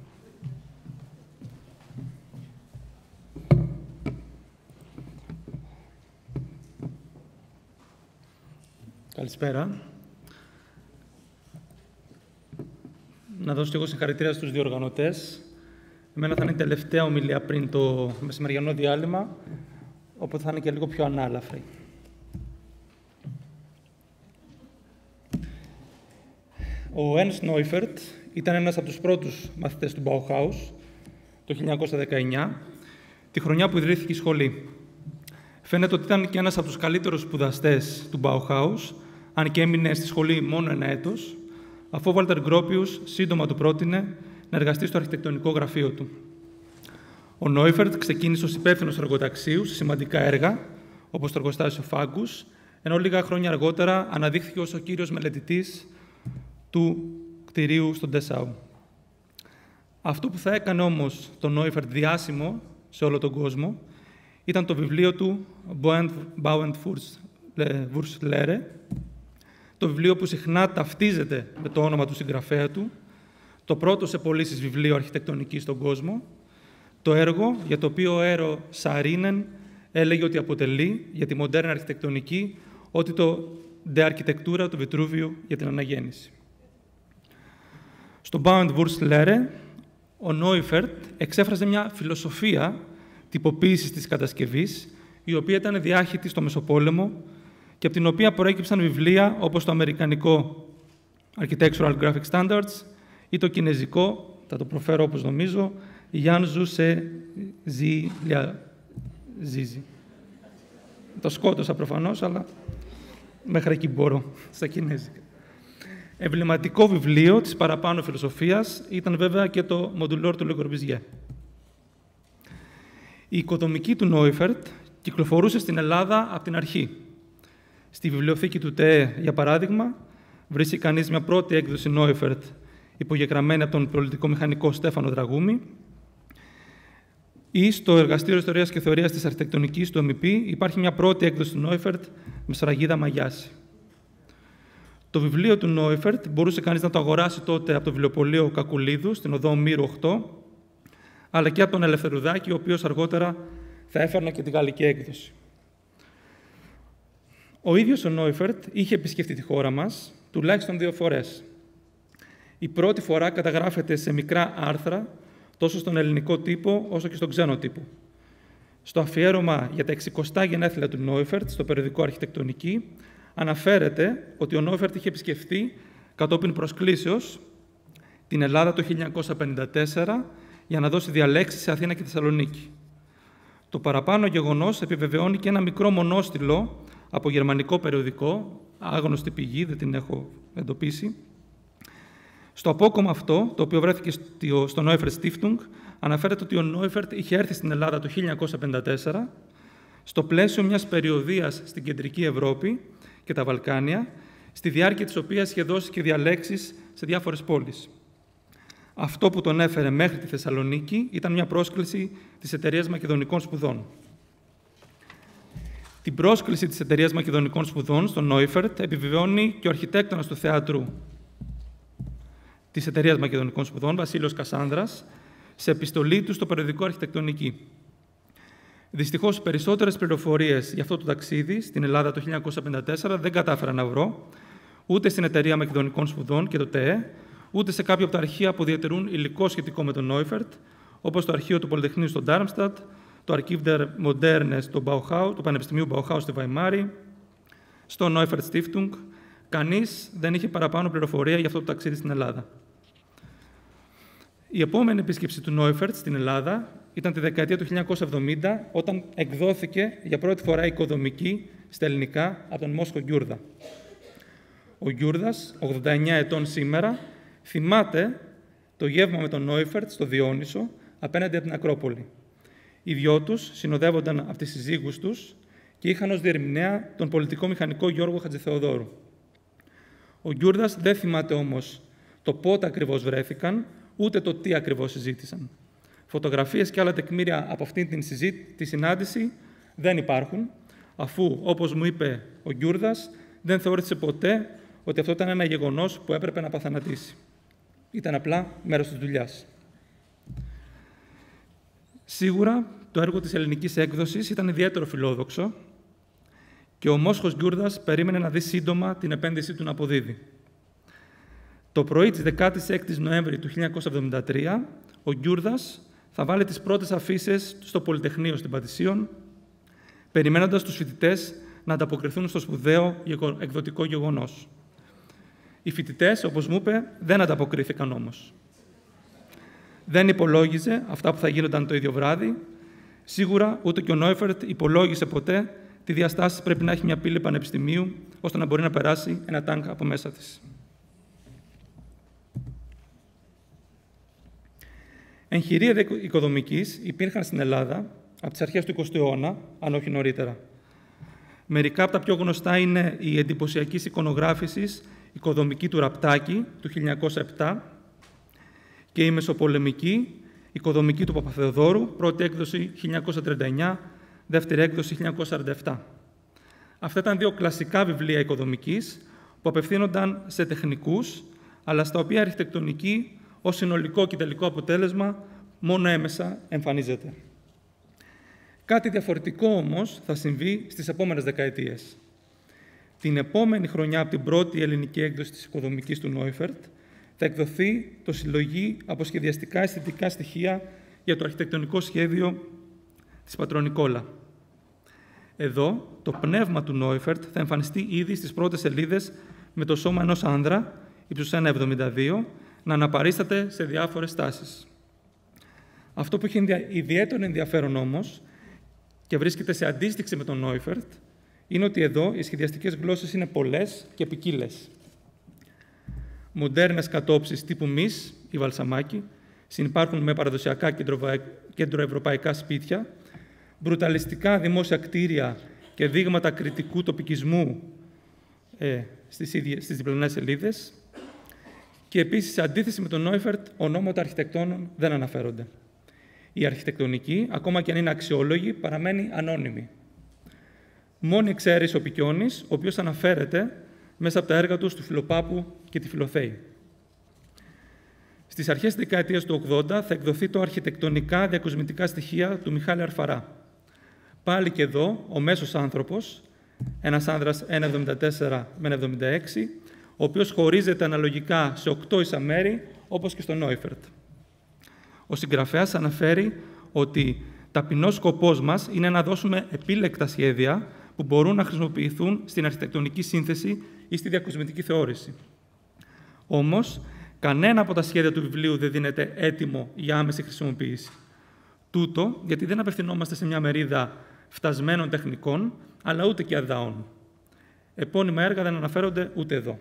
Καλησπέρα. Να δώσω και εγώ συγχαρητήρια στους διοργανωτές. Εμένα θα είναι η τελευταία ομιλία πριν το μεσημεριανό διάλειμμα, οπότε θα είναι και λίγο πιο ανάλαφρη. Ο Ένστ Νόιφερτ ήταν ένας από τους πρώτους μαθητές του Bauhaus το χίλια εννιακόσια δεκαεννιά, τη χρονιά που ιδρύθηκε η σχολή. Φαίνεται ότι ήταν και ένας από τους καλύτερους σπουδαστές του Bauhaus, αν και έμεινε στη σχολή μόνο ένα έτος, αφού ο Βάλτερ Γκρόπιους σύντομα του πρότεινε να εργαστεί στο αρχιτεκτονικό γραφείο του. Ο Νόιφερτ ξεκίνησε ως υπεύθυνος εργοταξίου σε σημαντικά έργα, όπως το εργοστάσιο Φάγκους, ενώ λίγα χρόνια αργότερα αναδείχθηκε ως ο κύριος μελετητής του κτηρίου στον Ντεσάου. Αυτό που θα έκανε όμως τον Νόιφερτ διάσημο σε όλο τον κόσμο ήταν το βιβλίο του Bau und Wurstlehre, το βιβλίο που συχνά ταυτίζεται με το όνομα του συγγραφέα του, το πρώτο σε πωλήσεις βιβλίο αρχιτεκτονικής στον κόσμο, το έργο για το οποίο ο Έρο Σαρίνεν έλεγε ότι αποτελεί για τη μοντέρνα αρχιτεκτονική ότι το «de architectura» του Βιτρούβιου για την αναγέννηση. Στο Bau und Wurstlehre, ο Νόιφερτ εξέφραζε μια φιλοσοφία τυποποίησης της κατασκευής, η οποία ήταν διάχυτη στο Μεσοπόλεμο και από την οποία προέκυψαν βιβλία όπως το αμερικανικό Architectural Graphic Standards ή το κινεζικό, θα το προφέρω όπως νομίζω, Yan Zhu Se Zi Lia Zizi. Το σκότωσα προφανώς, αλλά μέχρι εκεί μπορώ, στα κινέζικα. Εμβληματικό βιβλίο της παραπάνω φιλοσοφίας ήταν βέβαια και το Μοντουλόρ του Le Corbusier. Η οικοδομική του Νόιφερτ κυκλοφορούσε στην Ελλάδα από την αρχή. Στη βιβλιοθήκη του ΤΕΕ, για παράδειγμα, βρίσκει κανείς μια πρώτη έκδοση Νόιφερτ, υπογεγραμμένη από τον πολιτικό μηχανικό Στέφανο Δραγούμη, ή στο Εργαστήριο Ιστορίας και Θεωρίας της Αρχιτεκτονικής του ΕΜΠ υπάρχει μια πρώτη έκδοση του Νόιφερτ με σφραγίδα μαγιάση. Το βιβλίο του Νόιφερτ μπορούσε κανείς να το αγοράσει τότε από το βιβλιοπωλείο Κακουλίδου, στην οδό Μύρου οκτώ, αλλά και από τον Ελευθερουδάκη, ο οποίος αργότερα θα έφερνε και τη γαλλική έκδοση. Ο ίδιος ο Νόιφερτ είχε επισκεφτεί τη χώρα μας τουλάχιστον δύο φορές. Η πρώτη φορά καταγράφεται σε μικρά άρθρα, τόσο στον ελληνικό τύπο όσο και στον ξένο τύπο. Στο αφιέρωμα για τα εξηκοστά γενέθλια του Νόιφερτ, στο περιοδικό Αρχιτεκτονική, αναφέρεται ότι ο Νόιφερτ είχε επισκεφτεί κατόπιν προσκλήσεως την Ελλάδα το χίλια εννιακόσια πενήντα τέσσερα για να δώσει διαλέξεις σε Αθήνα και Θεσσαλονίκη. Το παραπάνω γεγονός επιβεβαιώνει και ένα μικρό μονόστιλο από γερμανικό περιοδικό, άγνωστη πηγή, δεν την έχω εντοπίσει. Στο απόκομμα αυτό, το οποίο βρέθηκε στο Νόιφερτ Stiftung, αναφέρεται ότι ο Νόιφερτ είχε έρθει στην Ελλάδα το χίλια εννιακόσια πενήντα τέσσερα στο πλαίσιο μιας περιοδείας στην Κεντρική Ευρώπη και τα Βαλκάνια, στη διάρκεια της οποίας είχε δώσει και διαλέξεις σε διάφορες πόλεις. Αυτό που τον έφερε μέχρι τη Θεσσαλονίκη ήταν μια πρόσκληση της Εταιρείας Μακεδονικών Σπουδών. Την πρόσκληση της Εταιρείας Μακεδονικών Σπουδών στον Νόιφερτ επιβεβαιώνει και ο αρχιτέκτονας του θεάτρου της Εταιρείας Μακεδονικών Σπουδών, Βασίλειος Κασάνδρας, σε επιστολή του στο περιοδικό Αρχιτεκτονική. Δυστυχώς, περισσότερες πληροφορίες για αυτό το ταξίδι στην Ελλάδα το χίλια εννιακόσια πενήντα τέσσερα δεν κατάφερα να βρω, ούτε στην Εταιρεία Μακεδονικών Σπουδών και το ΤΕΕ, ούτε σε κάποια από τα αρχεία που διατηρούν υλικό σχετικό με τον Νόιφερτ, όπως το Αρχείο του Πολυτεχνείου στο Ντάρμστατ, το Archiv der Moderne στο Bauhaus, του Πανεπιστημίου Bauhaus στη Βαϊμάρη, στο Νόιφερτ Stiftung. Κανείς δεν είχε παραπάνω πληροφορία για αυτό το ταξίδι στην Ελλάδα. Η επόμενη επίσκεψη του Νόιφερτ στην Ελλάδα ήταν τη δεκαετία του χίλια εννιακόσια εβδομήντα, όταν εκδόθηκε για πρώτη φορά η οικοδομική στα ελληνικά από τον Μόσχο Γκιούρδα. Ο Γκιούρδας, ογδόντα εννέα ετών σήμερα, θυμάται το γεύμα με τον Νόιφερτ στο Διόνυσο απέναντι από την Ακρόπολη. Οι δυο τους συνοδεύονταν από τις συζύγους τους και είχαν ως διερμηνέα τον πολιτικό μηχανικό Γιώργο Χατζηθεοδόρου. Ο Γκιούρδας δεν θυμάται όμως το πότε ακριβώς βρέθηκαν, ούτε το τι ακριβώς συζήτησαν. Φωτογραφίες και άλλα τεκμήρια από αυτή την συζή... τη συνάντηση δεν υπάρχουν, αφού, όπως μου είπε ο Γκιούρδας, δεν θεώρησε ποτέ ότι αυτό ήταν ένα γεγονός που έπρεπε να παθανατήσει. Ήταν απλά μέρος της δουλειάς. Σίγουρα, το έργο της ελληνικής έκδοσης ήταν ιδιαίτερο φιλόδοξο και ο Μόσχος Γκιούρδας περίμενε να δει σύντομα την επένδυσή του να αποδίδει. Το πρωί της δεκάτης έκτης Νοέμβρη του χίλια εννιακόσια εβδομήντα τρία, ο Γκιούρδας θα βάλει τις πρώτες αφίσες στο Πολυτεχνείο στην Πατησίων, περιμένοντας τους φοιτητές να ανταποκριθούν στο σπουδαίο εκδοτικό γεγονός. Οι φοιτητές, όπως μου είπε, δεν ανταποκρίθηκαν όμως. Δεν υπολόγιζε αυτά που θα γίνονταν το ίδιο βράδυ. Σίγουρα ούτε και ο Νόιφερτ υπολόγισε ποτέ τι διαστάσεις πρέπει να έχει μια πύλη πανεπιστημίου, ώστε να μπορεί να περάσει ένα τάγκ από μέσα της. Εγχειρία οικοδομικής υπήρχαν στην Ελλάδα από τις αρχές του εικοστού αιώνα, αν όχι νωρίτερα. Μερικά από τα πιο γνωστά είναι η εντυπωσιακής εικονογράφησης οικοδομική του Ραπτάκη του χίλια εννιακόσια επτά και η μεσοπολεμική οικοδομική του Παπαθεοδόρου, πρώτη έκδοση χίλια εννιακόσια τριάντα εννιά, δεύτερη έκδοση χίλια εννιακόσια σαράντα επτά. Αυτά ήταν δύο κλασικά βιβλία οικοδομικής που απευθύνονταν σε τεχνικούς, αλλά στα οποία η αρχιτεκτονική ως συνολικό και τελικό αποτέλεσμα μόνο έμεσα εμφανίζεται. Κάτι διαφορετικό όμως θα συμβεί στις επόμενες δεκαετίες. Την επόμενη χρονιά από την πρώτη ελληνική έκδοση της οικοδομικής του Νόιφερτ θα εκδοθεί το συλλογή από σχεδιαστικά αισθητικά στοιχεία για το αρχιτεκτονικό σχέδιο της Πατρονικόλα. Εδώ το πνεύμα του Νόιφερτ θα εμφανιστεί ήδη στις πρώτες σελίδες με το σώμα ενός άνδρα ύψους ένα κόμμα εβδομήντα δύο να αναπαρίσταται σε διάφορες τάσεις. Αυτό που έχει ιδιαίτερο ενδιαφέρον όμως και βρίσκεται σε αντίστοιξη με τον Νόιφερτ είναι ότι εδώ οι σχεδιαστικές γλώσσες είναι πολλές και ποικίλες. Μοντέρνες κατόψεις τύπου Μις ή Βαλσαμάκη συνυπάρχουν με παραδοσιακά κεντροευρωπαϊκά σπίτια, μπρουταλιστικά δημόσια κτίρια και δείγματα κριτικού τοπικισμού ε, στις, ίδιες, στις διπλανές σελίδες. Και επίσης, σε αντίθεση με τον Νόιφερτ, ονόματα αρχιτεκτόνων δεν αναφέρονται. Η αρχιτεκτονική, ακόμα και αν είναι αξιόλογη, παραμένει ανώνυμη. Μόνη εξαίρεση ο Πικιώνης, ο οποίος αναφέρεται μέσα από τα έργα του του Φιλοπάπου και τη Φιλοθέη. Στις αρχές της δεκαετίας του ογδόντα θα εκδοθεί το «Αρχιτεκτονικά διακοσμητικά στοιχεία» του Μιχάλη Αρφαρά. Πάλι και εδώ, ο μέσος άνθρωπος, ένας άνδρας ένα εβδομήντα τέσσερα με ένα εβδομήντα έξι, ο οποίος χωρίζεται αναλογικά σε οκτώ ίσα μέρη, όπως και στο Νόιφερτ. Ο συγγραφέας αναφέρει ότι ταπεινός σκοπός μας είναι να δώσουμε επίλεκτα σχέδια που μπορούν να χρησιμοποιηθούν στην αρχιτεκτονική σύνθεση ή στη διακοσμητική θεώρηση. Όμως, κανένα από τα σχέδια του βιβλίου δεν δίνεται έτοιμο για άμεση χρησιμοποίηση. Τούτο γιατί δεν απευθυνόμαστε σε μια μερίδα φτασμένων τεχνικών, αλλά ούτε και αδάων. Επώνυμα έργα δεν αναφέρονται ούτε εδώ.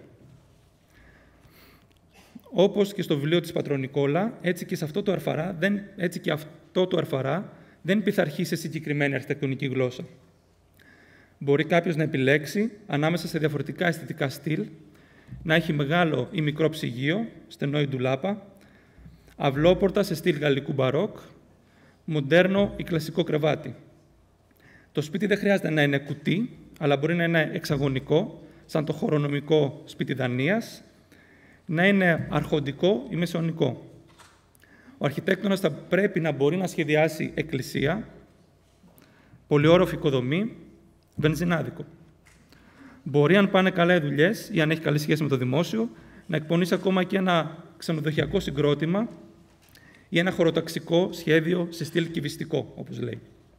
Όπως και στο βιβλίο της Πατρονικόλα, έτσι και, σε αυτό το Αρφαρά, δεν, έτσι και αυτό το Αρφαρά δεν πειθαρχεί σε συγκεκριμένη αρχιτεκτονική γλώσσα. Μπορεί κάποιος να επιλέξει ανάμεσα σε διαφορετικά αισθητικά στυλ, να έχει μεγάλο ή μικρό ψυγείο, στενό ή ντουλάπα, αυλόπορτα σε στυλ γαλλικού μπαρόκ, μοντέρνο ή κλασικό κρεβάτι. Το σπίτι δεν χρειάζεται να είναι κουτί, αλλά μπορεί να είναι εξαγωνικό, σαν το χωρονομικό σπίτι Δανίας, να είναι αρχοντικό ή μεσαιωνικό. Ο αρχιτέκτονας θα πρέπει να μπορεί να σχεδιάσει εκκλησία, πολυόροφη οικοδομή, βενζινάδικο. Μπορεί, αν πάνε καλά οι δουλειές ή αν έχει καλή σχέση με το δημόσιο, να εκπονήσει ακόμα και ένα ξενοδοχειακό συγκρότημα ή ένα χωροταξικό σχέδιο σε στυλ κυβιστικό, όπως λέει.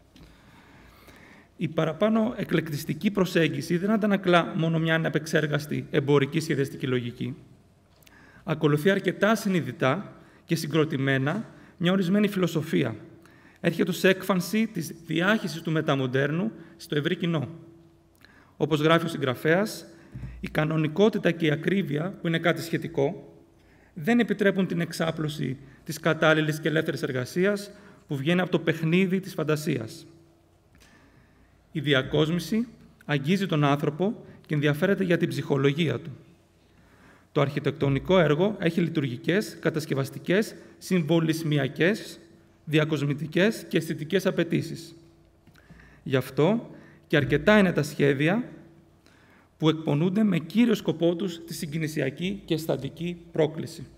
Η παραπάνω εκλεκτιστική προσέγγιση δεν αντανακλά μόνο μια ανεπεξέργαστη εμπορική σχεδιαστική λογική. Ακολουθεί αρκετά συνειδητά και συγκροτημένα μια ορισμένη φιλοσοφία. Έρχεται ως έκφανση της διάχυσης του μεταμοντέρνου στο ευρύ κοινό. Όπως γράφει ο συγγραφέας, η κανονικότητα και η ακρίβεια, που είναι κάτι σχετικό, δεν επιτρέπουν την εξάπλωση της κατάλληλης και ελεύθερης εργασίας που βγαίνει από το παιχνίδι της φαντασίας. Η διακόσμηση αγγίζει τον άνθρωπο και ενδιαφέρεται για την ψυχολογία του. Το αρχιτεκτονικό έργο έχει λειτουργικές, κατασκευαστικές, συμβολισμιακές, διακοσμητικές και αισθητικές απαιτήσεις. Γι' αυτό και αρκετά είναι τα σχέδια που εκπονούνται με κύριο σκοπό τους τη συγκινησιακή και αισθαντική πρόκληση.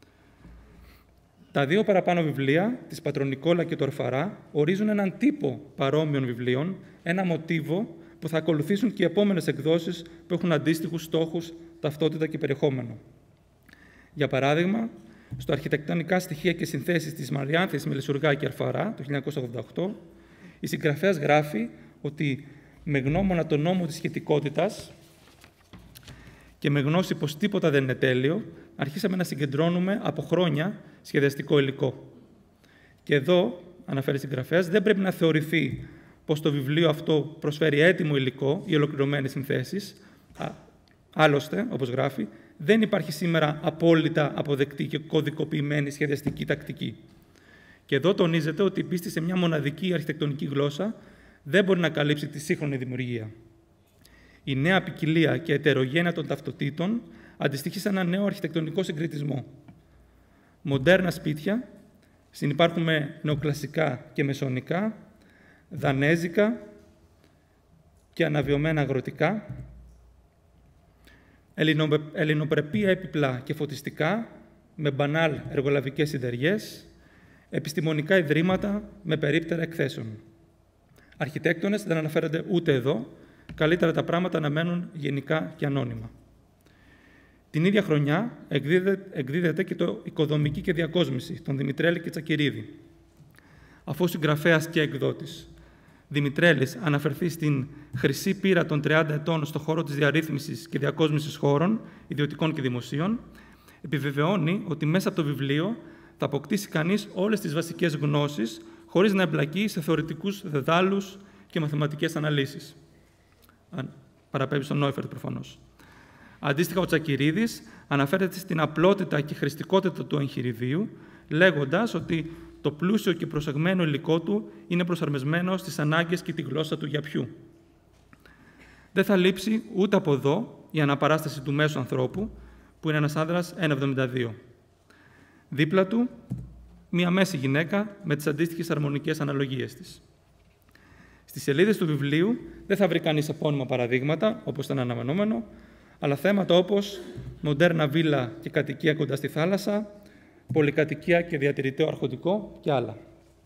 Τα δύο παραπάνω βιβλία, της Πατρονικόλα και του Αρφαρά, ορίζουν έναν τύπο παρόμοιων βιβλίων, ένα μοτίβο που θα ακολουθήσουν και οι επόμενες εκδόσεις που έχουν αντίστοιχους στόχους, ταυτότητα και περιεχόμενο. Για παράδειγμα, στο «Αρχιτεκτονικά στοιχεία και συνθέσεις» της Μαριάνθης Μελισσουργά και Αρφαρά, το χίλια εννιακόσια ογδόντα οκτώ, η συγγραφέας γράφει ότι με γνώμονα τον νόμο της σχετικότητας και με γνώση πως τίποτα δεν είναι τέλειο, αρχίσαμε να συγκεντρώνουμε από χρόνια σχεδιαστικό υλικό. Και εδώ, αναφέρει η συγγραφέας, δεν πρέπει να θεωρηθεί πως το βιβλίο αυτό προσφέρει έτοιμο υλικό ή ολοκληρωμένες συνθέσεις. Άλλωστε, όπως γράφει, δεν υπάρχει σήμερα απόλυτα αποδεκτή και κωδικοποιημένη σχεδιαστική τακτική. Και εδώ τονίζεται ότι η πίστη σε μια μοναδική αρχιτεκτονική γλώσσα δεν μπορεί να καλύψει τη σύγχρονη δημιουργία. Η νέα ποικιλία και ετερογένεια των ταυτοτήτων αντιστοιχεί σε ένα νέο αρχιτεκτονικό συγκριτισμό. Μοντέρνα σπίτια συνυπάρχουν με νεοκλασικά και μεσαιωνικά, δανέζικα και αναβιωμένα αγροτικά, ελληνοπρεπή έπιπλα και φωτιστικά, με μπανάλ εργολαβικές συντεριές, επιστημονικά ιδρύματα με περίπτερα εκθέσεων. Αρχιτέκτονες δεν αναφέρονται ούτε εδώ, καλύτερα τα πράγματα να μένουν γενικά και ανώνυμα. Την ίδια χρονιά εκδίδεται, εκδίδεται και το «Οικοδομική και διακόσμηση» των Δημητρέλη και Τσακυρίδη. Αφού ο συγγραφέας και εκδότης Δημητρέλης αναφερθεί στην χρυσή πείρα των τριάντα ετών στον χώρο της διαρρύθμισης και διακόσμησης χώρων, ιδιωτικών και δημοσίων, επιβεβαιώνει ότι μέσα από το βιβλίο θα αποκτήσει κανείς όλες τις βασικές γνώσεις, χωρίς να εμπλακεί σε θεωρητικούς δεδάλους και μαθηματικές αναλύσεις. παραπέμπει στον Νόιφερτ προφανώς. Αντίστοιχα, ο Τσακυρίδης αναφέρεται στην απλότητα και χρηστικότητα του εγχειριδίου, λέγοντας ότι το πλούσιο και προσεγμένο υλικό του είναι προσαρμοσμένο στις ανάγκες και τη γλώσσα του γιαπιού. Δεν θα λείψει ούτε από εδώ η αναπαράσταση του μέσου ανθρώπου, που είναι ένας άνδρας ένα εβδομήντα δύο. Δίπλα του, μία μέση γυναίκα με τις αντίστοιχες αρμονικές αναλογίες της. Στις σελίδες του βιβλίου δεν θα βρει κανείς επώνυμα παραδείγματα, όπως ήταν αναμενόμενο, αλλά θέματα όπως μοντέρνα βίλα και κατοικία κοντά στη θάλασσα, πολυκατοικία και διατηρηταίο αρχοντικό και άλλα.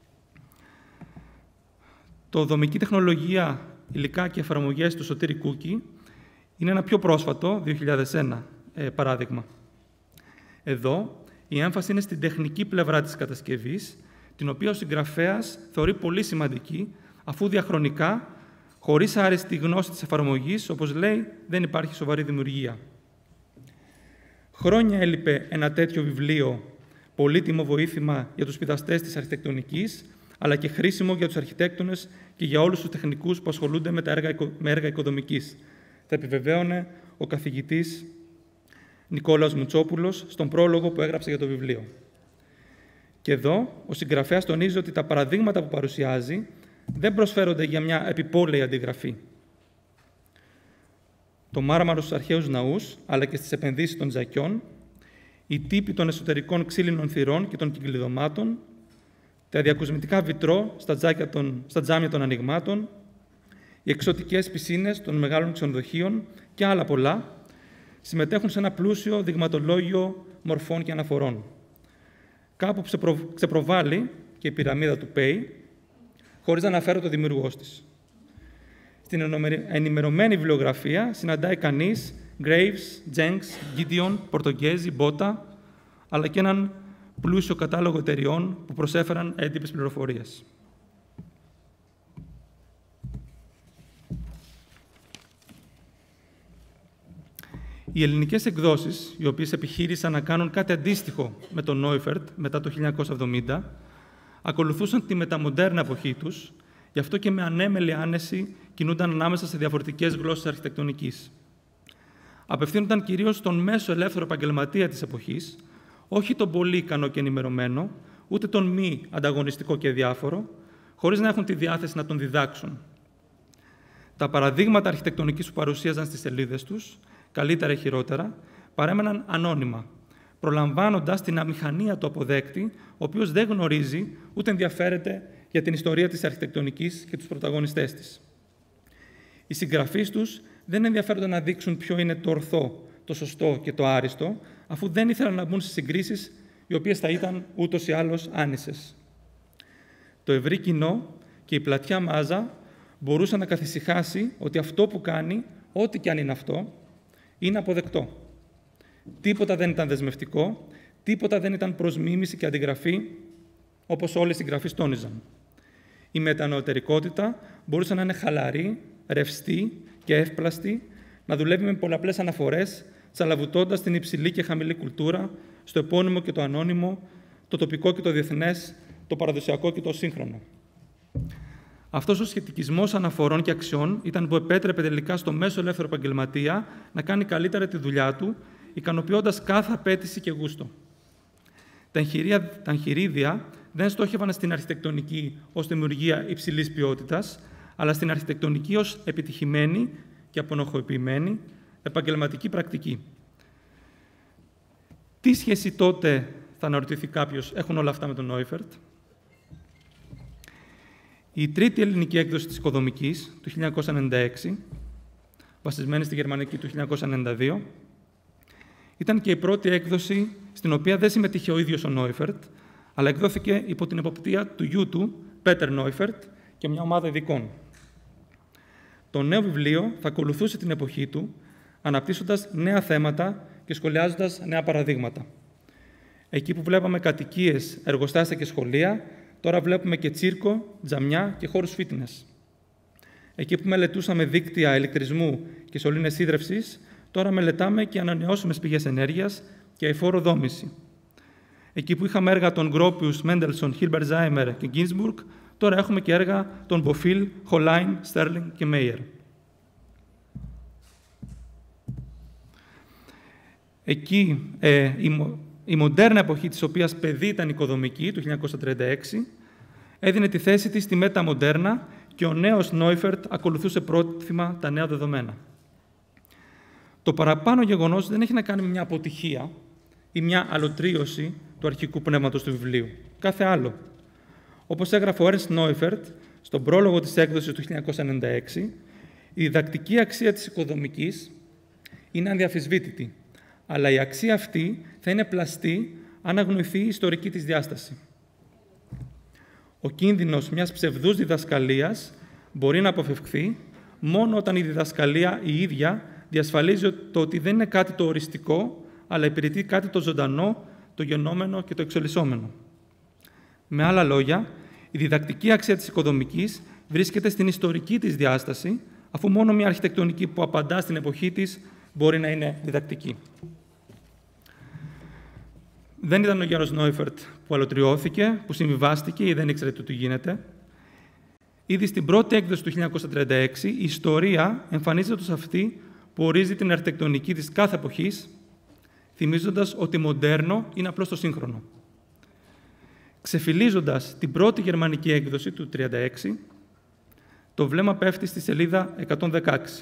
Το δομική τεχνολογία, υλικά και εφαρμογές του Σωτήρη Κούκη είναι ένα πιο πρόσφατο, δύο χιλιάδες ένα, ε, παράδειγμα. Εδώ η έμφαση είναι στην τεχνική πλευρά της κατασκευής, την οποία ο συγγραφέας θεωρεί πολύ σημαντική, αφού διαχρονικά, χωρίς άριστη γνώση της εφαρμογής, όπως λέει, δεν υπάρχει σοβαρή δημιουργία. Χρόνια έλειπε ένα τέτοιο βιβλίο, πολύτιμο βοήθημα για τους σπουδαστές της αρχιτεκτονικής, αλλά και χρήσιμο για τους αρχιτέκτονες και για όλους τους τεχνικούς που ασχολούνται με, τα έργα, με έργα οικοδομικής. Θα επιβεβαίωνε ο καθηγητής Νικόλαος Μουτσόπουλος στον πρόλογο που έγραψε για το βιβλίο. Και εδώ ο συγγραφέας τονίζει ότι τα παραδείγματα που παρουσιάζει δεν προσφέρονται για μια επιπόλαιη αντιγραφή. Το μάρμαρο στους αρχαίους ναούς, αλλά και στις επενδύσεις των τζακιών, οι τύποι των εσωτερικών ξύλινων θυρών και των κυκλειδωμάτων, τα διακοσμητικά βιτρό στα, τζάκια των, στα τζάμια των ανοιγμάτων, οι εξωτικές πισίνες των μεγάλων ξενοδοχείων και άλλα πολλά, συμμετέχουν σε ένα πλούσιο δειγματολόγιο μορφών και αναφορών. Κάπου ξεπρο... ξεπροβάλλει και η πυραμίδα του Πέι, χωρίς να αναφέρω το δημιουργός της. Στην ενημερωμένη βιβλιογραφία συναντάει κανείς Graves, Jenks, Gideon, Πορτογκέζη, Μπότα, αλλά και έναν πλούσιο κατάλογο εταιριών που προσέφεραν έντυπες πληροφορίες. Οι ελληνικές εκδόσεις, οι οποίες επιχείρησαν να κάνουν κάτι αντίστοιχο με τον Νόιφερτ μετά το χίλια εννιακόσια εβδομήντα, ακολουθούσαν τη μεταμοντέρνα εποχή τους, γι' αυτό και με ανέμελη άνεση κινούνταν ανάμεσα σε διαφορετικές γλώσσες αρχιτεκτονικής. Απευθύνονταν κυρίως στον μέσο ελεύθερο επαγγελματία της εποχής, όχι τον πολύ ικανό και ενημερωμένο, ούτε τον μη ανταγωνιστικό και διάφορο, χωρίς να έχουν τη διάθεση να τον διδάξουν. Τα παραδείγματα αρχιτεκτονικής που παρουσίαζαν στις σελίδες τους, καλύτερα ή χειρότερα, παρέμεναν ανώνυμα, προλαμβάνοντας την αμηχανία του αποδέκτη, ο οποίος δεν γνωρίζει ούτε ενδιαφέρεται για την ιστορία της αρχιτεκτονικής και τους πρωταγωνιστές της. Οι συγγραφείς τους δεν ενδιαφέρονται να δείξουν ποιο είναι το ορθό, το σωστό και το άριστο, αφού δεν ήθελαν να μπουν σε συγκρίσεις οι οποίες θα ήταν ούτως ή άλλως άνισες. Το ευρύ κοινό και η πλατιά μάζα μπορούσαν να καθησυχάσει ότι αυτό που κάνει, ό,τι κι αν είναι αυτό, είναι αποδεκτό. Τίποτα δεν ήταν δεσμευτικό, τίποτα δεν ήταν προς μίμηση και αντιγραφή, όπως όλοι οι συγγραφείς τόνιζαν. Η μετανοτερικότητα μπορούσε να είναι χαλαρή, ρευστή και εύπλαστη, να δουλεύει με πολλαπλές αναφορές, τσαλαβουτώντας την υψηλή και χαμηλή κουλτούρα, στο επώνυμο και το ανώνυμο, το τοπικό και το διεθνές, το παραδοσιακό και το σύγχρονο. Αυτός ο σχετικισμός αναφορών και αξιών ήταν που επέτρεπε τελικά στο μέσο ελεύθερο επαγγελματία να κάνει καλύτερα τη δουλειά του, ικανοποιώντας κάθε απέτηση και γούστο. Τα, τα εγχειρίδια δεν στόχευαν στην αρχιτεκτονική ως δημιουργία υψηλής ποιότητας, αλλά στην αρχιτεκτονική ως επιτυχημένη και απονοχοποιημένη επαγγελματική πρακτική. Τι σχέση τότε, θα αναρωτηθεί κάποιος, έχουν όλα αυτά με τον Νόιφερτ? Η τρίτη ελληνική έκδοση της οικοδομικής του χίλια εννιακόσια ενενήντα έξι, βασισμένη στη γερμανική του χίλια εννιακόσια ενενήντα δύο, ήταν και η πρώτη έκδοση στην οποία δεν συμμετείχε ο ίδιος ο Νόιφερτ, αλλά εκδόθηκε υπό την εποπτεία του γιου του, Πέτερ Νόιφερτ, και μια ομάδα ειδικών. Το νέο βιβλίο θα ακολουθούσε την εποχή του, αναπτύσσοντας νέα θέματα και σχολιάζοντας νέα παραδείγματα. Εκεί που βλέπαμε κατοικίες, εργοστάσια και σχολεία, τώρα βλέπουμε και τσίρκο, τζαμιά και χώρους fitness. Εκεί που μελετούσαμε δίκτυα ηλεκτρισμού και σωλήνες σίδρευσης, τώρα μελετάμε και ανανεώσιμες πηγές ενέργειας και αειφόρο δόμηση. Εκεί που είχαμε έργα των Γκρόπιους, Μέντελσον, Χίλμπερτ-Ζάιμερ και Γκίνσμπουργκ, τώρα έχουμε και έργα των Μποφίλ, Χολάιν, Στέρλινγκ και Μέιερ. Εκεί ε, η, η μοντέρνα εποχή, της οποίας παιδί ήταν η οικοδομική, του χίλια εννιακόσια τριάντα έξι, έδινε τη θέση της στη μεταμοντέρνα και ο νέος Νόιφερτ ακολουθούσε πρόθυμα τα νέα δεδομένα. Το παραπάνω γεγονός δεν έχει να κάνει με μια αποτυχία ή μια αλωτρίωση του αρχικού πνεύματος του βιβλίου. Κάθε άλλο. Όπως έγραφε ο Έρνστ Νόιφερτ στον πρόλογο της έκδοσης του χίλια εννιακόσια ενενήντα έξι, η διδακτική αξία της οικοδομικής είναι αδιαφυσβήτητη, αλλά η αξία αυτή θα είναι πλαστή αν αγνοηθεί η ιστορική της διάσταση. Ο κίνδυνος μιας ψευδούς διδασκαλίας μπορεί να αποφευχθεί μόνο όταν η διδασκαλία η ίδια διασφαλίζει το ότι δεν είναι κάτι το οριστικό, αλλά υπηρετεί κάτι το ζωντανό, το γεννόμενο και το εξελισσόμενο. Με άλλα λόγια, η διδακτική αξία της οικοδομικής βρίσκεται στην ιστορική της διάσταση, αφού μόνο μια αρχιτεκτονική που απαντά στην εποχή της μπορεί να είναι διδακτική. Δεν ήταν ο γέρος Νόιφερτ που αλωτριώθηκε, που συμβιβάστηκε ή δεν ήξερε το τι γίνεται. Ήδη στην πρώτη έκδοση του χίλια εννιακόσια τριάντα έξι, η ιστορία εμφανίζεται ως αυτή που ορίζει την αρχιτεκτονική της κάθε εποχής, θυμίζοντας ότι μοντέρνο είναι απλώς το σύγχρονο. Ξεφυλίζοντας την πρώτη γερμανική έκδοση του τριάντα έξι, το βλέμμα πέφτει στη σελίδα εκατόν δεκαέξι.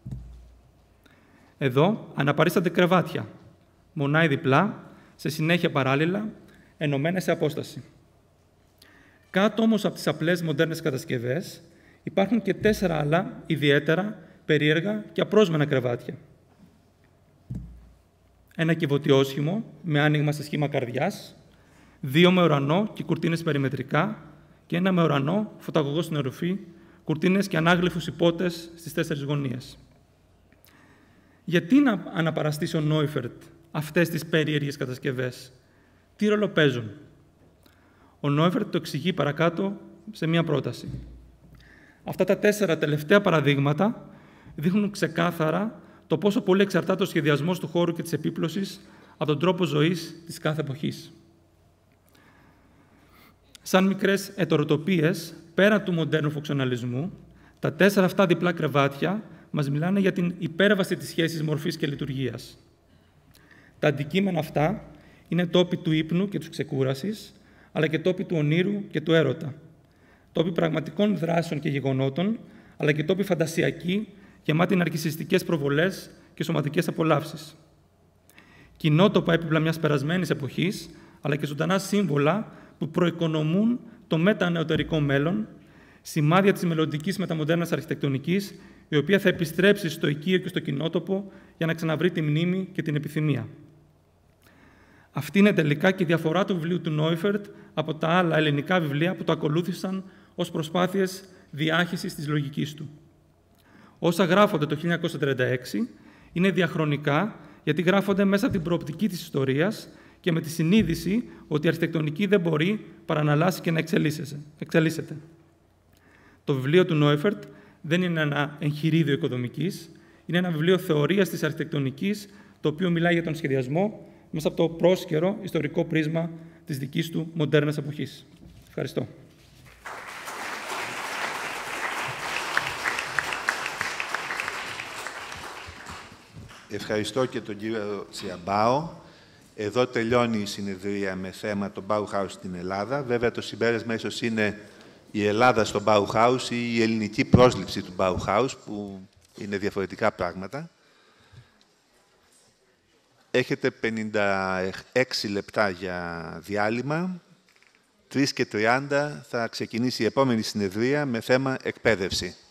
Εδώ αναπαρίστανται κρεβάτια, μονά ή διπλά, σε συνέχεια παράλληλα, ενωμένα σε απόσταση. Κάτω όμως από τις απλές μοντέρνες κατασκευές υπάρχουν και τέσσερα άλλα ιδιαίτερα, περίεργα και απρόσμενα κρεβάτια. Ένα κυβωτιόσχημο με άνοιγμα σε σχήμα καρδιάς, δύο με ουρανό και κουρτίνες περιμετρικά και ένα με ουρανό, φωταγωγό στην οροφή, κουρτίνες και ανάγλυφους υπότες στις τέσσερις γωνίες. Γιατί να αναπαραστήσει ο Νόιφερτ αυτές τις περίεργες κατασκευές? Τι ρόλο παίζουν? Ο Νόιφερτ το εξηγεί παρακάτω σε μία πρόταση. Αυτά τα τέσσερα τελευταία παραδείγματα δείχνουν ξεκάθαρα το πόσο πολύ εξαρτάται ο σχεδιασμός του χώρου και της επίπλωσης από τον τρόπο ζωής της κάθε εποχής. Σαν μικρές ετοροτοπίες, πέρα του μοντέρνου φοξοναλισμού, τα τέσσερα αυτά διπλά κρεβάτια μας μιλάνε για την υπέρβαση της σχέσης μορφής και λειτουργίας. Τα αντικείμενα αυτά είναι τόποι του ύπνου και της ξεκούρασης, αλλά και τόποι του ονείρου και του έρωτα. Τόποι πραγματικών δράσεων και γεγονότων, αλλά και τόποι φαντασιακοί, γεμάτοι ναρκισσιστικές προβολές και σωματικές απολαύσεις. Κοινότοπα έπιπλα μιας περασμένης εποχής, αλλά και ζωντανά σύμβολα που προοικονομούν το μετανεωτερικό μέλλον, σημάδια της μελλοντικής μεταμοντέρνας αρχιτεκτονικής, η οποία θα επιστρέψει στο οικείο και στο κοινότοπο για να ξαναβρει τη μνήμη και την επιθυμία. Αυτή είναι τελικά και η διαφορά του βιβλίου του Νόιφερτ από τα άλλα ελληνικά βιβλία που το ακολούθησαν ως προσπάθειες διάχυσης της λογικής του. Όσα γράφονται το χίλια εννιακόσια τριάντα έξι είναι διαχρονικά, γιατί γράφονται μέσα από την προοπτική της ιστορίας και με τη συνείδηση ότι η αρχιτεκτονική δεν μπορεί παρά να αλλάσει και να εξελίσσεται. Το βιβλίο του Νόιφερτ δεν είναι ένα εγχειρίδιο οικοδομικής, είναι ένα βιβλίο θεωρίας της αρχιτεκτονικής, το οποίο μιλάει για τον σχεδιασμό μέσα από το πρόσκαιρο ιστορικό πρίσμα της δικής του μοντέρνας εποχής. Ευχαριστώ. Ευχαριστώ και τον κύριο Τσιαμπάο. Εδώ τελειώνει η συνεδρία με θέμα το Bauhaus στην Ελλάδα. Βέβαια, το συμπέρασμα ίσως είναι η Ελλάδα στο Bauhaus ή η ελληνική πρόσληψη του Bauhaus, που είναι διαφορετικά πράγματα. Έχετε πενήντα έξι λεπτά για διάλειμμα. τρεις και τριάντα θα ξεκινήσει η επόμενη συνεδρία με θέμα εκπαίδευση.